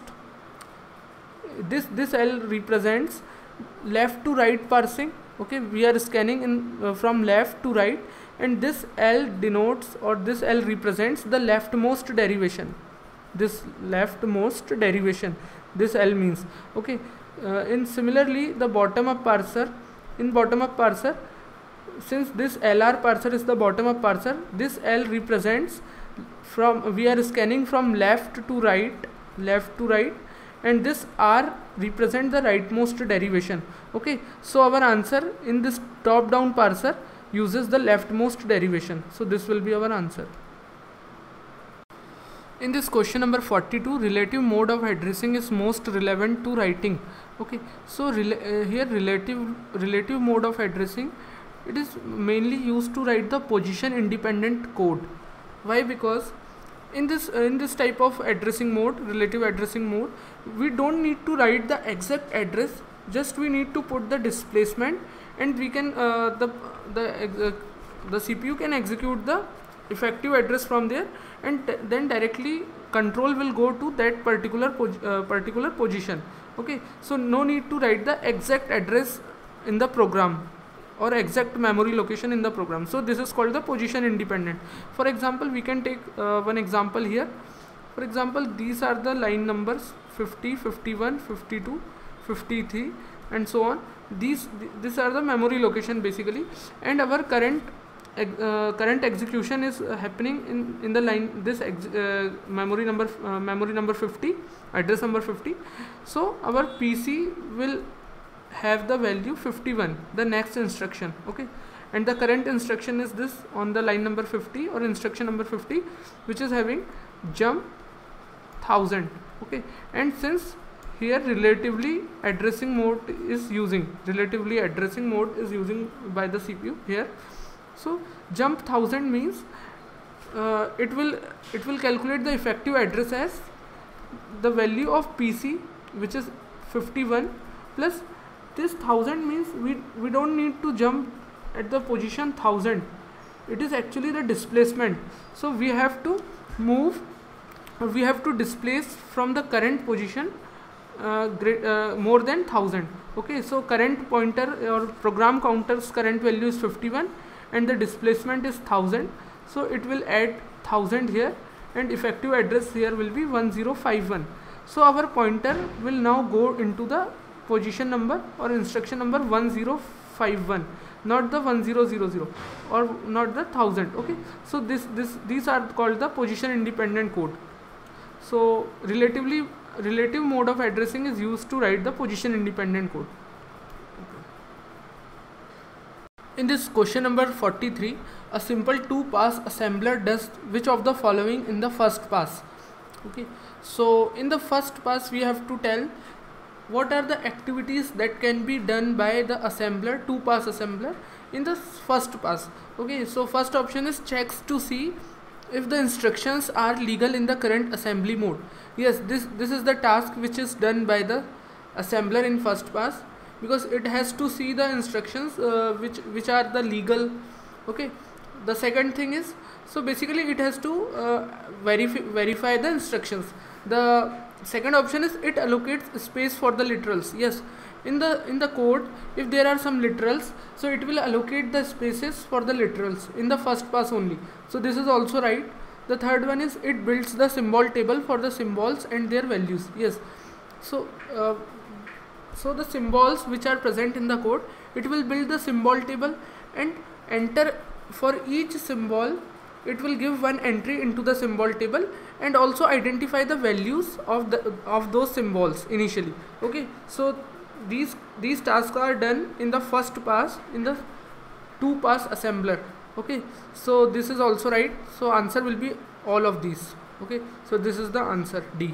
This L represents left to right parsing. Okay, we are scanning in from left to right, and this L denotes, or this L represents the leftmost derivation. This leftmost derivation, this L means. Okay, in similarly the bottom up parser, in bottom up parser, since this LR parser is the bottom up parser, this L represents from, we are scanning from left to right, and this R represents the rightmost derivation. Okay, so our answer in this top down parser uses the leftmost derivation. So this will be our answer. In this question number 42, relative mode of addressing is most relevant to writing. Okay, so here relative mode of addressing, it is mainly used to write the position independent code. Why? Because in this type of addressing mode, relative addressing mode, we don't need to write the exact address, just we need to put the displacement, and we can the CPU can execute the effective address from there, and then directly control will go to that particular position. Okay, so no need to write the exact address in the program or exact memory location in the program. So this is called the position independent. For example, we can take one example here. For example, these are the line numbers 50, 51, 52, 53 and so on. These are the memory location basically, and our current execution is happening in the line, this memory number 50, address number 50. So our PC will have the value 51, the next instruction. Okay, and the current instruction is this on the line number 50 or instruction number 50, which is having jump 1000. Okay, and since here relatively addressing mode is using by the CPU here, so jump 1000 means it will calculate the effective address as the value of PC, which is 51, plus this 1000 means we don't need to jump at the position 1000. It is actually the displacement. So we have to move, or we have to displace from the current position more than 1000. Okay, so current pointer or program counter's current value is 51 and the displacement is 1000. So it will add 1000 here, and effective address here will be 1051. So our pointer will now go into the position number or instruction number 1051, not the 1000 or not the 1000. Okay, so these are called the position independent code. So relative mode of addressing is used to write the position independent code. In this question number 43, a simple 2-pass assembler does which of the following in the first pass? Okay, so in the first pass we have to tell what are the activities that can be done by the assembler, 2-pass assembler in the first pass. Okay, so first option is checks to see if the instructions are legal in the current assembly mode. Yes, this is the task which is done by the assembler in first pass, because it has to see the instructions which are the legal. Okay, the second thing is, so basically it has to verify the instructions. The second option is it allocates space for the literals. Yes, in the code, if there are some literals, so it will allocate the spaces for the literals in the first pass only. So this is also right. The third one is it builds the symbol table for the symbols and their values. Yes. So so the symbols which are present in the code, it will build the symbol table and enter for each symbol. It will give one entry into the symbol table and also identify the values of those symbols initially. Okay, so these tasks are done in the first pass, in the 2-pass assembler. Okay, so this is also right. So answer will be all of these. Okay, so this is the answer, D.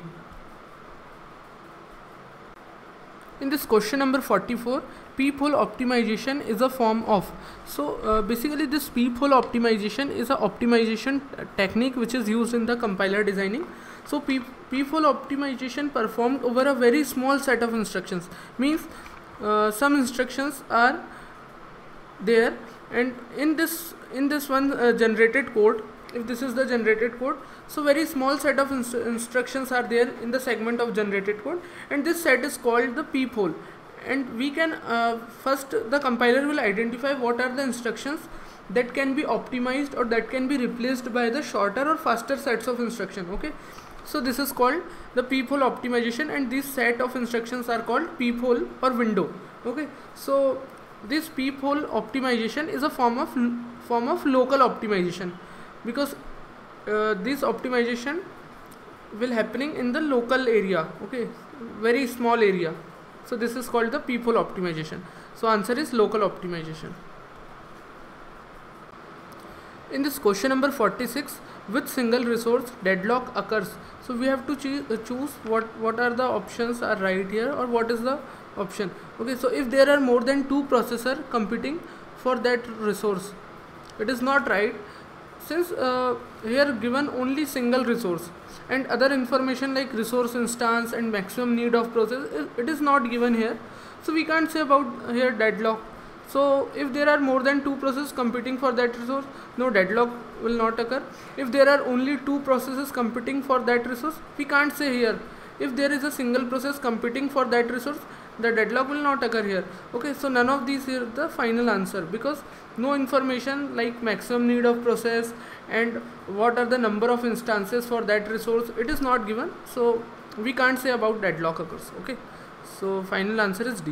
In this question number 44, peephole optimization is a form of. So basically this peephole optimization is a optimization technique which is used in the compiler designing. So peephole optimization performed over a very small set of instructions, means some instructions are there, and in this one generated code, if this is the generated code, so very small set of instructions are there in the segment of generated code, and this set is called the peephole. And we can first, the compiler will identify what are the instructions that can be optimized or that can be replaced by the shorter or faster sets of instruction. Okay, so this is called the peephole optimization, and this set of instructions are called peephole or window. Okay, so this peephole optimization is a form of local optimization, because this optimization will happening in the local area. Okay, very small area. So this is called the peephole optimization. So answer is local optimization. In this question number 46, with single resource deadlock occurs. So we have to choose what are the options are right here, or what is the option. Okay, so if there are more than 2 processors competing for that resource, it is not right, since here given only single resource, and other information like resource instance and maximum need of process, it is not given here. So we can't say about here deadlock. So if there are more than 2 processes competing for that resource, no deadlock will not occur. If there are only 2 processes competing for that resource, we can't say here. If there is a single process competing for that resource, the deadlock will not occur here. Okay, so none of these here the final answer, because no information like maximum need of process and what are the number of instances for that resource, it is not given. So we can't say about deadlock occurs. Okay, so final answer is D.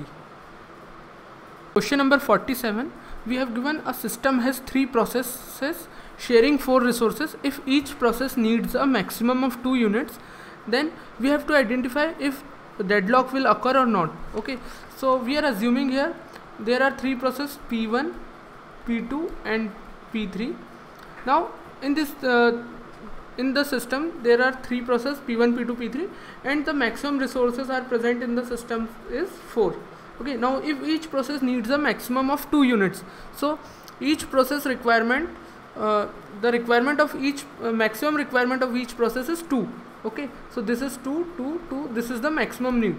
Question number 47, we have given a system has 3 processes sharing 4 resources. If each process needs a maximum of 2 units, then we have to identify if deadlock will occur or not. Okay, so we are assuming here there are 3 processes, P1, P2 and P3. Now in this in the system there are 3 processes, P1, P2, P3, and the maximum resources are present in the system is 4. Okay, now if each process needs a maximum of 2 units, so each process requirement, the requirement of each maximum requirement of each process is 2. Okay, so this is 2, 2, 2, this is the maximum need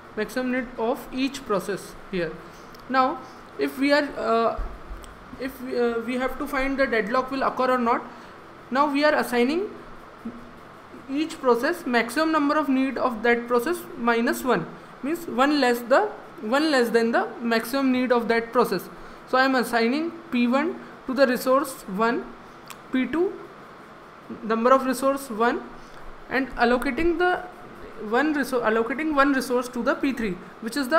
of each process here. Now if we are we have to find the deadlock will occur or not. Now we are assigning each process maximum number of need of that process minus 1, means 1 less than the maximum need of that process. So I am assigning P1 to the resource 1, P2 number of resource 1, and allocating one resource to the P3, which is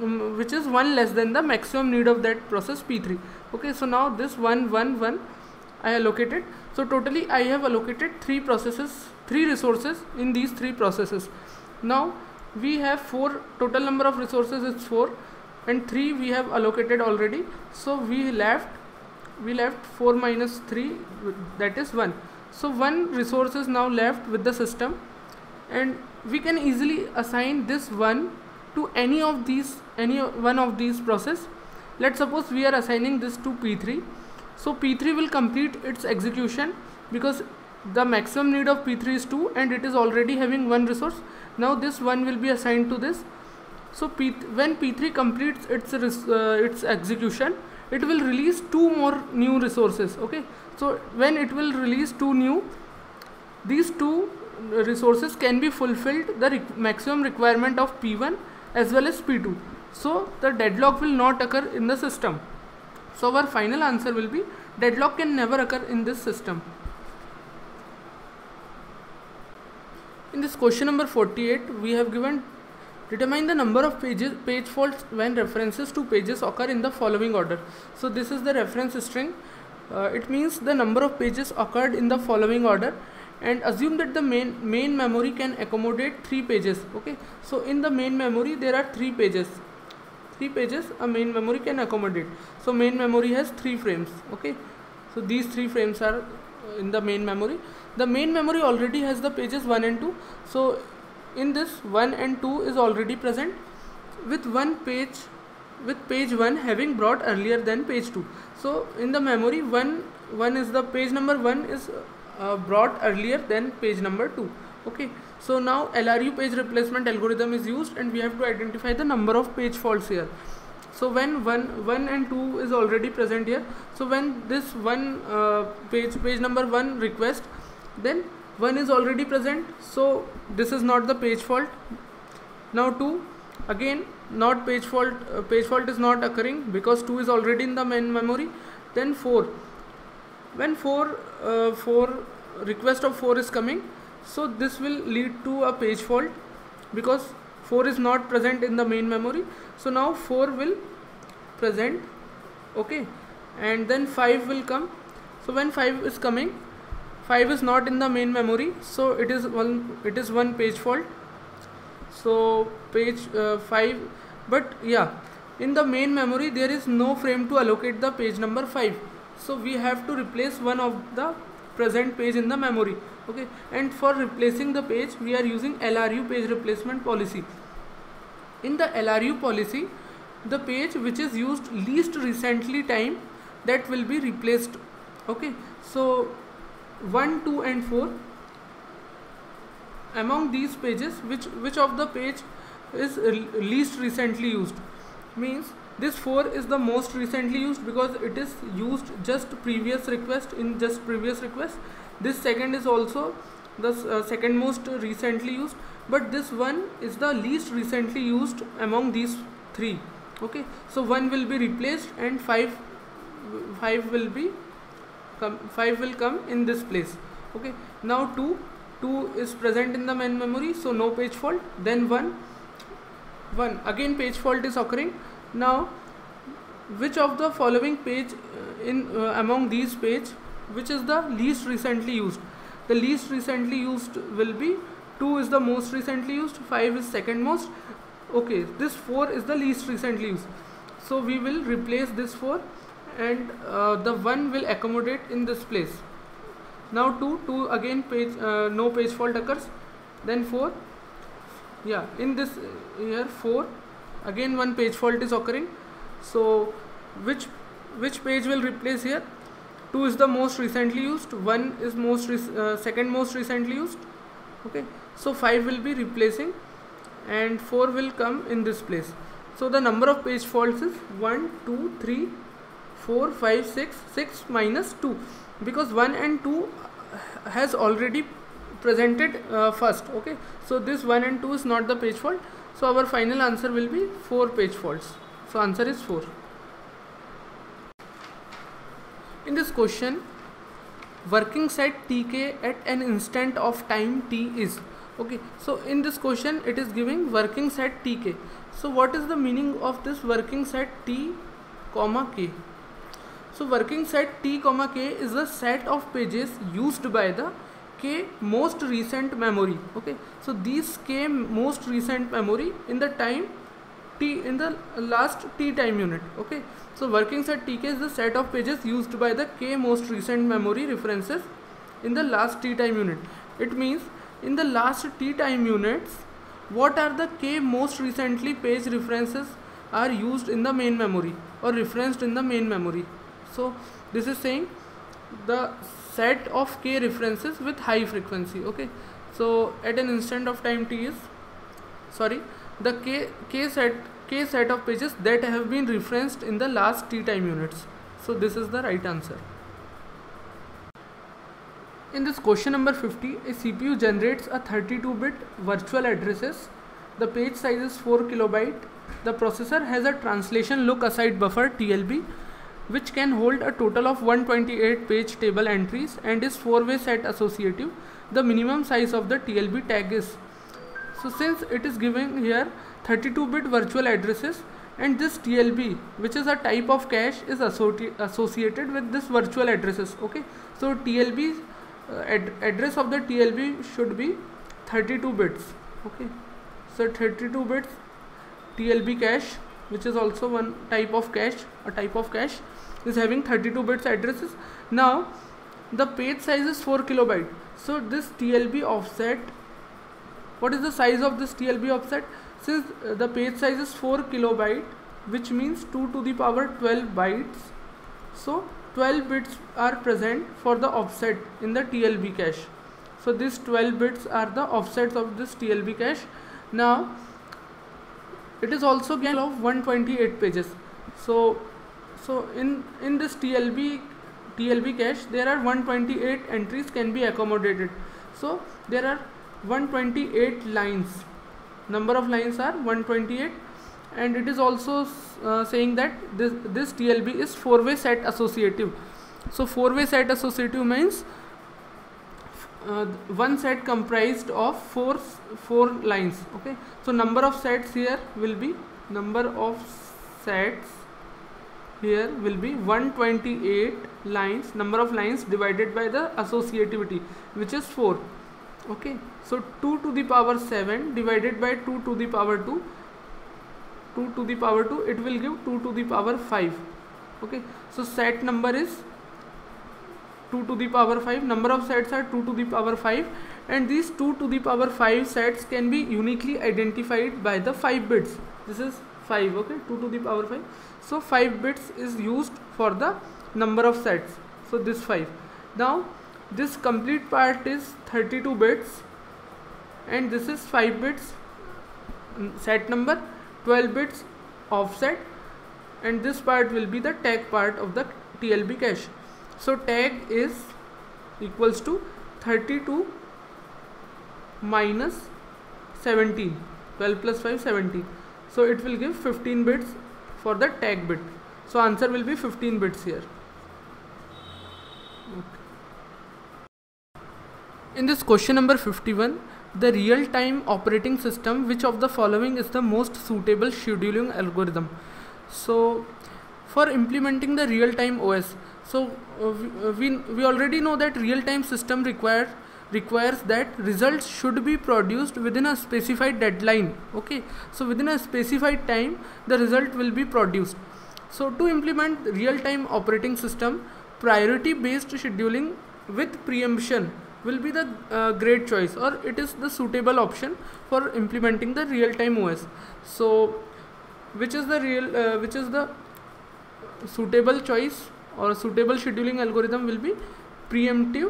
1 less than the maximum need of that process P3. Okay, so now this 1, 1, 1 I allocated. So totally I have allocated 3 resources in these 3 processes. Now we have 4, total number of resources is 4, and 3 we have allocated already. So we left 4 minus 3, that is 1. So 1 resource is now left with the system, and we can easily assign this 1 to any one of these process. Let's suppose we are assigning this to P3. So P3 will complete its execution because the maximum need of P3 is 2 and it is already having 1 resource. Now this 1 will be assigned to this. So when P3 completes its execution, it will release 2 more new resources. Okay, so when it will release 2 new, these 2 resources can be fulfilled the maximum requirement of P1 as well as P2. so the deadlock will not occur in the system. So our final answer will be deadlock can never occur in this system. In this question number 48, we have given determine the number of page faults when references to pages occur in the following order. So this is the reference string. It means the number of pages occurred in the following order, and assume that the main memory can accommodate 3 pages. Okay, so in the main memory there are 3 pages. 3 pages a main memory can accommodate. So main memory has 3 frames. Okay, so these 3 frames are in the main memory. The main memory already has the pages 1 and 2. So in this 1 and 2 is already present, with page 1 having brought earlier than page 2. So in the memory 1 is the page number 1 is brought earlier than page number 2. Okay, so now LRU page replacement algorithm is used, and we have to identify the number of page faults here. So when 1 and 2 is already present here, so when this page number 1 request, then 1 is already present, so this is not the page fault. Now 2, again not page fault, page fault is not occurring because 2 is already in the main memory. Then 4, when 4 request of 4 is coming, so this will lead to a page fault because 4 is not present in the main memory. So now 4 will present. Okay, and then 5 will come. So when 5 is coming, 5 is not in the main memory, so it is one page fault. So page 5, but yeah, in the main memory there is no frame to allocate the page number 5, so we have to replace one of the present page in the memory. Okay, and for replacing the page we are using LRU page replacement policy. In the LRU policy, the page which is used least recently time, that will be replaced. Okay, so 1, 2 and 4, among these pages which of the page is least recently used, means this 4 is the most recently used because it is used just previous request. This second is also the second most recently used, but this one is the least recently used among these 3. Okay, so 1 will be replaced and 5 will come in this place. Okay, now 2 is present in the main memory, so no page fault. Then 1 again page fault is occurring. Now which of the following page among these page, which is the least recently used? The least recently used will be 2 is the most recently used, 5 is second most. Okay, this 4 is the least recently used, so we will replace this 4 and the 1 will accommodate in this place. Now 2 again page no page fault occurs. Then 4, yeah, in this here 4 again one page fault is occurring. So which page will replace here? 2 is the most recently used, 1 is second most recently used. Okay, so 5 will be replacing and 4 will come in this place. So the number of page faults is 1, 2, 3, 4, 5, 6 minus 2, because 1 and 2 has already presented first. Okay, so this 1 and 2 is not the page fault, so our final answer will be 4 page faults. So answer is 4. In this question, working set Tk at an instant of time t is. Okay, so in this question it is giving working set Tk. So what is the meaning of this working set t comma k? So working set t comma k is the set of pages used by the k most recent memory. Okay, so these k most recent memory in the time t, in the last t time unit. Okay, so working set tk is the set of pages used by the k most recent memory references in the last t time unit. It means in the last t time units, what are the k most recently page references are used in the main memory or referenced in the main memory. So this is saying the set of k references with high frequency. Okay, so at an instant of time t is, sorry, the k set of pages that have been referenced in the last t time units. So this is the right answer. In this question number 50, a CPU generates a 32-bit virtual addresses the page size is 4 kilobyte. The processor has a translation look aside buffer TLB which can hold a total of 128 page table entries and is 4-way set associative. The minimum size of the TLB tag is, so since it is giving here 32-bit virtual addresses, and this TLB, which is a type of cache, is associated with this virtual addresses. Okay, so TLB address of the TLB should be 32 bits. Okay, so 32 bits TLB cache, which is also one type of cache, is having 32 bits addresses. Now the page size is 4 kilobyte. So this TLB offset, what is the size of this TLB offset? Since the page size is 4 kilobyte, which means 2 to the power 12 bytes, so 12 bits are present for the offset in the TLB cache. So these 12 bits are the offsets of this TLB cache. Now it is also capable of 128 pages. So in this TLB cache there are 128 entries can be accommodated. So there are 128 lines. Number of lines are 128, and it is also saying that this TLB is 4-way set associative. So 4-way set associative means one set comprised of four lines. Okay, so number of sets here will be 128 lines, number of lines divided by the associativity, which is 4. Okay, so 2 to the power 7 divided by 2 to the power 2, it will give 2 to the power 5. Okay, so set number is 2 to the power 5, number of sets are 2 to the power 5, and these 2 to the power 5 sets can be uniquely identified by the 5 bits. This is 5, okay, 2 to the power 5. So 5 bits is used for the number of sets. So this 5. Now this complete part is 32 bits, and this is 5 bits set number, 12 bits offset, and this part will be the tag part of the TLB cache. So tag is equals to 32 minus 17, 12 plus 5, 17. So it will give 15 bits for the tag bit. So answer will be 15 bits here. Okay. In this question number 51, the real-time operating system, which of the following is the most suitable scheduling algorithm? So for implementing the real-time OS, so we already know that real-time system requires that results should be produced within a specified deadline. Okay, so within a specified time the result will be produced. So to implement real-time operating system, priority based scheduling with preemption will be the great choice, or it is the suitable option for implementing the real-time OS. So which is the suitable choice or suitable scheduling algorithm will be preemptive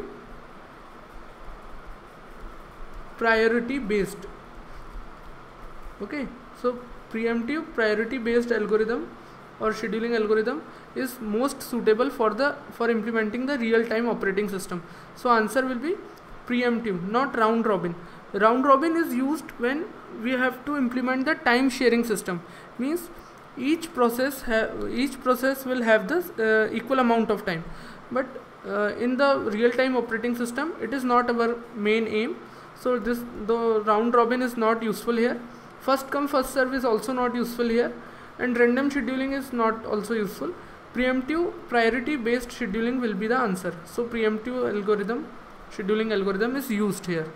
priority based. Okay, so preemptive priority based algorithm or scheduling algorithm is most suitable for implementing the real-time operating system. So answer will be preemptive, not round robin. Round robin is used when we have to implement the time sharing system. Means each process will have the equal amount of time, but in the real-time operating system it is not our main aim. So the round robin is not useful here. First come first serve is also not useful here, and random scheduling is not also useful. Preemptive priority based scheduling will be the answer. So preemptive scheduling algorithm is used here.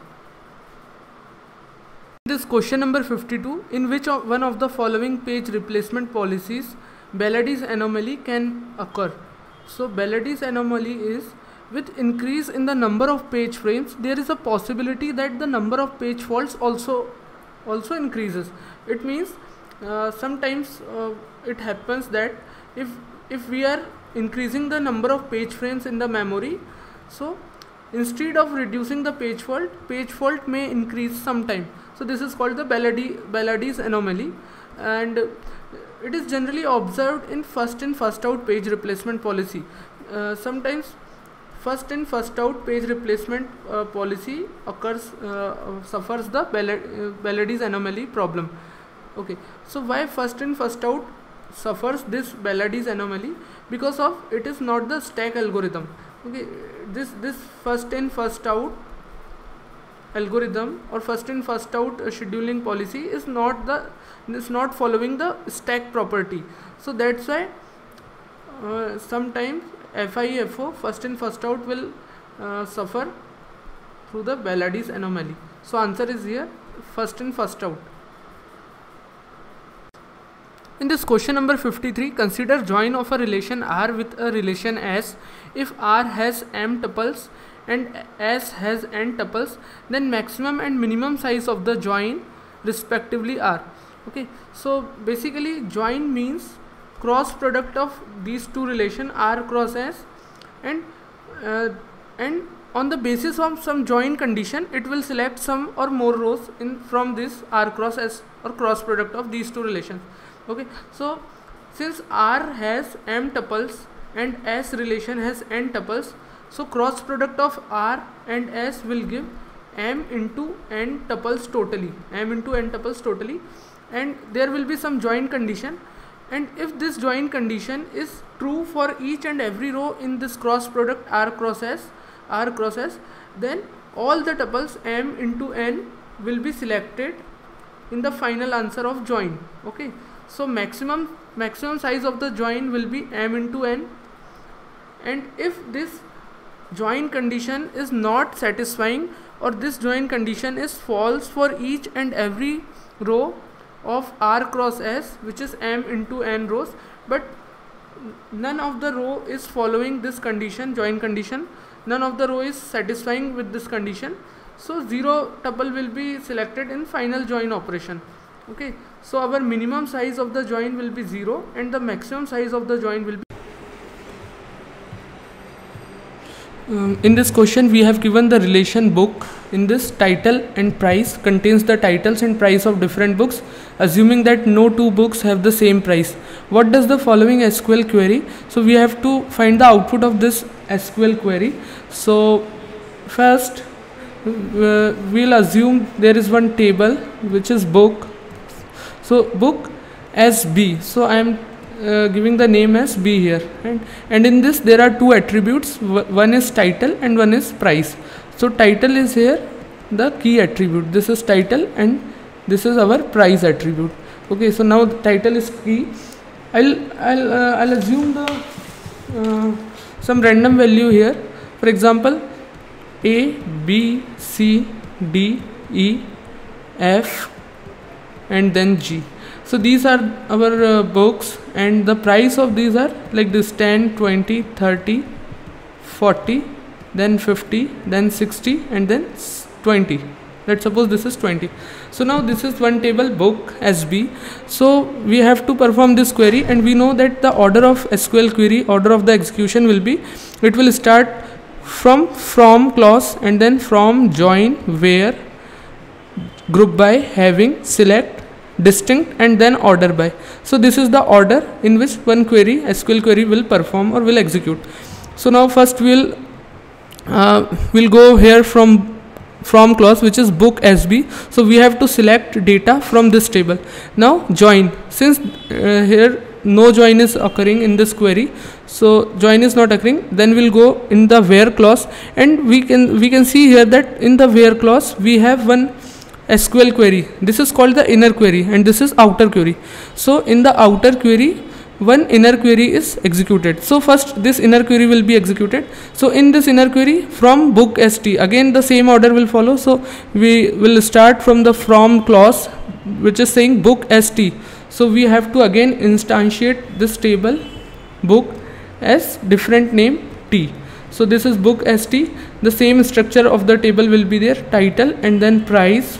This question number 52, in which one of the following page replacement policies Baladi's anomaly can occur? So Baladi's anomaly is, with increase in the number of page frames, there is a possibility that the number of page faults also increases. It means sometimes it happens that if we are increasing the number of page frames in the memory, so instead of reducing the page fault may increase sometime. So this is called the Baladi's anomaly, and it is generally observed in first in first out page replacement policy. Sometimes first in first out page replacement policy occurs, suffers the Baladi's anomaly problem. Okay, so why first in first out suffers this Baladi's anomaly? Because of it is not the stack algorithm. Okay, this first in first out algorithm or first in first out scheduling policy is not following the stack property. So that's why sometimes FIFO, first in first out, will suffer through the Baladi's anomaly. So answer is here first in first out. In this question number 53, consider join of a relation R with a relation S. If R has m tuples and S has n tuples, then maximum and minimum size of the join respectively are. Okay, so basically join means cross product of these two relation R cross S, and on the basis of some join condition it will select some or more rows from this R cross S or cross product of these two relations. Okay, so since R has m tuples and S relation has n tuples, so cross product of R and S will give m into n tuples totally, and there will be some join condition, and if this join condition is true for each and every row in this cross product R cross S, then all the tuples m into n will be selected in the final answer of join. Okay, so maximum size of the join will be m into n, and if this join condition is not satisfying or this join condition is false for each and every row of R cross S, which is m into n rows, but none of the row is following this condition, join condition, none of the row is satisfying with this condition, so 0 tuple will be selected in final join operation. Okay, so our minimum size of the join will be 0 and the maximum size of the join will be. In this question we have given the relation book. In this, title and price contains the titles and price of different books, assuming that no two books have the same price. What does the following SQL query? So we have to find the output of this SQL query. So first we'll assume there is one table which is book. So book as B. So I am giving the name as B here, and in this there are two attributes, one is title and one is price. So title is here the key attribute, this is title and this is our price attribute. Okay, so now the title is key. I'll assume the some random value here, for example A, B, C, D, E, F and then G. So these are our books, and the price of these are like this: 10, 20, 30, 40, then 50, then 60 and then 20. Let's suppose this is 20. So now this is one table, book as B. So we have to perform this query, and we know that the order of SQL query, order of the execution will be, it will start from clause and then from, join, where, group by, having, select, distinct and then order by. So this is the order in which one query, SQL query, will perform or will execute. So now first we'll go here from clause, which is book SB. So we have to select data from this table. Now join, since here no join is occurring in this query, so join is not occurring, then we'll go in the where clause, and we can see here that in the where clause we have one SQL query. This is called the inner query and this is outer query. So in the outer query one inner query is executed. So first this inner query will be executed. So in this inner query, from book ST, again the same order will follow. So we will start from the from clause, which is saying book ST. So we have to again instantiate this table book as different name T. So this is book ST. The same structure of the table will be there, title and then price,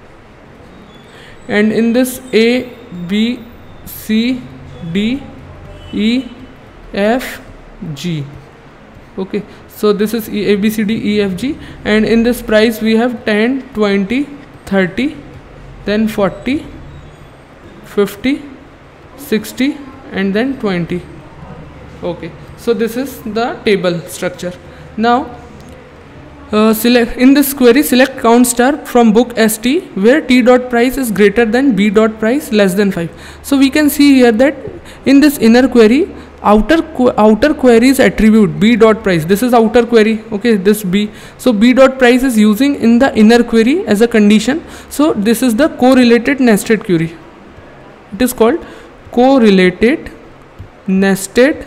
and in this A, B, C, D, E, F, G. Okay, so this is A, B, C, D, E, F, G, and in this price we have 10, 20, 30, then 40, 50, 60 and then 20. Okay, so this is the table structure. Now select in this query, select count star from book ST where T dot price is greater than B dot price less than 5. So we can see here that in this inner query, outer query's attribute B dot price, this is outer query, okay, this B. So B dot price is using in the inner query as a condition. So this is the correlated nested query. It is called correlated nested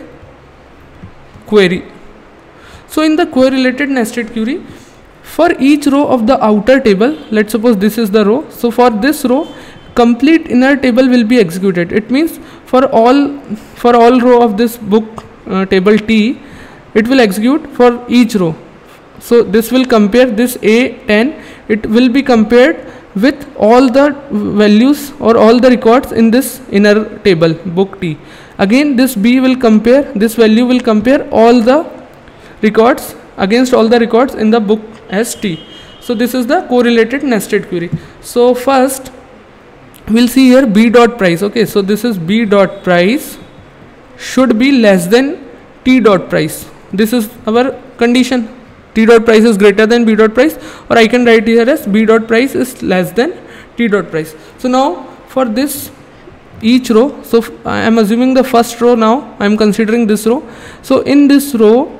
query. So in the correlated nested query, for each row of the outer table, let's suppose this is the row. So for this row, complete inner table will be executed. It means for all row of this book table T, it will execute for each row. So this will compare this A10. It will be compared with all the values or all the records in this inner table book T. Again this B will compare, this value will compare all the records against all the records in the book ST. So this is the correlated nested query. So first we'll see here B dot price. Okay, so this is B dot price should be less than T dot price. This is our condition. T dot price is greater than B dot price, or I can write here as B dot price is less than T dot price. So now for this each row, so I am assuming the first row now, I am considering this row. So in this row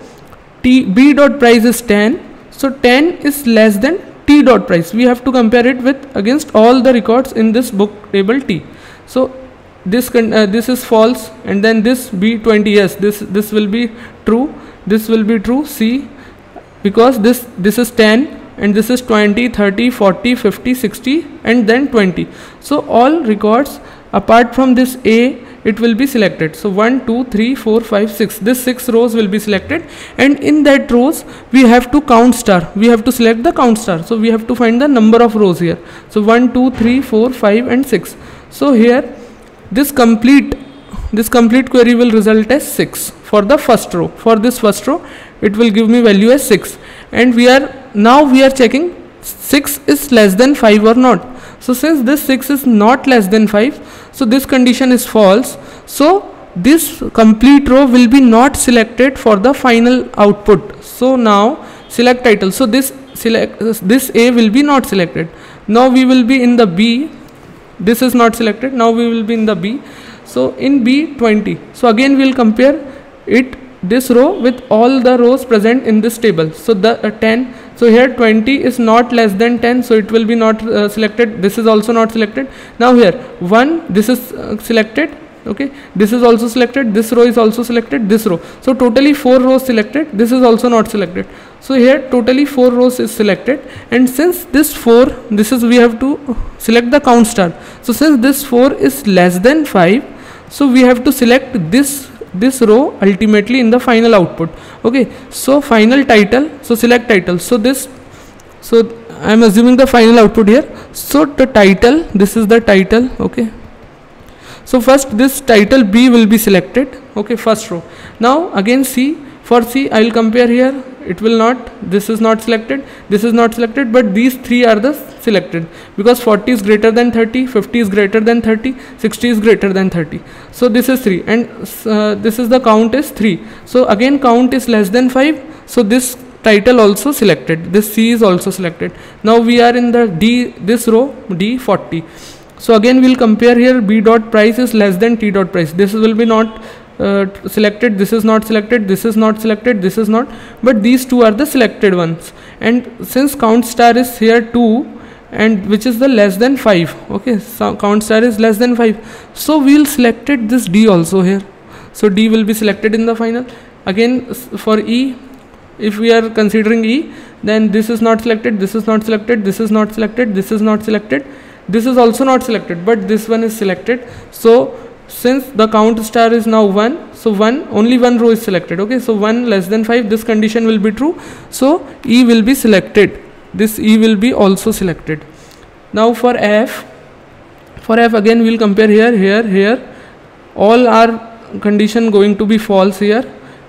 B dot price is 10, so 10 is less than T dot price. We have to compare it with against all the records in this book table T. So this is false, and then this B20, yes, this will be true, this will be true, C, because this is 10 and this is 20, 30, 40, 50, 60 and then 20. So all records apart from this A, it will be selected. So 1, 2, 3, 4, 5, 6. This 6 rows will be selected, and in that rows we have to count star. We have to select the count star. So we have to find the number of rows here. So 1, 2, 3, 4, 5 and 6. So here this complete query will result as 6 for the first row. For this first row it will give me value as 6, and we are checking 6 is less than 5 or not. So since this 6 is not less than 5, so this condition is false. So this complete row will be not selected for the final output. So now select title. So this A will be not selected. Now we will be in the B. This is not selected. Now we will be in the B. So in B 20. So again we will compare this row with all the rows present in this table. So the 10. So here 20 is not less than 10, so it will be not selected. This is also not selected. Now here 1, this is selected. Okay, this is also selected. This row is also selected. This row. So totally 4 rows selected. This is also not selected. So here totally 4 rows is selected, and since this 4, we have to select the count star. So since this 4 is less than 5, so we have to select this row ultimately in the final output. Okay, so final title, so select title. So I am assuming the final output here. So the title, this is the title. Okay, so first this title B will be selected. Okay, first row. Now again C, for C I will compare here. It will not, this is not selected, this is not selected, but these 3 are the selected, because 40 is greater than 30, 50 is greater than 30, 60 is greater than 30. So this is 3, and this is the count is 3. So again count is less than 5, so this title also selected, this C is also selected. Now we are in the D, this row D 40. So again we will compare here. B dot price is less than T dot price. This will be not selected, this is not selected, this is not selected, this is not, but these 2 are the selected ones. And since count star is here 2, and which is the less than 5, okay, so count star is less than 5, so we will selected this D also here. So D will be selected in the final. Again for E, if we are considering E, then this is not selected, this is not selected, this is not selected, this is not selected, this is also not selected, but this one is selected. So since the count star is now 1, so only one row is selected. Okay, so 1 less than 5, this condition will be true, so E will be selected, this E will be also selected. Now for F again we will compare here, all are condition going to be false here.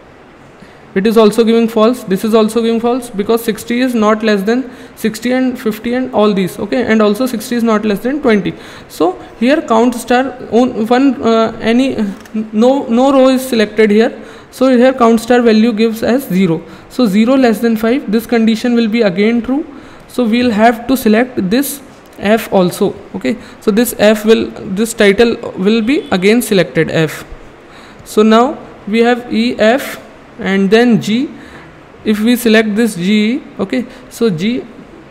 It is also giving false, this is also giving false, because 60 is not less than 60 and 50 and all these. Okay, and also 60 is not less than 20. So here count star no row is selected here. So here count star value gives as 0. So 0 less than 5, this condition will be again true. So we'll have to select this F also. Okay, so this title will be again selected F. So now we have E, F, and then G. If we select this G, okay, so G,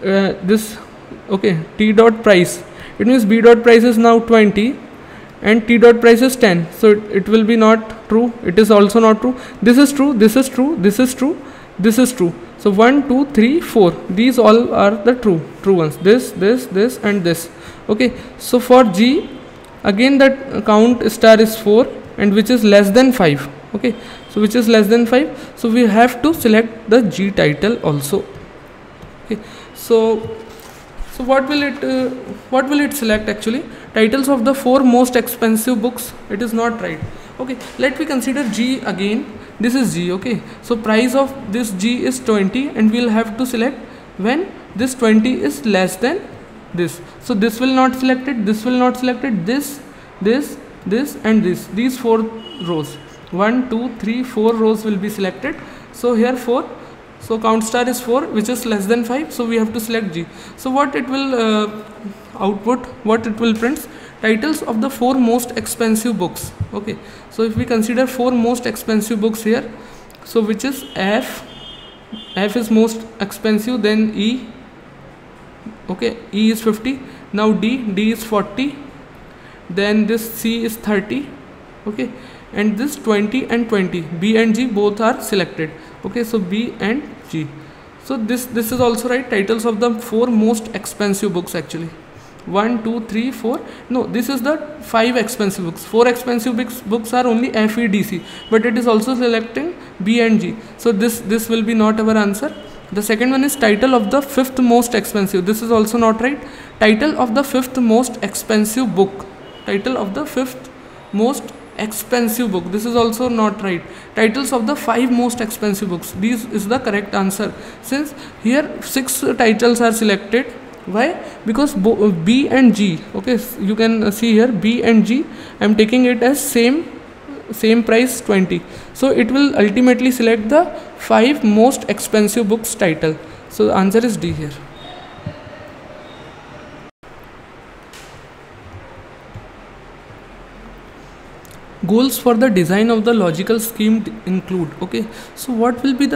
T dot price, it means B dot price is now 20 and T dot price is 10. So it will be not true. It is also not true. This is true, this is true, this is true, this is true. So 1, 2, 3, 4. These all are the true ones. This, and this. Okay. So for G, again that count star is 4 and which is less than 5. Okay. So which is less than 5. So we have to select the G title also. Okay. So what will it select actually? Titles of the 4 most expensive books. It is not right. Okay. Let me consider G again. This is G. Okay. So price of this G is 20 and we'll have to select when this 20 is less than this. So this will not select it, this will not select it, this and this. These 4 rows. 1, 2, 3, 4 rows will be selected. So here 4. So count star is 4 which is less than 5. So we have to select G. So what it will output, what it will print? Titles of the 4 most expensive books. Okay. So if we consider 4 most expensive books here, so which is F is most expensive, then E, okay, E is 50, now D is 40, then this C is 30, okay, and this 20 and 20, B and G both are selected. Okay, so B and G. So this is also right. Titles of the 4 most expensive books actually. 1, 2, 3, 4. No, this is the 5 expensive books. 4 expensive books are only F, E, D, C, but it is also selecting B and G. So this will be not our answer. The second one is title of the 5th most expensive. This is also not right. Title of the 5th most expensive book. Title of the 5th most expensive book. This is also not right. Titles of the 5 most expensive books. This is the correct answer. Since here 6 titles are selected. Why? Because B and G, okay, you can see here B and G, I am taking it as same price 20. So it will ultimately select the 5 most expensive books title. So the answer is D here. Goals for the design of the logical scheme include, okay, so what will be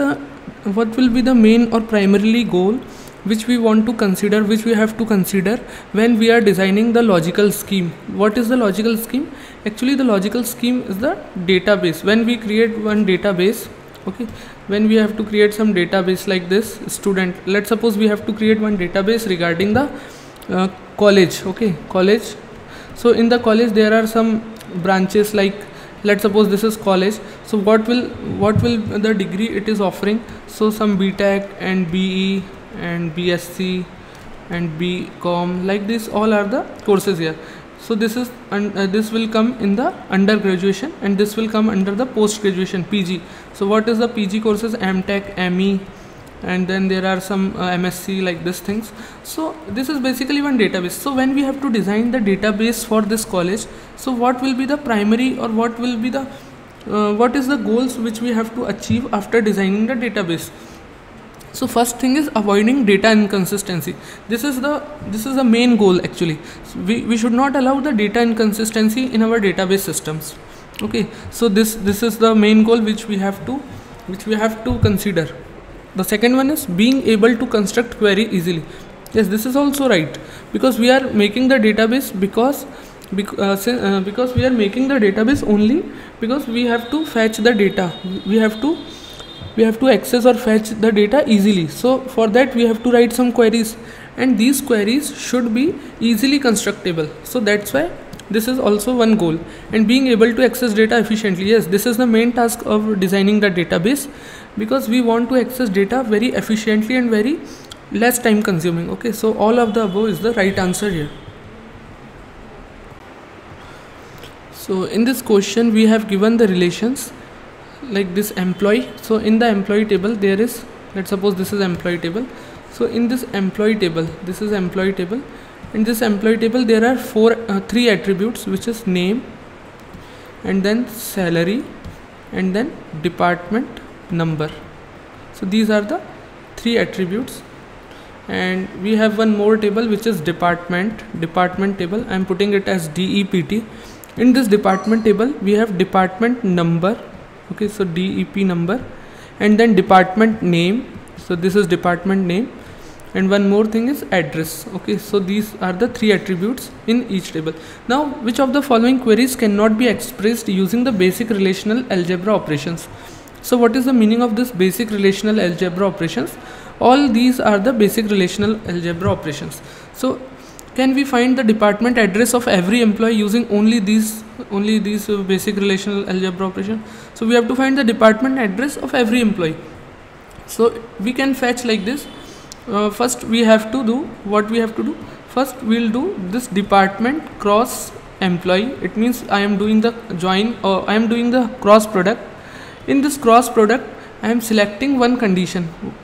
the main or primarily goal which we want to consider, which we have to consider when we are designing the logical scheme. What is the logical scheme? Actually the logical scheme is the database. When we create one database, okay, when we have to create some database like this student, let's suppose we have to create one database regarding the college, okay, college. So in the college there are some branches, like let's suppose this is college. So what will the degree it is offering? So some BTech and BE and BSc and BCom, like this all are the courses here. So this is this will come in the undergraduation and this will come under the post graduation, PG. So what is the PG courses? MTech, ME, and then there are some MSc, like this things. So this is basically one database. So when we have to design the database for this college, so what will be the primary, or what will be the what is the goals which we have to achieve after designing the database? So first thing is avoiding data inconsistency. This is the main goal actually. So we should not allow the data inconsistency in our database systems. Okay, so this is the main goal which we have to consider. The second one is being able to construct query easily. Yes, this is also right, because we are making the database because we are making the database only because we have to fetch the data. We have to access or fetch the data easily. So for that we have to write some queries, and these queries should be easily constructible. So that's why this is also one goal. And being able to access data efficiently. Yes, this is the main task of designing the database, because we want to access data very efficiently and very less time consuming. Okay, so all of the above is the right answer here. So in this question we have given the relations like this employee. So in the employee table there is, let's suppose this is employee table. So in this employee table, this is employee table. In this employee table there are three attributes, which is name, and then salary, and then department number. So these are the 3 attributes. And we have one more table, which is department table. I am putting it as DEPT. In this department table we have department number, okay, so DEP number, and then department name, so this is department name, and one more thing is address. Okay, so these are the 3 attributes in each table. Now, which of the following queries cannot be expressed using the basic relational algebra operations? So what is the meaning of this basic relational algebra operations? All these are the basic relational algebra operations. So can we find the department address of every employee using only these basic relational algebra operations? So we have to find the department address of every employee. So we can fetch like this. First we have to do what we have to do. First we'll do this department cross employee. It means I am doing the join, or I am doing the cross product. In this cross product I am selecting one condition.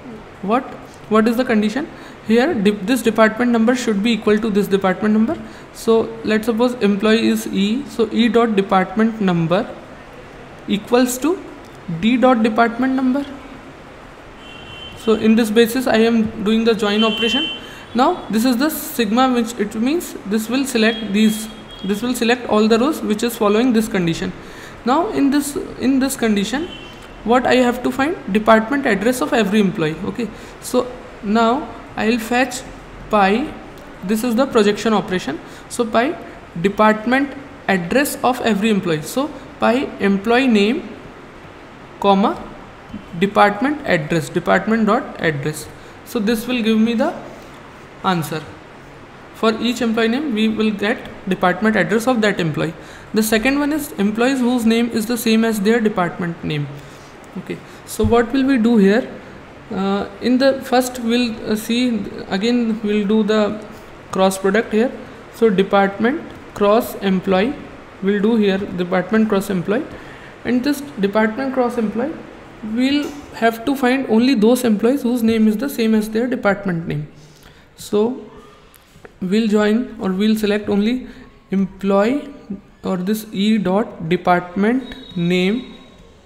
What is the condition? Here this department number should be equal to this department number. So let's suppose employee is E, so E dot department number equals to D dot department number. So in this basis I am doing the join operation. Now this is the sigma, which it means this will select these, this will select all the rows which is following this condition. Now in this condition, what I have to find? Department address of every employee. Okay, so now I will fetch pi, this is the projection operation, so pi department address of every employee. So pi employee name comma department address, department dot address. So this will give me the answer. For each employee name we will get department address of that employee. The second one is employees whose name is the same as their department name. Okay, so what will we do here? In the first we'll see again, we'll do the cross product here. So department cross employee, we'll do here department cross employee, and this department cross employee we'll have to find only those employees whose name is the same as their department name. So we'll join, or we'll select only employee, or this E dot department name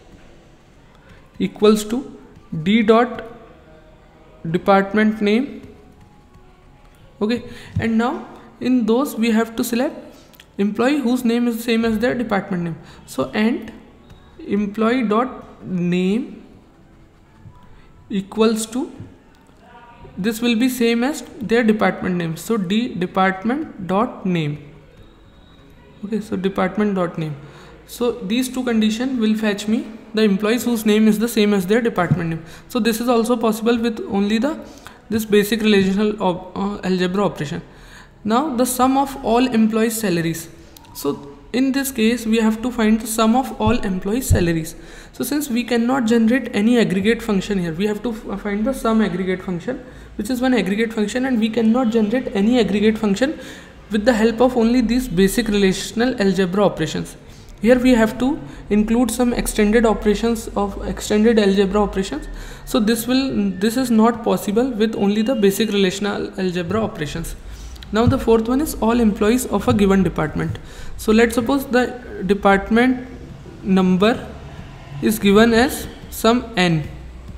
equals to D dot department name. Okay, and now in those we have to select employee whose name is the same as their department name. So and employee dot name equals to, this will be same as their department name, so D department dot name. Okay, so department dot name. So these two conditions will fetch me the employees whose name is the same as their department name. So this is also possible with only this basic relational algebra operation. Now the sum of all employees' salaries. So in this case we have to find the sum of all employees' salaries. So since we cannot generate any aggregate function here, we have to find the sum aggregate function, which is one aggregate function, and we cannot generate any aggregate function with the help of only these basic relational algebra operations. Here we have to include some extended operations of extended algebra operations. So this is not possible with only the basic relational algebra operations. Now the fourth one is all employees of a given department. So let's suppose the department number is given as some n.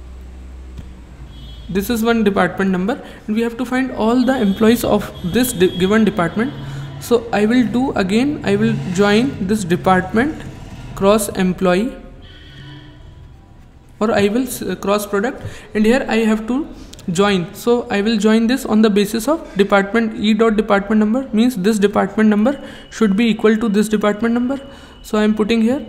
This is one department number, and we have to find all the employees of this given department. So I will do again, I will join this department cross employee, or I will cross product, and here I have to join. So I will join this on the basis of department E dot department number, means this department number should be equal to this department number. So I am putting here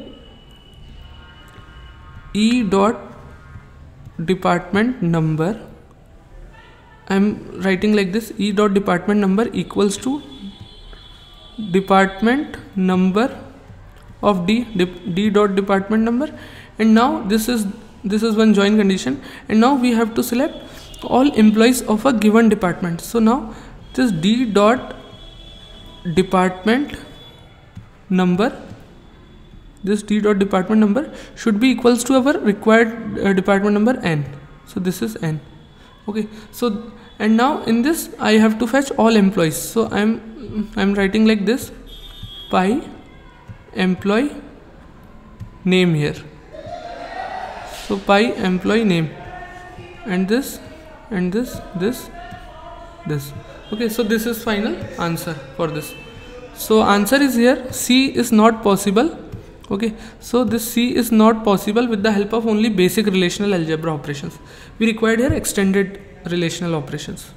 E dot department number. I am writing like this: E dot department number equals to department number of D dot department number. And now this is one join condition, and now we have to select all employees of a given department. So now this D dot department number, this D dot department number should be equals to our required department number n. So this is n. Okay, so and now in this I have to fetch all employees. So I'm writing like this: pi employee name here. So pi employee name, and this and this. Okay, so this is final answer for this. So answer is here, C is not possible. Okay, so this C is not possible with the help of only basic relational algebra operations. We required here extended relational operations.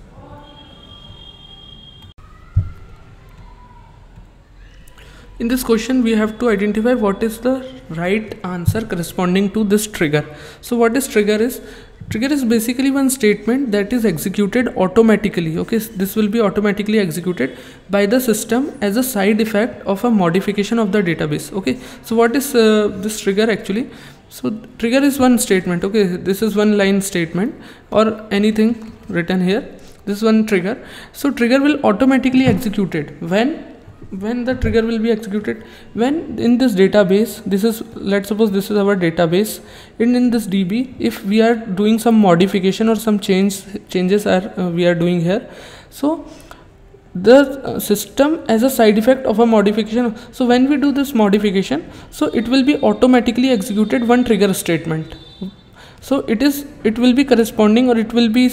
In this question, we have to identify what is the right answer corresponding to this trigger. So what is trigger is? Trigger is basically one statement that is executed automatically. Okay, this will be automatically executed by the system as a side effect of a modification of the database. Okay, so what is this trigger actually? So trigger is one statement. Okay, this is one line statement or anything written here. This is one trigger. So trigger will automatically executed when the trigger will be executed when in this database, this is, let's suppose this is our database, and in this DB if we are doing some modification or some changes are we are doing here, so the system as a side effect of a modification, so when we do this modification, so it will be automatically executed one trigger statement. So it will be corresponding, or it will be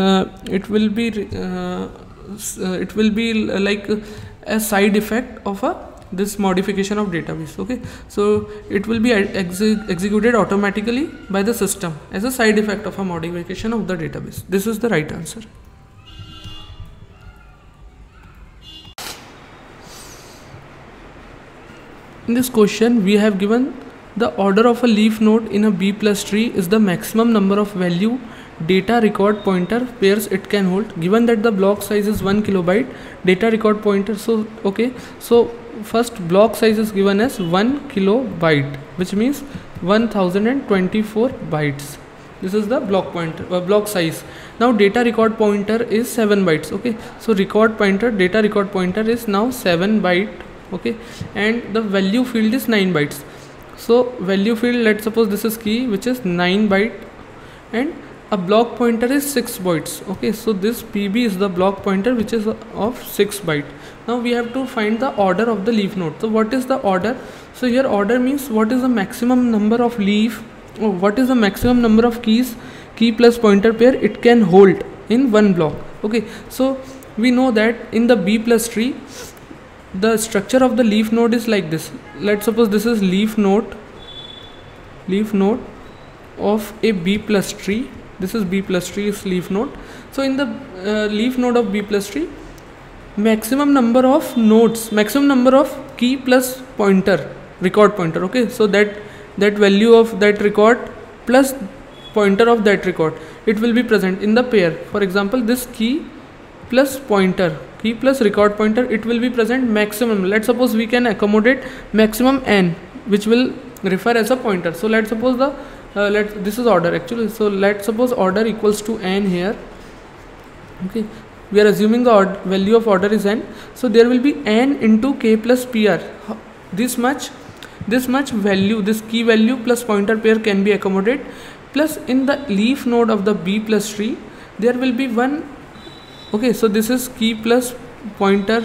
like a side effect of this modification of database. Okay, so it will be executed automatically by the system as a side effect of a modification of the database. This is the right answer. In this question, we have given the order of a leaf node in a B plus tree is the maximum number of value data record pointer pairs it can hold, given that the block size is 1 kilobyte data record pointer. So okay, so first block size is given as 1 kilobyte, which means 1024 bytes. This is the block pointer block size. Now data record pointer is 7 bytes. Okay, so record pointer, data record pointer is now 7 byte. Okay, and the value field is 9 bytes. So value field, let's suppose this is key, which is 9 byte, and a block pointer is 6 bytes. Okay, so this PB is the block pointer which is of 6 byte. Now we have to find the order of the leaf node. So what is the order? So here order means what is the maximum number of leaf, or what is the maximum number of keys, key plus pointer pair it can hold in one block. Okay, so we know that in the B plus tree, the structure of the leaf node is like this. Let's suppose this is leaf node of a B plus tree. This is B plus tree is leaf node. So in the leaf node of B plus tree, maximum number of nodes, maximum number of key plus pointer, record pointer. Okay, so that value of that record plus pointer of that record, it will be present in the pair. For example, this key plus pointer, key plus record pointer, it will be present maximum. Let's suppose we can accommodate maximum n, which will refer as a pointer. So let's suppose the this is order actually. So let's suppose order equals to n here. Okay, we are assuming the value of order is n. So there will be n into k plus pr. This much value, this key value plus pointer pair can be accommodated. Plus in the leaf node of the B plus tree, there will be one. Okay, so this is key plus pointer,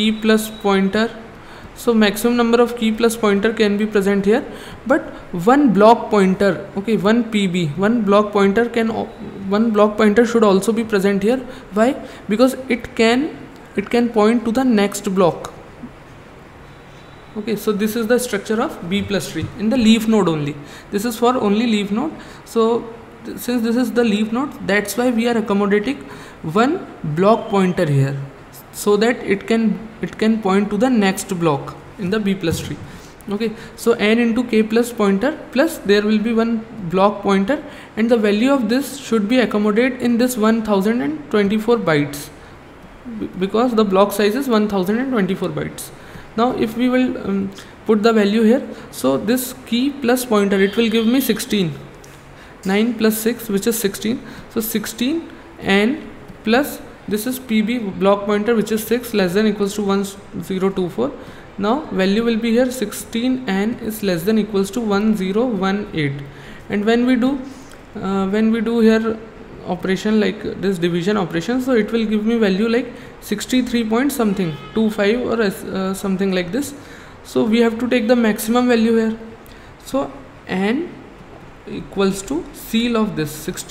so maximum number of key plus pointer can be present here, but one block pointer, okay, one PB, one block pointer should also be present here. Why? Because it can point to the next block. Okay, so this is the structure of B plus tree in the leaf node only. This is for only leaf node. So since this is the leaf node, that's why we are accommodating one block pointer here, so that it can point to the next block in the B plus tree. Okay, so n into k plus pointer, plus there will be one block pointer, and the value of this should be accommodated in this 1024 bytes, because the block size is 1024 bytes. Now if we will put the value here, so this key plus pointer, it will give me 16, 9 plus 6, which is 16. So 16 n plus this is PB block pointer, which is 6 less than equals to 1024. Now value will be here 16 n is less than equals to 1018, and when we do here operation like this division operation, so it will give me value like 63 point something 25 or something like this. So we have to take the maximum value here. So n equals to seal of this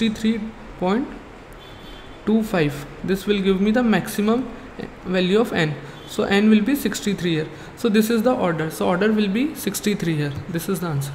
63.25. this will give me the maximum value of n. So n will be 63 here. So this is the order. So order will be 63 here. This is the answer.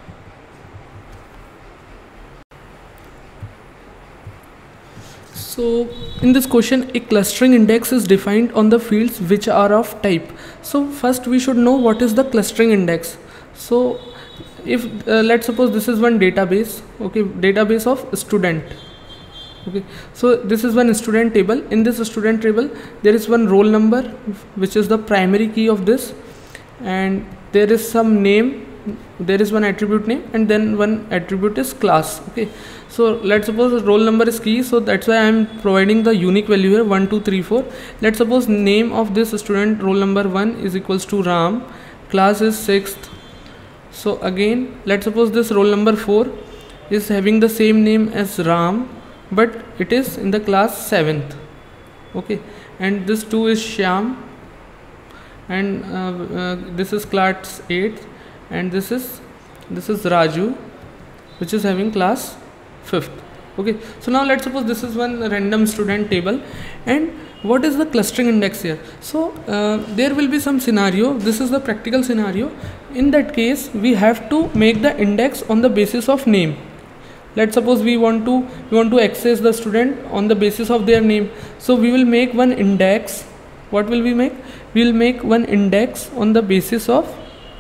So in this question, a clustering index is defined on the fields which are of type. So first we should know what is the clustering index. So if let's suppose this is one database, okay, database of student. Okay, so this is one student table. In this student table there is one roll number which is the primary key of this, and there is some name, there is one attribute name, and then one attribute is class. Okay, so let's suppose roll number is key, so that's why I am providing the unique value here 1 2 3 4. Let's suppose name of this student roll number 1 is equals to Ram, class is 6th. So again let's suppose this roll number 4 is having the same name as Ram, but it is in the class 7th. Okay, and this 2 is Shyam, and this is class 8th, and this is Raju, which is having class 5th. Okay, so now let's suppose this is one random student table, and what is the clustering index here? So there will be some scenario. This is the practical scenario. In that case we have to make the index on the basis of name. Let's suppose we want to access the student on the basis of their name. So we will make one index. What will we make? We will make one index on the basis of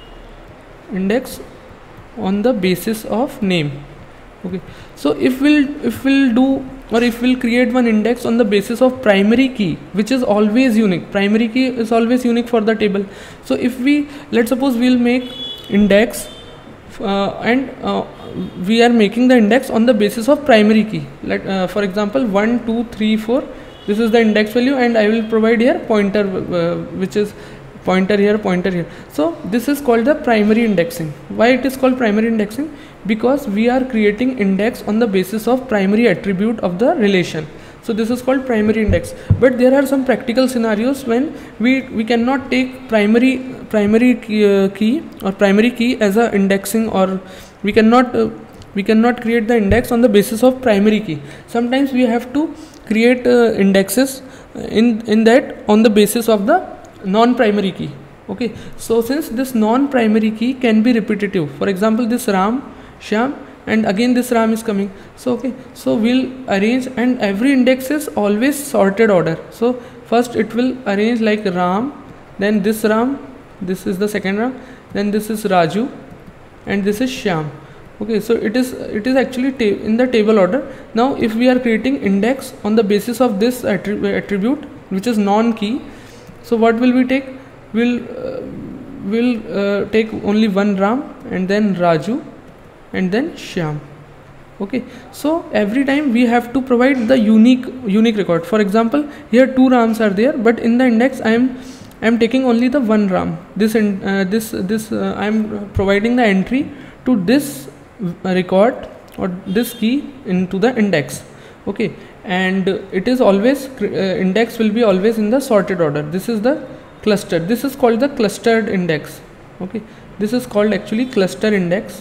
name. Okay, so if we'll create one index on the basis of primary key, which is always unique. Primary key is always unique for the table. So if let's suppose we'll make index and we are making the index on the basis of primary key. For example 1 2 3 4, this is the index value, and I will provide here pointer, which is pointer here, pointer here. So this is called the primary indexing. Why it is called primary indexing? Because we are creating index on the basis of primary attribute of the relation. So this is called primary index. But there are some practical scenarios when we cannot take primary key or primary key as a indexing, or we cannot create the index on the basis of primary key. Sometimes we have to create indexes in that on the basis of the non-primary key. Okay, so since this non-primary key can be repetitive, for example this Ram, Shyam, and again this Ram is coming. So okay, so we'll arrange, and every index is always sorted order. So first it will arrange like Ram, then this Ram, this is the second Ram, then this is Raju, and this is Shyam. Okay, so it is actually in the table order. Now if we are creating index on the basis of this attribute which is non-key, so what will we take? We'll take only one Ram, and then Raju, and then Shyam. Okay, so every time we have to provide the unique record. For example, here 2 Rams are there, but in the index I am taking only the one Ram. I am providing the entry to this record or this key into the index. Okay, and it is always index will be always in the sorted order. This is the cluster. This is called the clustered index. Okay, this is called actually cluster index.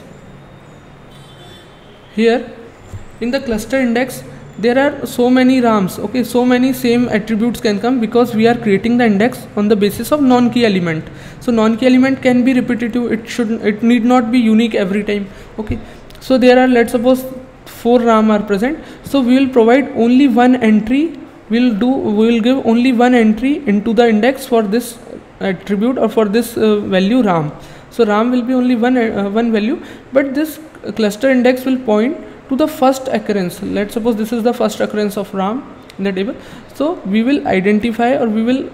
Here in the cluster index there are so many Rams. Okay, so many same attributes can come, because we are creating the index on the basis of non-key element. So non-key element can be repetitive. It need not be unique every time. Okay, so there are, let's suppose 4 Ram are present. So we will provide only one entry. We will give only one entry into the index for this attribute or for this value Ram. So Ram will be only one value, but this cluster index will point to the first occurrence. Let's suppose this is the first occurrence of Ram in the table. So we will identify, or we'll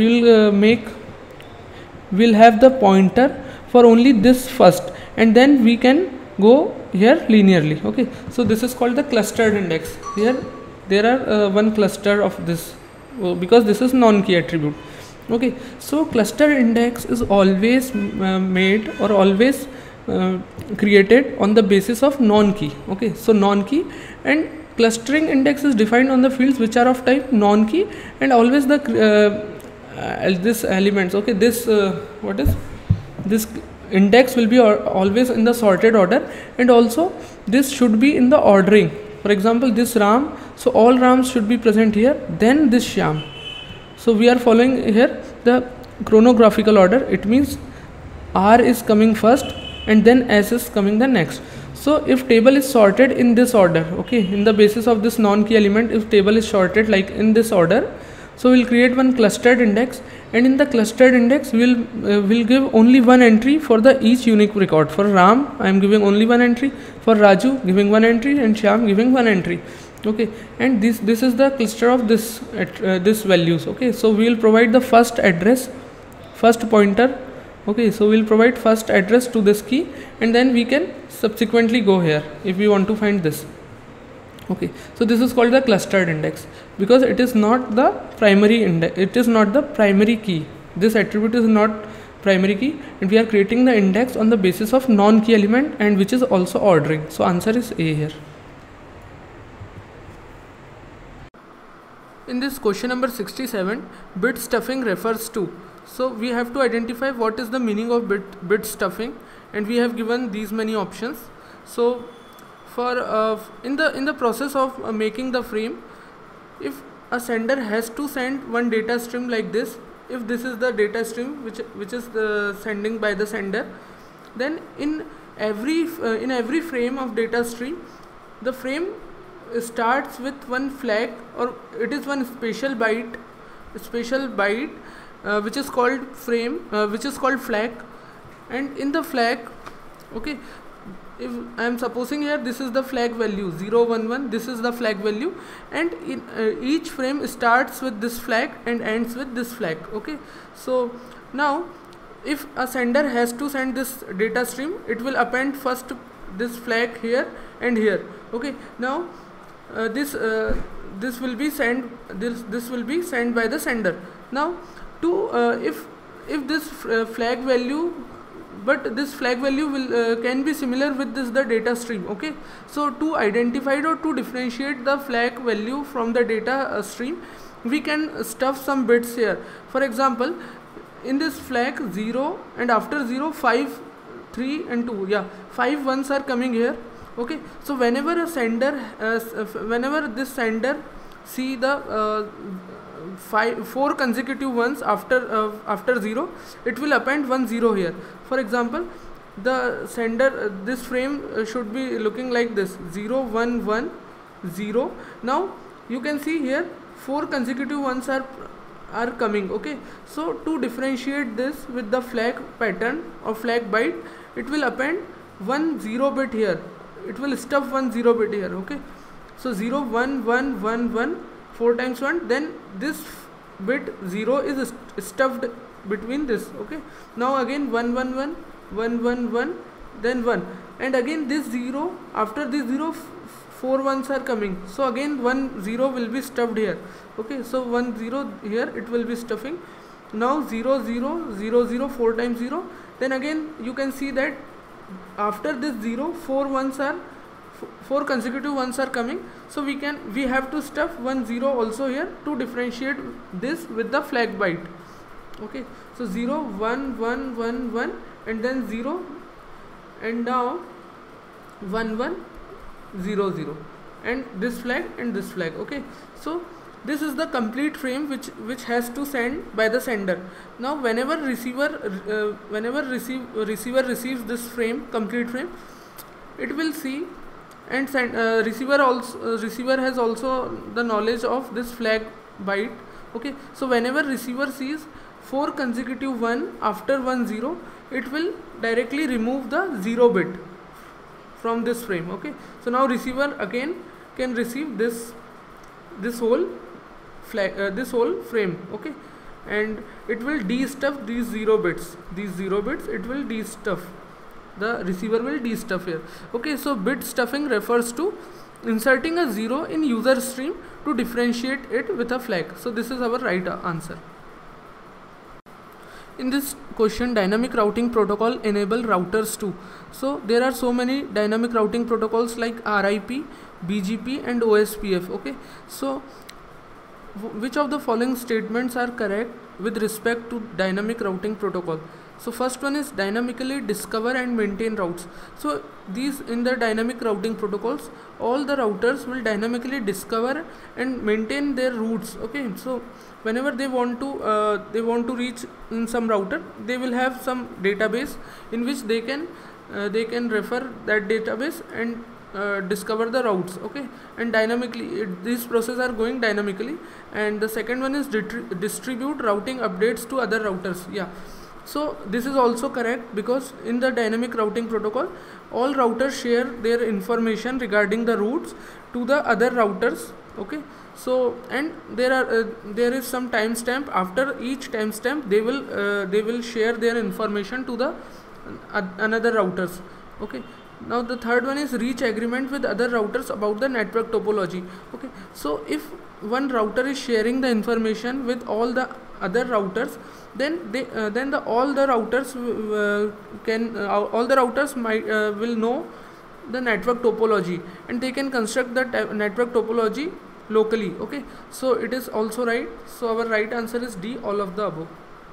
have the pointer for only this first, and then we can go here linearly. Okay, so this is called the clustered index. Here there are one cluster of this, because this is non-key attribute. Okay, so cluster index is always made or always created on the basis of non-key. Okay, so non-key, and clustering index is defined on the fields which are of type non-key, and always the this elements. Okay, this what is this index will be always in the sorted order, and also this should be in the ordering. For example, this Ram, so all Rams should be present here, then this Shyam. So we are following here the chronographical order. It means R is coming first and then S is coming the next. So if table is sorted in this order, okay, in the basis of this non-key element, if table is sorted like in this order, so we'll create one clustered index, and in the clustered index we'll give only one entry for the each unique record. For Ram I am giving only one entry, for Raju giving one entry, and Shyam giving one entry. Okay, and this is the cluster of this values. Okay, so we will provide the first address, first pointer. Okay, so we'll provide first address to this key, and then we can subsequently go here if we want to find this. Okay, so this is called the clustered index because it is not the primary index, it is not the primary key. This attribute is not primary key, and we are creating the index on the basis of non-key element, and which is also ordering. So answer is A here. In this question number 67, bit stuffing refers to. So we have to identify what is the meaning of bit stuffing, and we have given these many options. So for in the process of making the frame, if a sender has to send one data stream like this, if this is the data stream which is the sending by the sender, then in every frame of data stream, the frame starts with one flag, or it is one special byte which is called flag, and in the flag, okay, if I am supposing here this is the flag value 011, this is the flag value, and in each frame starts with this flag and ends with this flag. Okay, so now if a sender has to send this data stream, it will append first this flag here and here. Okay, now this will be sent by the sender. Now to if this flag value, but this flag value will can be similar with the data stream. Okay, so to identify or to differentiate the flag value from the data stream, we can stuff some bits here. For example, in this flag 0, and after 0 5 3 and 2, yeah, 5 ones are coming here. Okay, so whenever this sender see the 4 consecutive ones after 0, it will append 1 0 here. For example, the sender this frame should be looking like this: 0 1 1 0. Now you can see here 4 consecutive ones are coming. Okay, so to differentiate this with the flag pattern or flag byte, it will append 1 0 bit here. It will stuff 1 0 bit here. Okay, so 0 1 1 1 1 4 times 1, then this bit 0 is stuffed between this. Okay, now again 1 1 1 1 1 1, then 1, and again this 0, after this 0 4 ones are coming, so again 1 0 will be stuffed here. Okay, so 1 0 here it will be stuffing. Now 0 0 0 0 4 times 0, then again you can see that after this 0 4 consecutive ones are coming, so we have to stuff 1 0 also here to differentiate this with the flag byte. Okay, so 0 1 1 1 1, and then 0, and now 1 1 0 0, and this flag and this flag. Okay, so this is the complete frame which has to send by the sender. Now whenever receiver receives this frame, complete frame, it will see, and receiver has also the knowledge of this flag byte. Okay, so whenever receiver sees 4 consecutive 1 after 1 0, it will directly remove the 0 bit from this frame. Okay, so now receiver again can receive this whole flag, this whole frame. Okay, and it will de-stuff these 0 bits. It will de-stuff. The receiver will de-stuff here. Okay, so bit stuffing refers to inserting a 0 in user stream to differentiate it with a flag. So this is our right answer. In this question, dynamic routing protocol enable routers too. So there are so many dynamic routing protocols like RIP, BGP and OSPF. Okay, so which of the following statements are correct with respect to dynamic routing protocol? So first one is dynamically discover and maintain routes. So these, in the dynamic routing protocols, all the routers will dynamically discover and maintain their routes. Okay, so whenever they want to reach in some router, they will have some database in which they can refer that database and discover the routes. Okay, and dynamically these processes are going dynamically. And the second one is distribute routing updates to other routers. Yeah, so this is also correct, because in the dynamic routing protocol, all routers share their information regarding the routes to the other routers. Okay, so and there is some timestamp. After each timestamp, they will share their information to the another routers. Okay, now the third one is reach agreement with other routers about the network topology. Okay, so if one router is sharing the information with all the other routers, then all the routers will know the network topology, and they can construct the network topology locally. Okay, so it is also right. So our right answer is D, all of the above.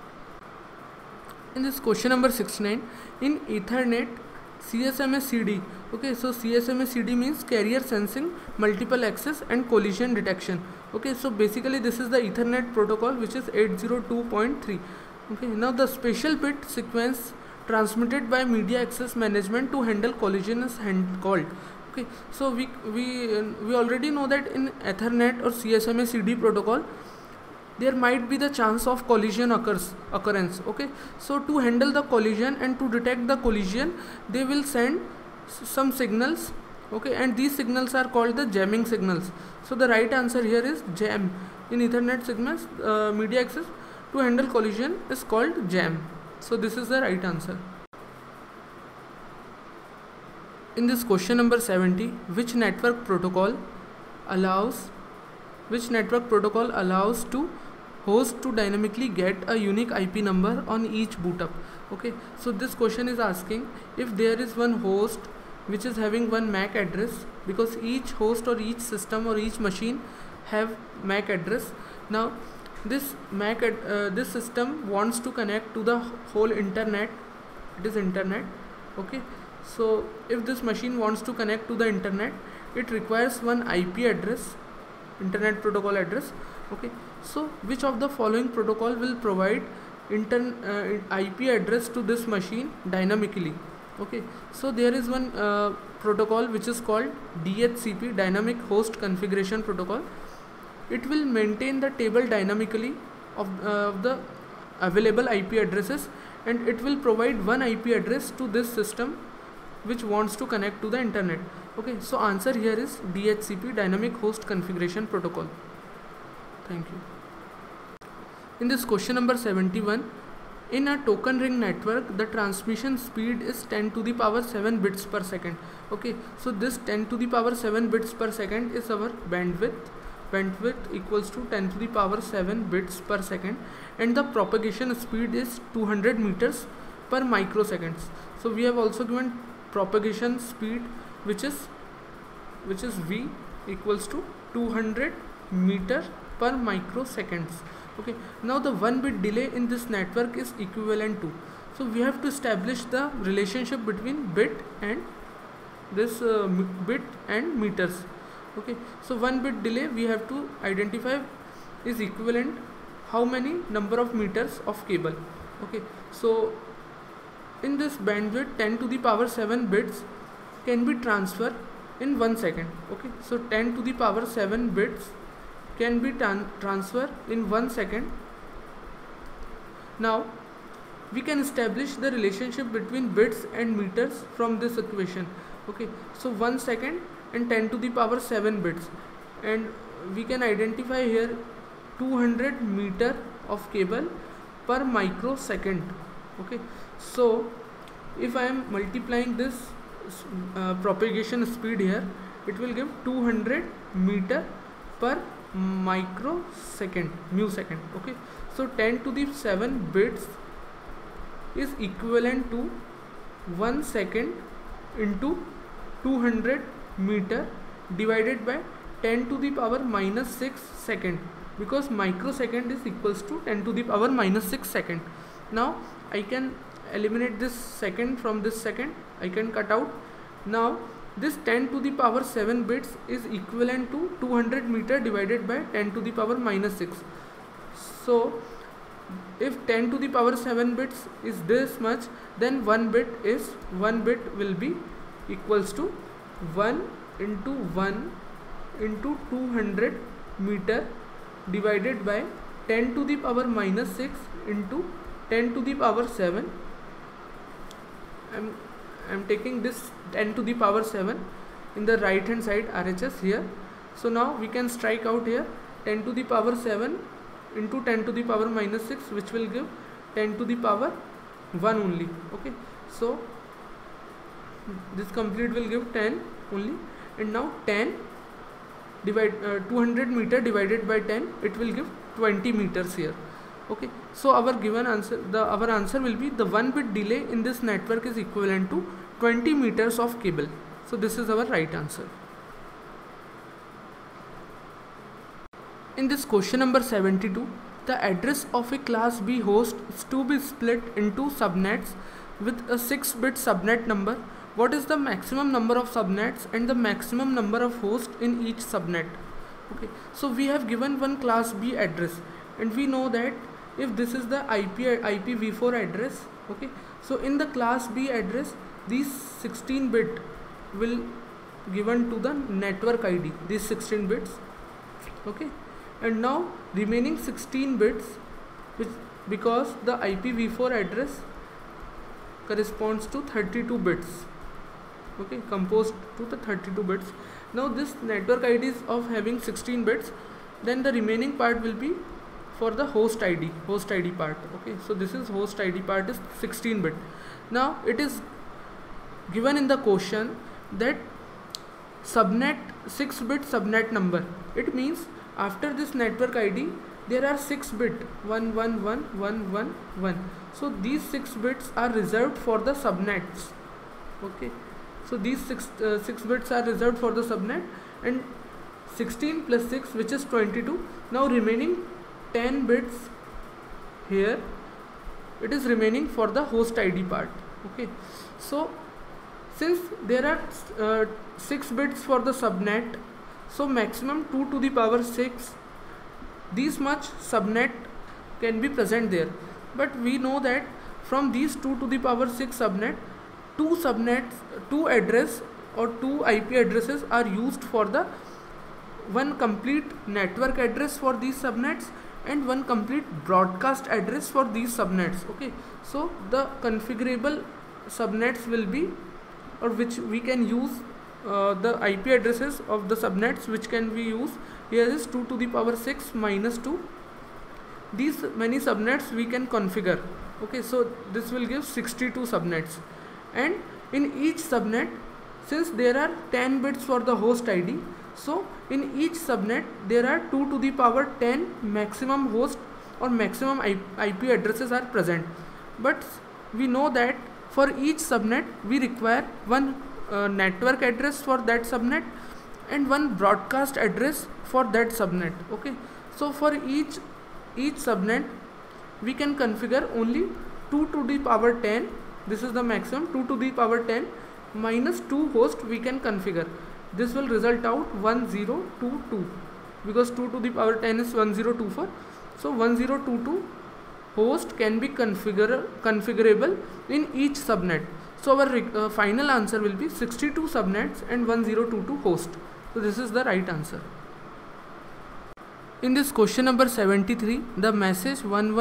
In this question number 69, in Ethernet CSMA CD. Okay, so CSMA CD means carrier sensing, multiple access and collision detection. Okay, so basically this is the Ethernet protocol, which is 802.3. okay, now the special bit sequence transmitted by media access management to handle collision is called. Okay, so we already know that in Ethernet or CSMA CD protocol, there might be the chance of collision occurrence. Okay, so to handle the collision and to detect the collision, they will send some signals. Okay, and these signals are called the jamming signals. So the right answer here is jam. In Ethernet segments, media access to handle collision is called jam. So this is the right answer. In this question number 70, which network protocol allows to host to dynamically get a unique IP number on each boot up? Okay, so this question is asking if there is one host which is having one MAC address, because each host or each system or each machine have MAC address. Now this this system wants to connect to the whole internet. It is internet. Okay, so if this machine wants to connect to the internet, it requires one IP address, internet protocol address. Okay, so which of the following protocol will provide IP address to this machine dynamically? Okay, so there is one protocol which is called DHCP, Dynamic Host Configuration Protocol. It will maintain the table dynamically of the available IP addresses, and it will provide one IP address to this system which wants to connect to the internet. Okay, so answer here is DHCP, Dynamic Host Configuration Protocol. Thank you. In this question number 71, in a token ring network, the transmission speed is 10 to the power 7 bits per second. Okay, so this 10 to the power 7 bits per second is our bandwidth. Bandwidth equals to 10 to the power 7 bits per second, and the propagation speed is 200 meters per microseconds. So we have also given propagation speed, which is V equals to 200 meter per microseconds. Okay, now the 1 bit delay in this network is equivalent to, so we have to establish the relationship between bit and this bit and meters. Okay, so 1 bit delay we have to identify is equivalent how many number of meters of cable. Okay, so in this bandwidth 10 to the power 7 bits can be transferred in 1 second. Okay, so 10 to the power 7 bits can be transferred in 1 second. Now we can establish the relationship between bits and meters from this equation. Okay, so 1 second and 10 to the power 7 bits, and we can identify here 200 meter of cable per microsecond. Okay, so if I am multiplying this propagation speed here, it will give 200 meter per microsecond, musecond. Okay, so 10 to the 7 bits is equivalent to 1 second into 200 meter divided by 10 to the power minus 6 second, because microsecond is equals to 10 to the power minus 6 second. Now I can eliminate this second from this second, I can cut out. Now this 10 to the power 7 bits is equivalent to 200 meter divided by 10 to the power minus 6. So if 10 to the power 7 bits is this much, then 1 bit will be equals to 1 into 1 into 200 meter divided by 10 to the power minus 6 into 10 to the power 7. I'm taking this 10 to the power 7 in the right hand side RHS here. So now we can strike out here 10 to the power 7 into 10 to the power minus 6, which will give 10 to the power 1 only. Okay, so this complete will give 10 only, and now 10 200 meter divided by 10, it will give 20 meters here. Okay, so our given answer, our answer will be the 1 bit delay in this network is equivalent to 20 meters of cable. So this is our right answer. In this question number 72, the address of a class B host is to be split into subnets with a 6-bit subnet number. What is the maximum number of subnets and the maximum number of hosts in each subnet? Okay, so we have given one class B address, and we know that if this is the IPv4 address, okay, so in the class B address, these 16 bit will given to the network ID, these 16 bits, okay, and now remaining 16 bits, which because the IPv4 address corresponds to 32 bits, okay, composed to the 32 bits. Now this network ID is of having 16 bits, then the remaining part will be for the host ID part. Okay, so this is host ID part is 16 bit. Now it is given in the question that subnet 6-bit subnet number. It means after this network ID there are 6 bit 1111111. So these 6 bits are reserved for the subnets. Okay, so these 6 bits are reserved for the subnet, and 16 plus 6, which is 22. Now remaining 10 bits here, it is remaining for the host ID part. Okay, so since there are 6 bits for the subnet, so maximum 2 to the power 6, these much subnet can be present there. But we know that from these 2 to the power 6 subnet, two address or 2 IP addresses are used for the one complete network address for these subnets and one complete broadcast address for these subnets. Okay, so the configurable subnets will be, or which we can use the IP addresses of the subnets which can be used here is 2 to the power 6 minus 2. These many subnets we can configure. Okay, so this will give 62 subnets, and in each subnet, since there are 10 bits for the host ID, so in each subnet there are 2 to the power 10 maximum host or maximum IP addresses are present. But we know that for each subnet we require one network address for that subnet and one broadcast address for that subnet. Okay, so for each subnet we can configure only 2 to the power 10. This is the maximum. 2 to the power 10 minus 2 host we can configure. This will result out 1022, because 2 to the power 10 is 1024. So 1022 host can be configurable in each subnet. So our final answer will be 62 subnets and 1022 host. So this is the right answer. In this question number 73, the message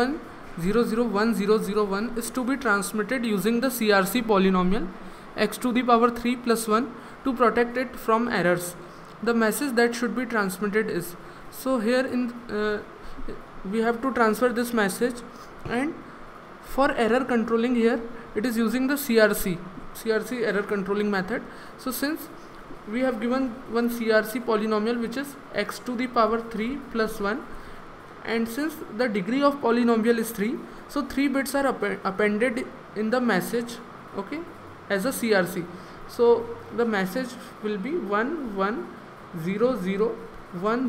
11001001 is to be transmitted using the CRC polynomial x to the power 3 plus 1 to protect it from errors. The message that should be transmitted is, so here in we have to transfer this message, and for error controlling here it is using the CRC error controlling method. So since we have given one CRC polynomial which is x to the power 3 plus 1, and since the degree of polynomial is 3, so 3 bits are appended in the message, okay, as a CRC. So the message will be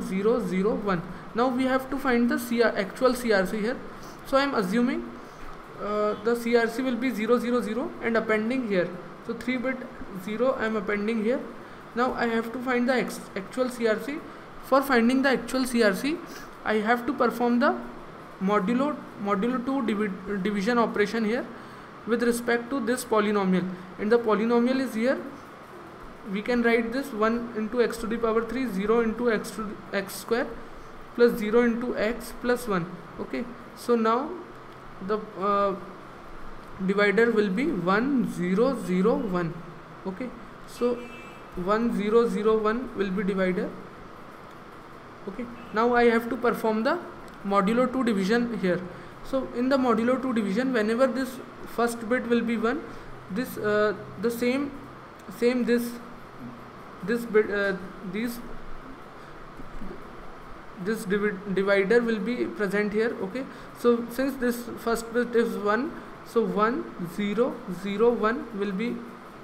11001001. Now we have to find the actual CRC here. So I am assuming the CRC will be 0 0 0 and appending here. So 3 bit 0 I am appending here. Now I have to find the actual CRC. For finding the actual CRC, I have to perform the modulo 2 division operation here with respect to this polynomial, and the polynomial is here. We can write this 1 into x to the power 3, 0 into x square plus 0 into x plus 1. Okay, so now the divider will be 1 0 0 1. Okay, so 1 0 0 1 will be divider. Okay, now I have to perform the modulo 2 division here. So in the modulo 2 division, whenever this first bit will be 1, this the same this bit this divider will be present here. Okay, so since this first bit is 1, so 1 0 0 1 will be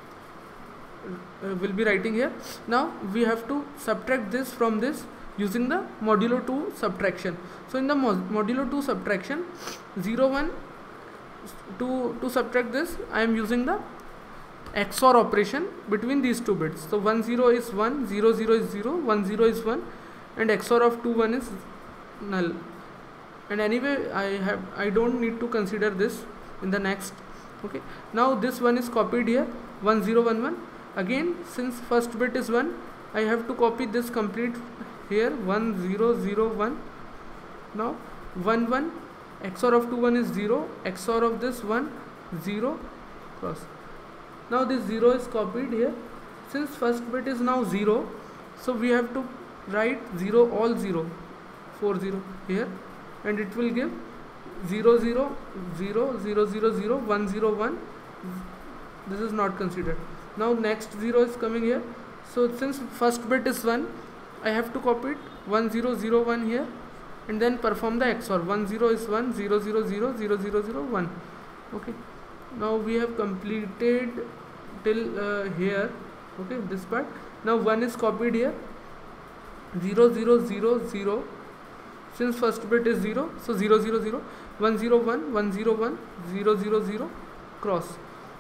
writing here. Now we have to subtract this from this using the modulo 2 subtraction. So in the modulo 2 subtraction, 0 1, to subtract this, I am using the XOR operation between these two bits. So 1 0 is 1, 0 0 is 0, 1 0 is 1, and XOR of 2 1 is null. And anyway, I don't need to consider this in the next. Okay, now this one is copied here, 1 0 1 1. Again, since first bit is 1, I have to copy this complete here, 1 0 0 1. Now 1 1, XOR of 2 1 is 0, XOR of this 1 0 cross. Now this 0 is copied here. Since first bit is now 0, so we have to write 0 all 0, 4 0 here, and it will give 0 0 0 0 0 0 1 0 1. This is not considered. Now next 0 is coming here. So since first bit is 1, I have to copy it 1 0 0 1 here, and then perform the XOR. 1 0 is 1, 0 0 0 0 0 0 1. Okay, now we have completed till here. Okay, this part. Now 1 is copied here, 0 0 0 0. Since first bit is 0, so 0 0 0, 1 0 1, 1 0 1, 0 0 0 cross.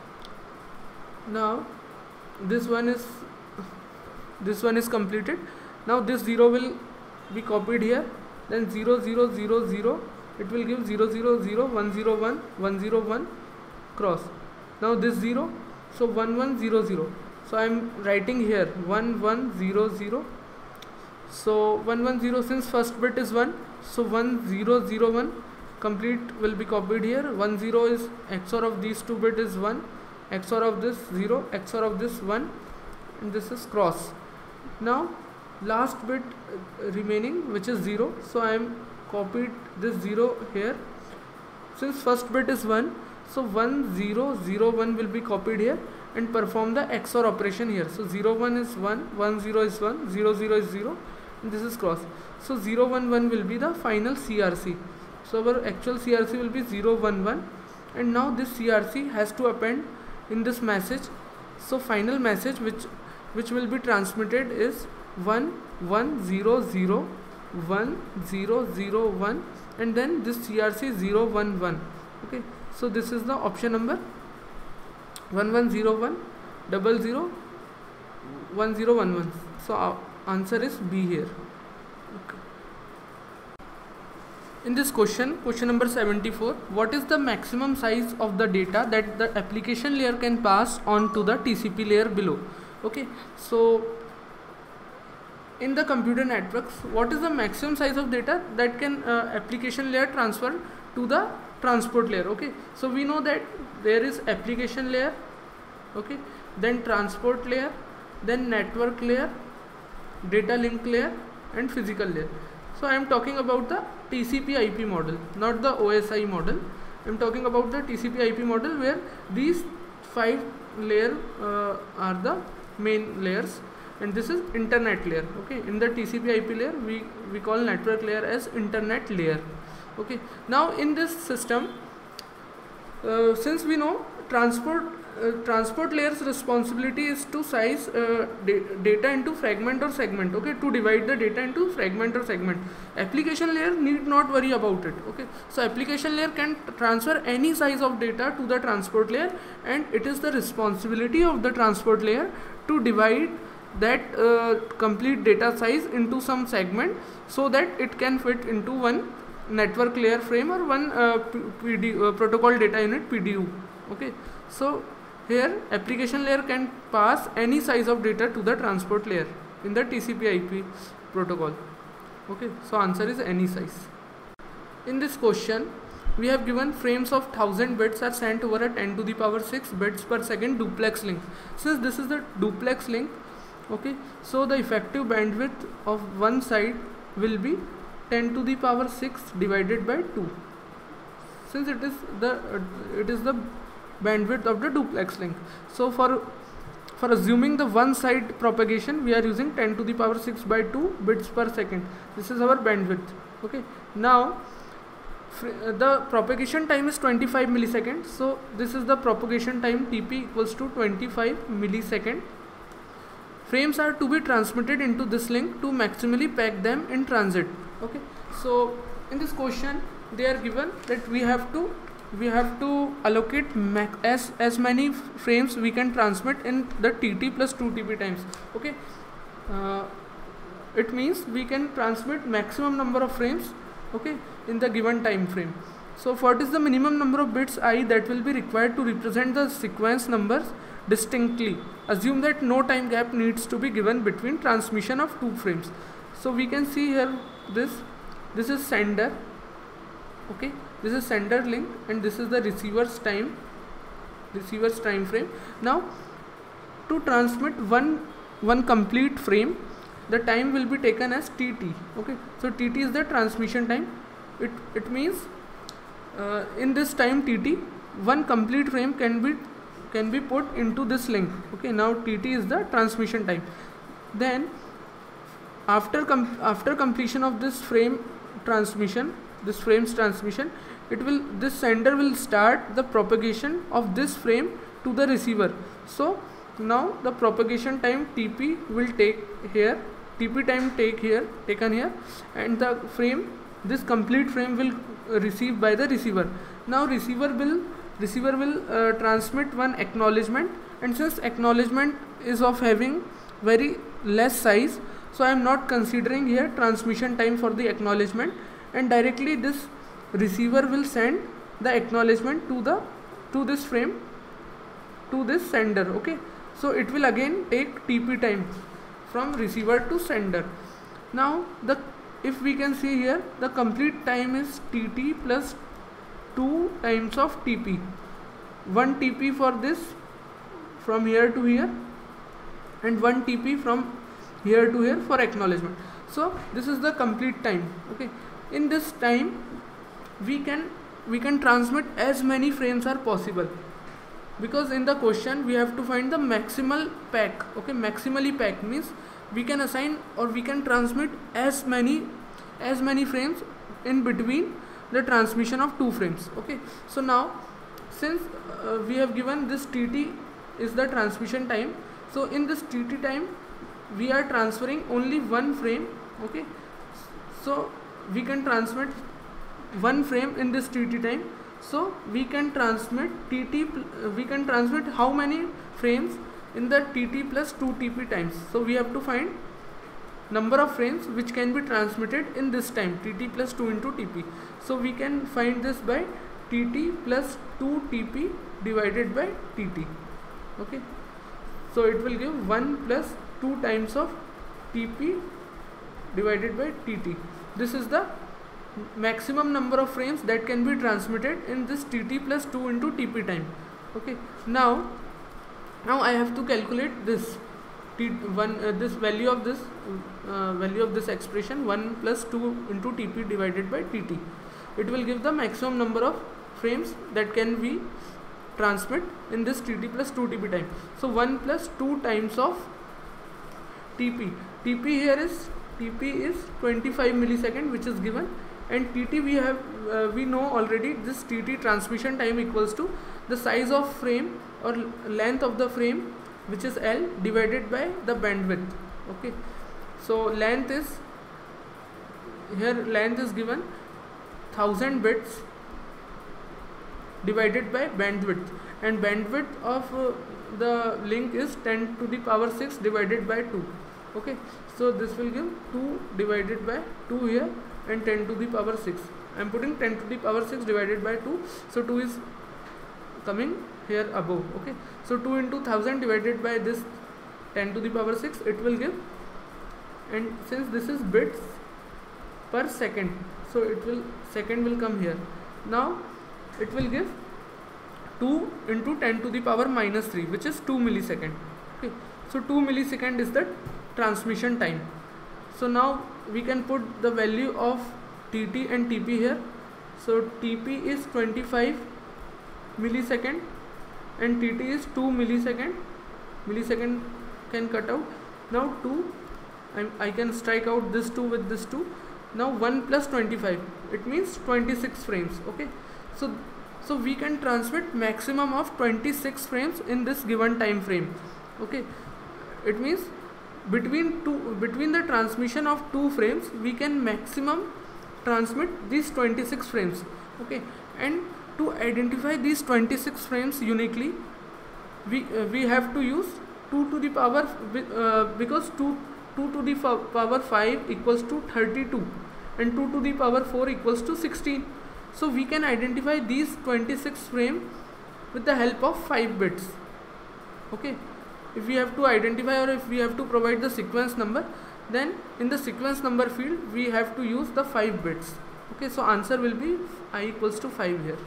Now this one is completed. Now this 0 will be copied here, then 0 0 0 0, it will give 0 0 0 1 0 1 1 0 1 cross. Now this 0, so 1 1 0 0, so I am writing here 1 1 0 0. So 1 1 0, since first bit is 1, so 1 0 0 1 complete will be copied here. 1 0 is XOR of these two bit is 1, XOR of this 0, XOR of this 1, and this is cross. Now last bit remaining, which is 0, so I am copied this 0 here. Since first bit is 1, so 1 0 0 1 will be copied here and perform the XOR operation here. So 0 1 is 1, 1 0 is 1, 0 0 is 0, and this is cross. So 0 1 1 will be the final CRC. So our actual CRC will be 0 1 1, and now this CRC has to append in this message. So final message which will be transmitted is 1 1 0 0 1 0 0 1, and then this CRC 0 1 1. Okay, so this is the option number 1 1 0 1 0 0 1 0 1 1. So our answer is B here. Okay. In this question number 74, what is the maximum size of the data that the application layer can pass on to the TCP layer below? Okay, so in the computer networks, what is the maximum size of data that can application layer transfer to the transport layer? Okay, so we know that there is application layer, okay, then transport layer, then network layer, data link layer, and physical layer. So I am talking about the TCP IP model, not the OSI model. I am talking about the TCP IP model, where these 5 layers are the main layers, and this is internet layer. Okay, in the TCP IP layer we call network layer as internet layer. Okay, now in this system, since we know transport transport layer's responsibility is to size data into fragment or segment, okay, to divide the data into fragment or segment. Application layer need not worry about it, okay. So application layer can transfer any size of data to the transport layer, and it is the responsibility of the transport layer to divide that complete data size into some segment so that it can fit into one network layer frame or one protocol data unit PDU, okay. So here application layer can pass any size of data to the transport layer in the TCP/IP protocol, okay. So answer is any size. In this question we have given frames of 1000 bits are sent over a 10 to the power 6 bits per second duplex link. Since this is the duplex link, okay, so the effective bandwidth of one side will be 10 to the power 6 divided by 2, since it is the bandwidth of the duplex link. So for assuming the one side propagation, we are using 10 to the power 6 by 2 bits per second. This is our bandwidth, okay. Now the propagation time is 25 milliseconds, so this is the propagation time, TP equals to 25 millisecond. Frames are to be transmitted into this link to maximally pack them in transit, okay. So in this question they are given that we have to allocate as many frames we can transmit in the TT plus 2 TP times, okay. It means we can transmit maximum number of frames, okay, in the given time frame. So what is the minimum number of bits I that will be required to represent the sequence numbers distinctly? Assume that no time gap needs to be given between transmission of two frames. So we can see here this is sender, okay, this is sender link, and this is the receiver's time frame. Now to transmit one complete frame, the time will be taken as TT, okay. So TT is the transmission time. It means in this time TT, one complete frame can be put into this link, okay. Now TT is the transmission time. Then after completion of this frame's transmission, this sender will start the propagation of this frame to the receiver. So now the propagation time TP will take here, TP time taken here, and this complete frame will receive by the receiver. Now receiver will transmit one acknowledgement, and since acknowledgement is of having very less size, so I am not considering here transmission time for the acknowledgement, and directly this receiver will send the acknowledgement to this frame to this sender, okay. So it will again take TP time from receiver to sender. Now if we can see here, the complete time is TT plus 2 times of TP, 1 TP for this from here to here, and 1 TP from here to here for acknowledgement. So this is the complete time, okay. In this time we can transmit as many frames are possible, because in the question we have to find the maximal pack, okay. Maximally pack means we can assign or we can transmit as many frames in between the transmission of two frames, okay. So now since we have given this TT is the transmission time, so in this TT time we are transferring only one frame, okay. So we can transmit one frame in this TT time, so we can transmit how many frames in the TT plus 2 TP times. So we have to find number of frames which can be transmitted in this time, TT plus 2 into TP. So we can find this by TT plus 2 TP divided by TT, okay. So it will give 1 plus 2 times of TP divided by TT. This is the maximum number of frames that can be transmitted in this TT plus 2 into TP time, okay. Now I have to calculate this this value of this expression, 1 plus 2 into TP divided by TT. It will give the maximum number of frames that can be transmit in this TT plus 2 TP time. So 1 plus 2 times of TP here is 25 millisecond, which is given, and TT we know already. This TT transmission time equals to the size of frame or length of the frame, which is L, divided by the bandwidth. Okay, so length is, here length is given 1000 bits divided by bandwidth, and bandwidth of the link is 10 to the power 6 divided by 2. Okay, so this will give 2 divided by 2 here and 10 to the power 6. I am putting 10 to the power 6 divided by 2, so 2 is coming here above. Okay, so 2 into 1000 divided by this 10 to the power 6, it will give, and since this is bits per second, so it will, second will come here. Now it will give 2 into 10 to the power minus 3, which is 2 millisecond. Okay, so 2 millisecond is the transmission time. So now we can put the value of TT and TP here. So TP is 25 millisecond and TT is 2 millisecond. Millisecond can cut out. Now 2, I can strike out this 2 with this 2. Now 1 plus 25, it means 26 frames. Okay, so we can transmit maximum of 26 frames in this given time frame. Okay, it means between the transmission of 2 frames, we can maximum transmit these 26 frames. Okay, and to identify these 26 frames uniquely, we have to use 2 to the power, because 2 to the power 5 equals to 32 and 2 to the power 4 equals to 16. So we can identify these 26 frames with the help of 5 bits. Okay, if we have to identify, or if we have to provide the sequence number, then in the sequence number field we have to use the 5 bits. Okay, so answer will be I equals to 5 here.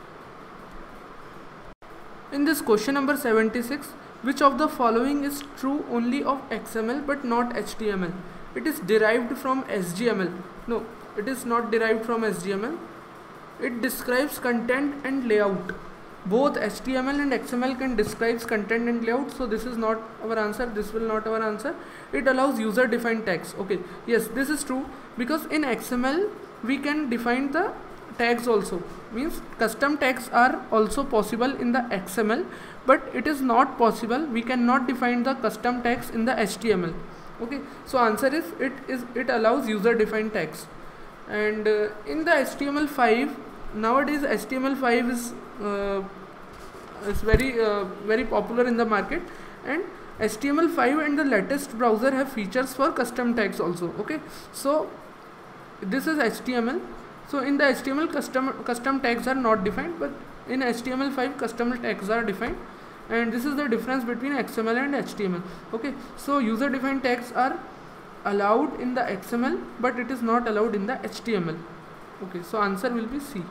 In this question number 76, which of the following is true only of XML but not HTML? It is derived from SGML. No, it is not derived from SGML. It describes content and layout. Both HTML and XML can describe content and layout, so this is not our answer. This will not our answer. It allows user defined tags. Okay, yes, this is true, because in XML we can define the tags also. Means custom tags are also possible in the XML, but it is not possible, we cannot define the custom tags in the HTML. Okay, so answer is it allows user defined tags. And in the HTML5, nowadays HTML5 is very popular in the market, and HTML5 and the latest browser have features for custom tags also. Okay, so this is HTML. So in the HTML, custom tags are not defined, but in HTML5 custom tags are defined, and this is the difference between XML and HTML. Okay, so user defined tags are allowed in the XML, but it is not allowed in the HTML. Okay, so answer will be C.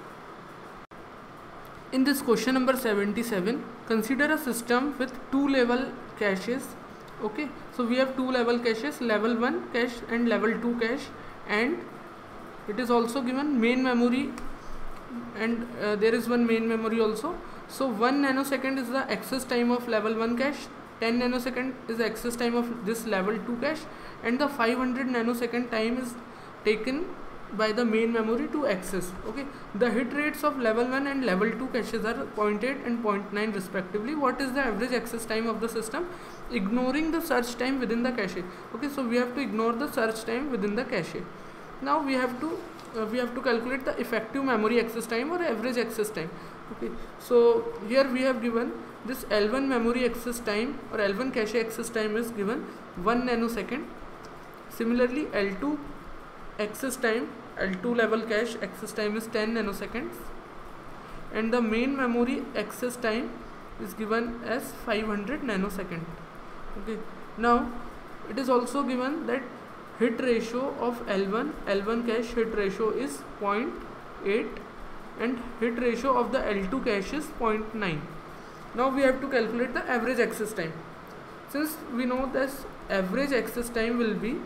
In this question number 77, consider a system with 2 level caches. Okay, so we have 2 level caches, level 1 cache and level 2 cache, and it is also given main memory, and there is one main memory also. So 1 nanosecond is the access time of level 1 cache, 10 nanosecond is the access time of this level 2 cache, and the 500 nanosecond time is taken by the main memory to access. Okay, the hit rates of level 1 and level 2 caches are 0.8 and 0.9 respectively. What is the average access time of the system, ignoring the search time within the cache? Okay, so we have to ignore the search time within the cache. Now we have to calculate the effective memory access time or average access time. Okay, so here we have given this L1 memory access time or L1 cache access time is given 1 nanosecond. Similarly, L2 access time, L2 level cache access time is 10 nanoseconds, and the main memory access time is given as 500 nanoseconds. Okay, now it is also given that hit ratio of L1 cache hit ratio is 0.8 and hit ratio of the L2 cache is 0.9. Now we have to calculate the average access time. Since we know this average access time will be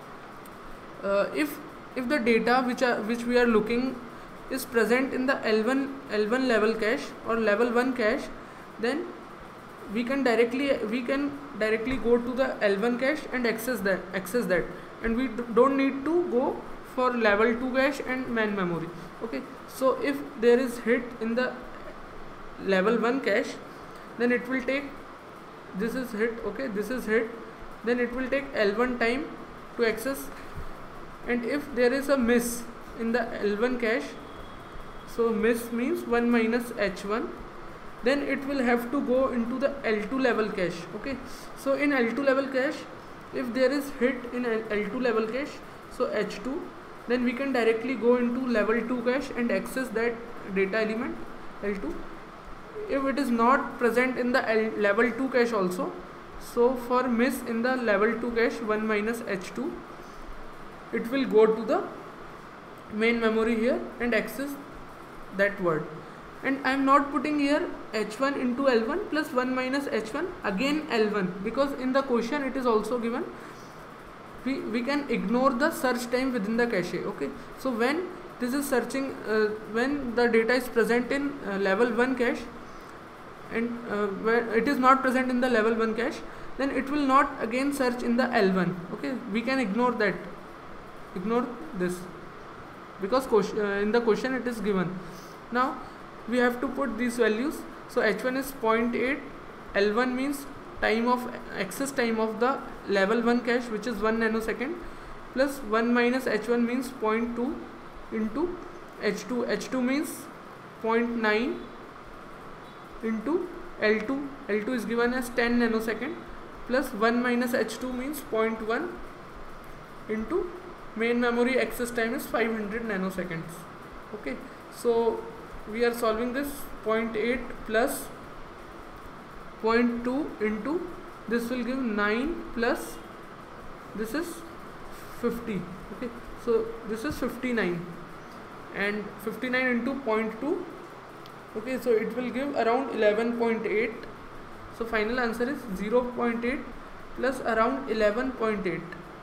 if the data which we are looking is present in the L1 level cache or level 1 cache, then we can directly go to the L1 cache and access that, and we don't need to go for level 2 cache and main memory. Okay, so if there is hit in the level 1 cache, then it will take, this is hit, okay, this is hit, then it will take L1 time to access. And if there is a miss in the L1 cache, so miss means 1 minus H1, then it will have to go into the L2 level cache. Okay, so in L2 level cache, if there is hit in L2 level cache, so H2, then we can directly go into level 2 cache and access that data element L2. If it is not present in the level 2 cache also, so for miss in the level 2 cache 1 minus H2, it will go to the main memory here and access that word. And I am not putting here H1 into L1 plus 1 minus H1 again L1, because in the question it is also given. We can ignore the search time within the cache. Okay, so when this is searching, when the data is present in level 1 cache, and where it is not present in the level 1 cache, then it will not again search in the L1. Okay, we can ignore that, ignore this, because in the question it is given. Now we have to put these values. So H1 is 0.8, L1 means time of access time of the level 1 cache, which is 1 nanosecond, plus 1 minus H1 means 0.2 into H2, H2 means 0.9 into L2, L2 is given as 10 nanosecond, plus 1 minus H2 means 0.1 into main memory access time is 500 nanoseconds. Okay, so we are solving this 0.8 plus 0.2 into, this will give 9 plus this is 50. Okay, so this is 59, and 59 into 0.2, okay, so it will give around 11.8. so final answer is 0.8 plus around 11.8.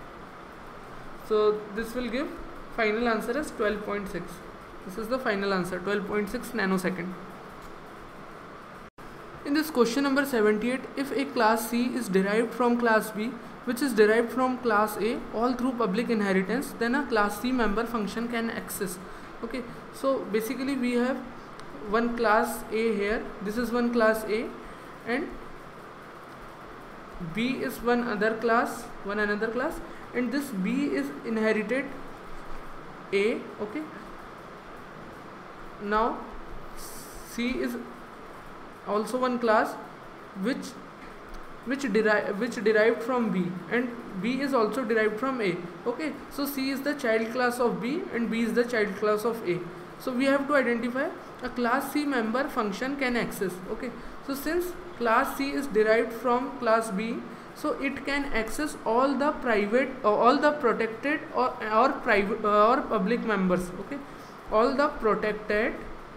so this will give final answer as 12.6. this is the final answer, 12.6 nanosecond. In this question number 78, if a class C is derived from class B, which is derived from class A, all through public inheritance, then a class C member function can access. Okay, so basically we have one class A here, this is one class A, and B is one another class, and this B is inherited A. Okay, now C is also one class which derived from B, and B is also derived from A. Okay, so C is the child class of B and B is the child class of A. So we have to identify a class C member function can access. Okay, so since class C is derived from class B, so it can access all the private or all the protected or private or public members. Okay, all the protected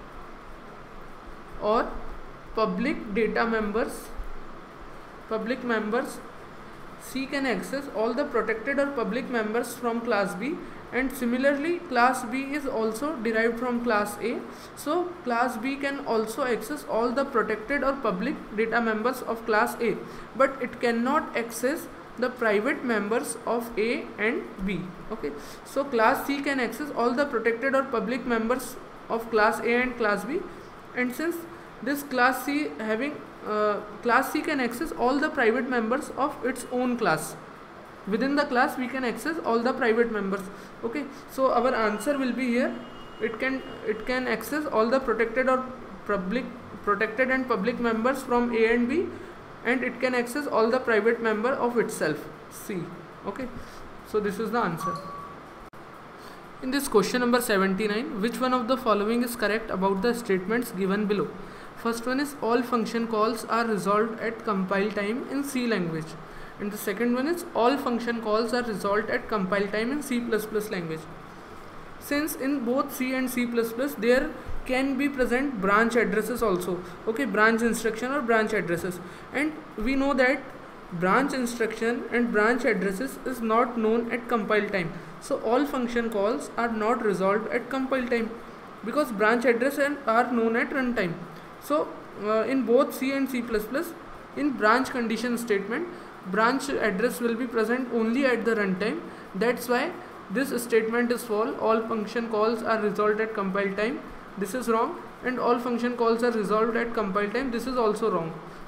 or public data members, public members. C can access all the protected or public members from class B, and similarly class B is also derived from class A, so class B can also access all the protected or public data members of class A, but it cannot access the private members of A and B. Okay, so class C can access all the protected or public members of class A and class B, and since this class C having class C can access all the private members of its own class. Within the class we can access all the private members. Okay, so our answer will be here, it can access all the protected or protected and public members from A and B, and it can access all the private member of itself, C. Okay, so this is the answer. In this question number 79, which one of the following is correct about the statements given below? First one is all function calls are resolved at compile time in C language, and the second one is all function calls are resolved at compile time in C++ language. Since in both C and C++ there can be present branch addresses also, okay, branch instruction or branch addresses, and we know that branch instruction and branch addresses is not known at compile time, so all function calls are not resolved at compile time because branch addresses are known at runtime. So in both C and C++, in branch condition statement, branch address will be present only at the runtime. That's why this statement is false. All function calls are resolved at compile time. This is wrong, and all function calls are resolved at compile time. This is also wrong.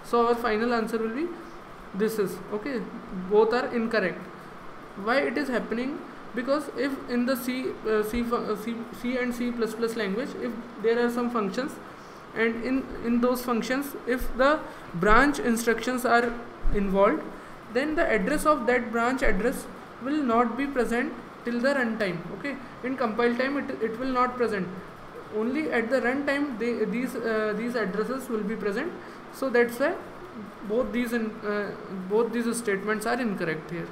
So our final answer will be this is okay. Both are incorrect. Why it is happening? Because if in the C and C++ language, if there are some functions, and in those functions, if the branch instructions are involved, then the address of that branch address will not be present till the runtime. Okay, in compile time it will not present. Only at the runtime these addresses will be present. So that's why both these statements are incorrect here.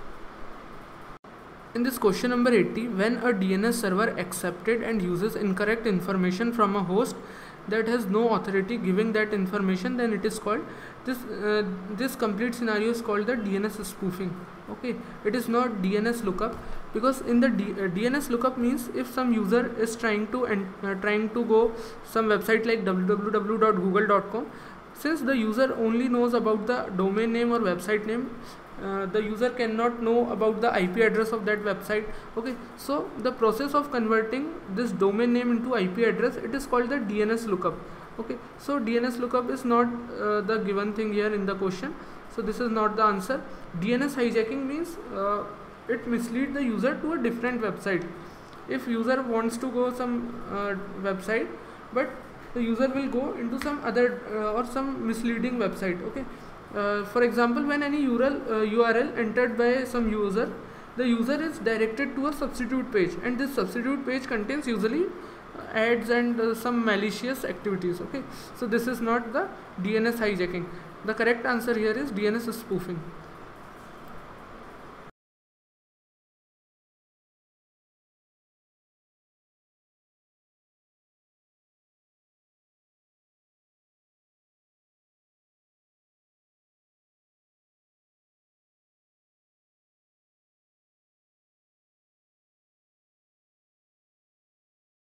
In this question number 80, when a DNS server accepted and uses incorrect information from a host that has no authority giving that information, then it is called this complete scenario is called the DNS spoofing. Okay, it is not DNS lookup, because in the DNS lookup means if some user is trying to go some website like www.google.com, since the user only knows about the domain name or website name, the user cannot know about the IP address of that website. Okay, so the process of converting this domain name into IP address, it is called the DNS lookup. Okay, so DNS lookup is not the given thing here in the question, so this is not the answer. DNS hijacking means it misleads the user to a different website. If user wants to go some website, but the user will go into some other or some misleading website. Okay, for example, when any URL entered by some user, the user is directed to a substitute page, and this substitute page contains usually ads and some malicious activities. Okay, so this is not the DNS hijacking. The correct answer here is DNS spoofing.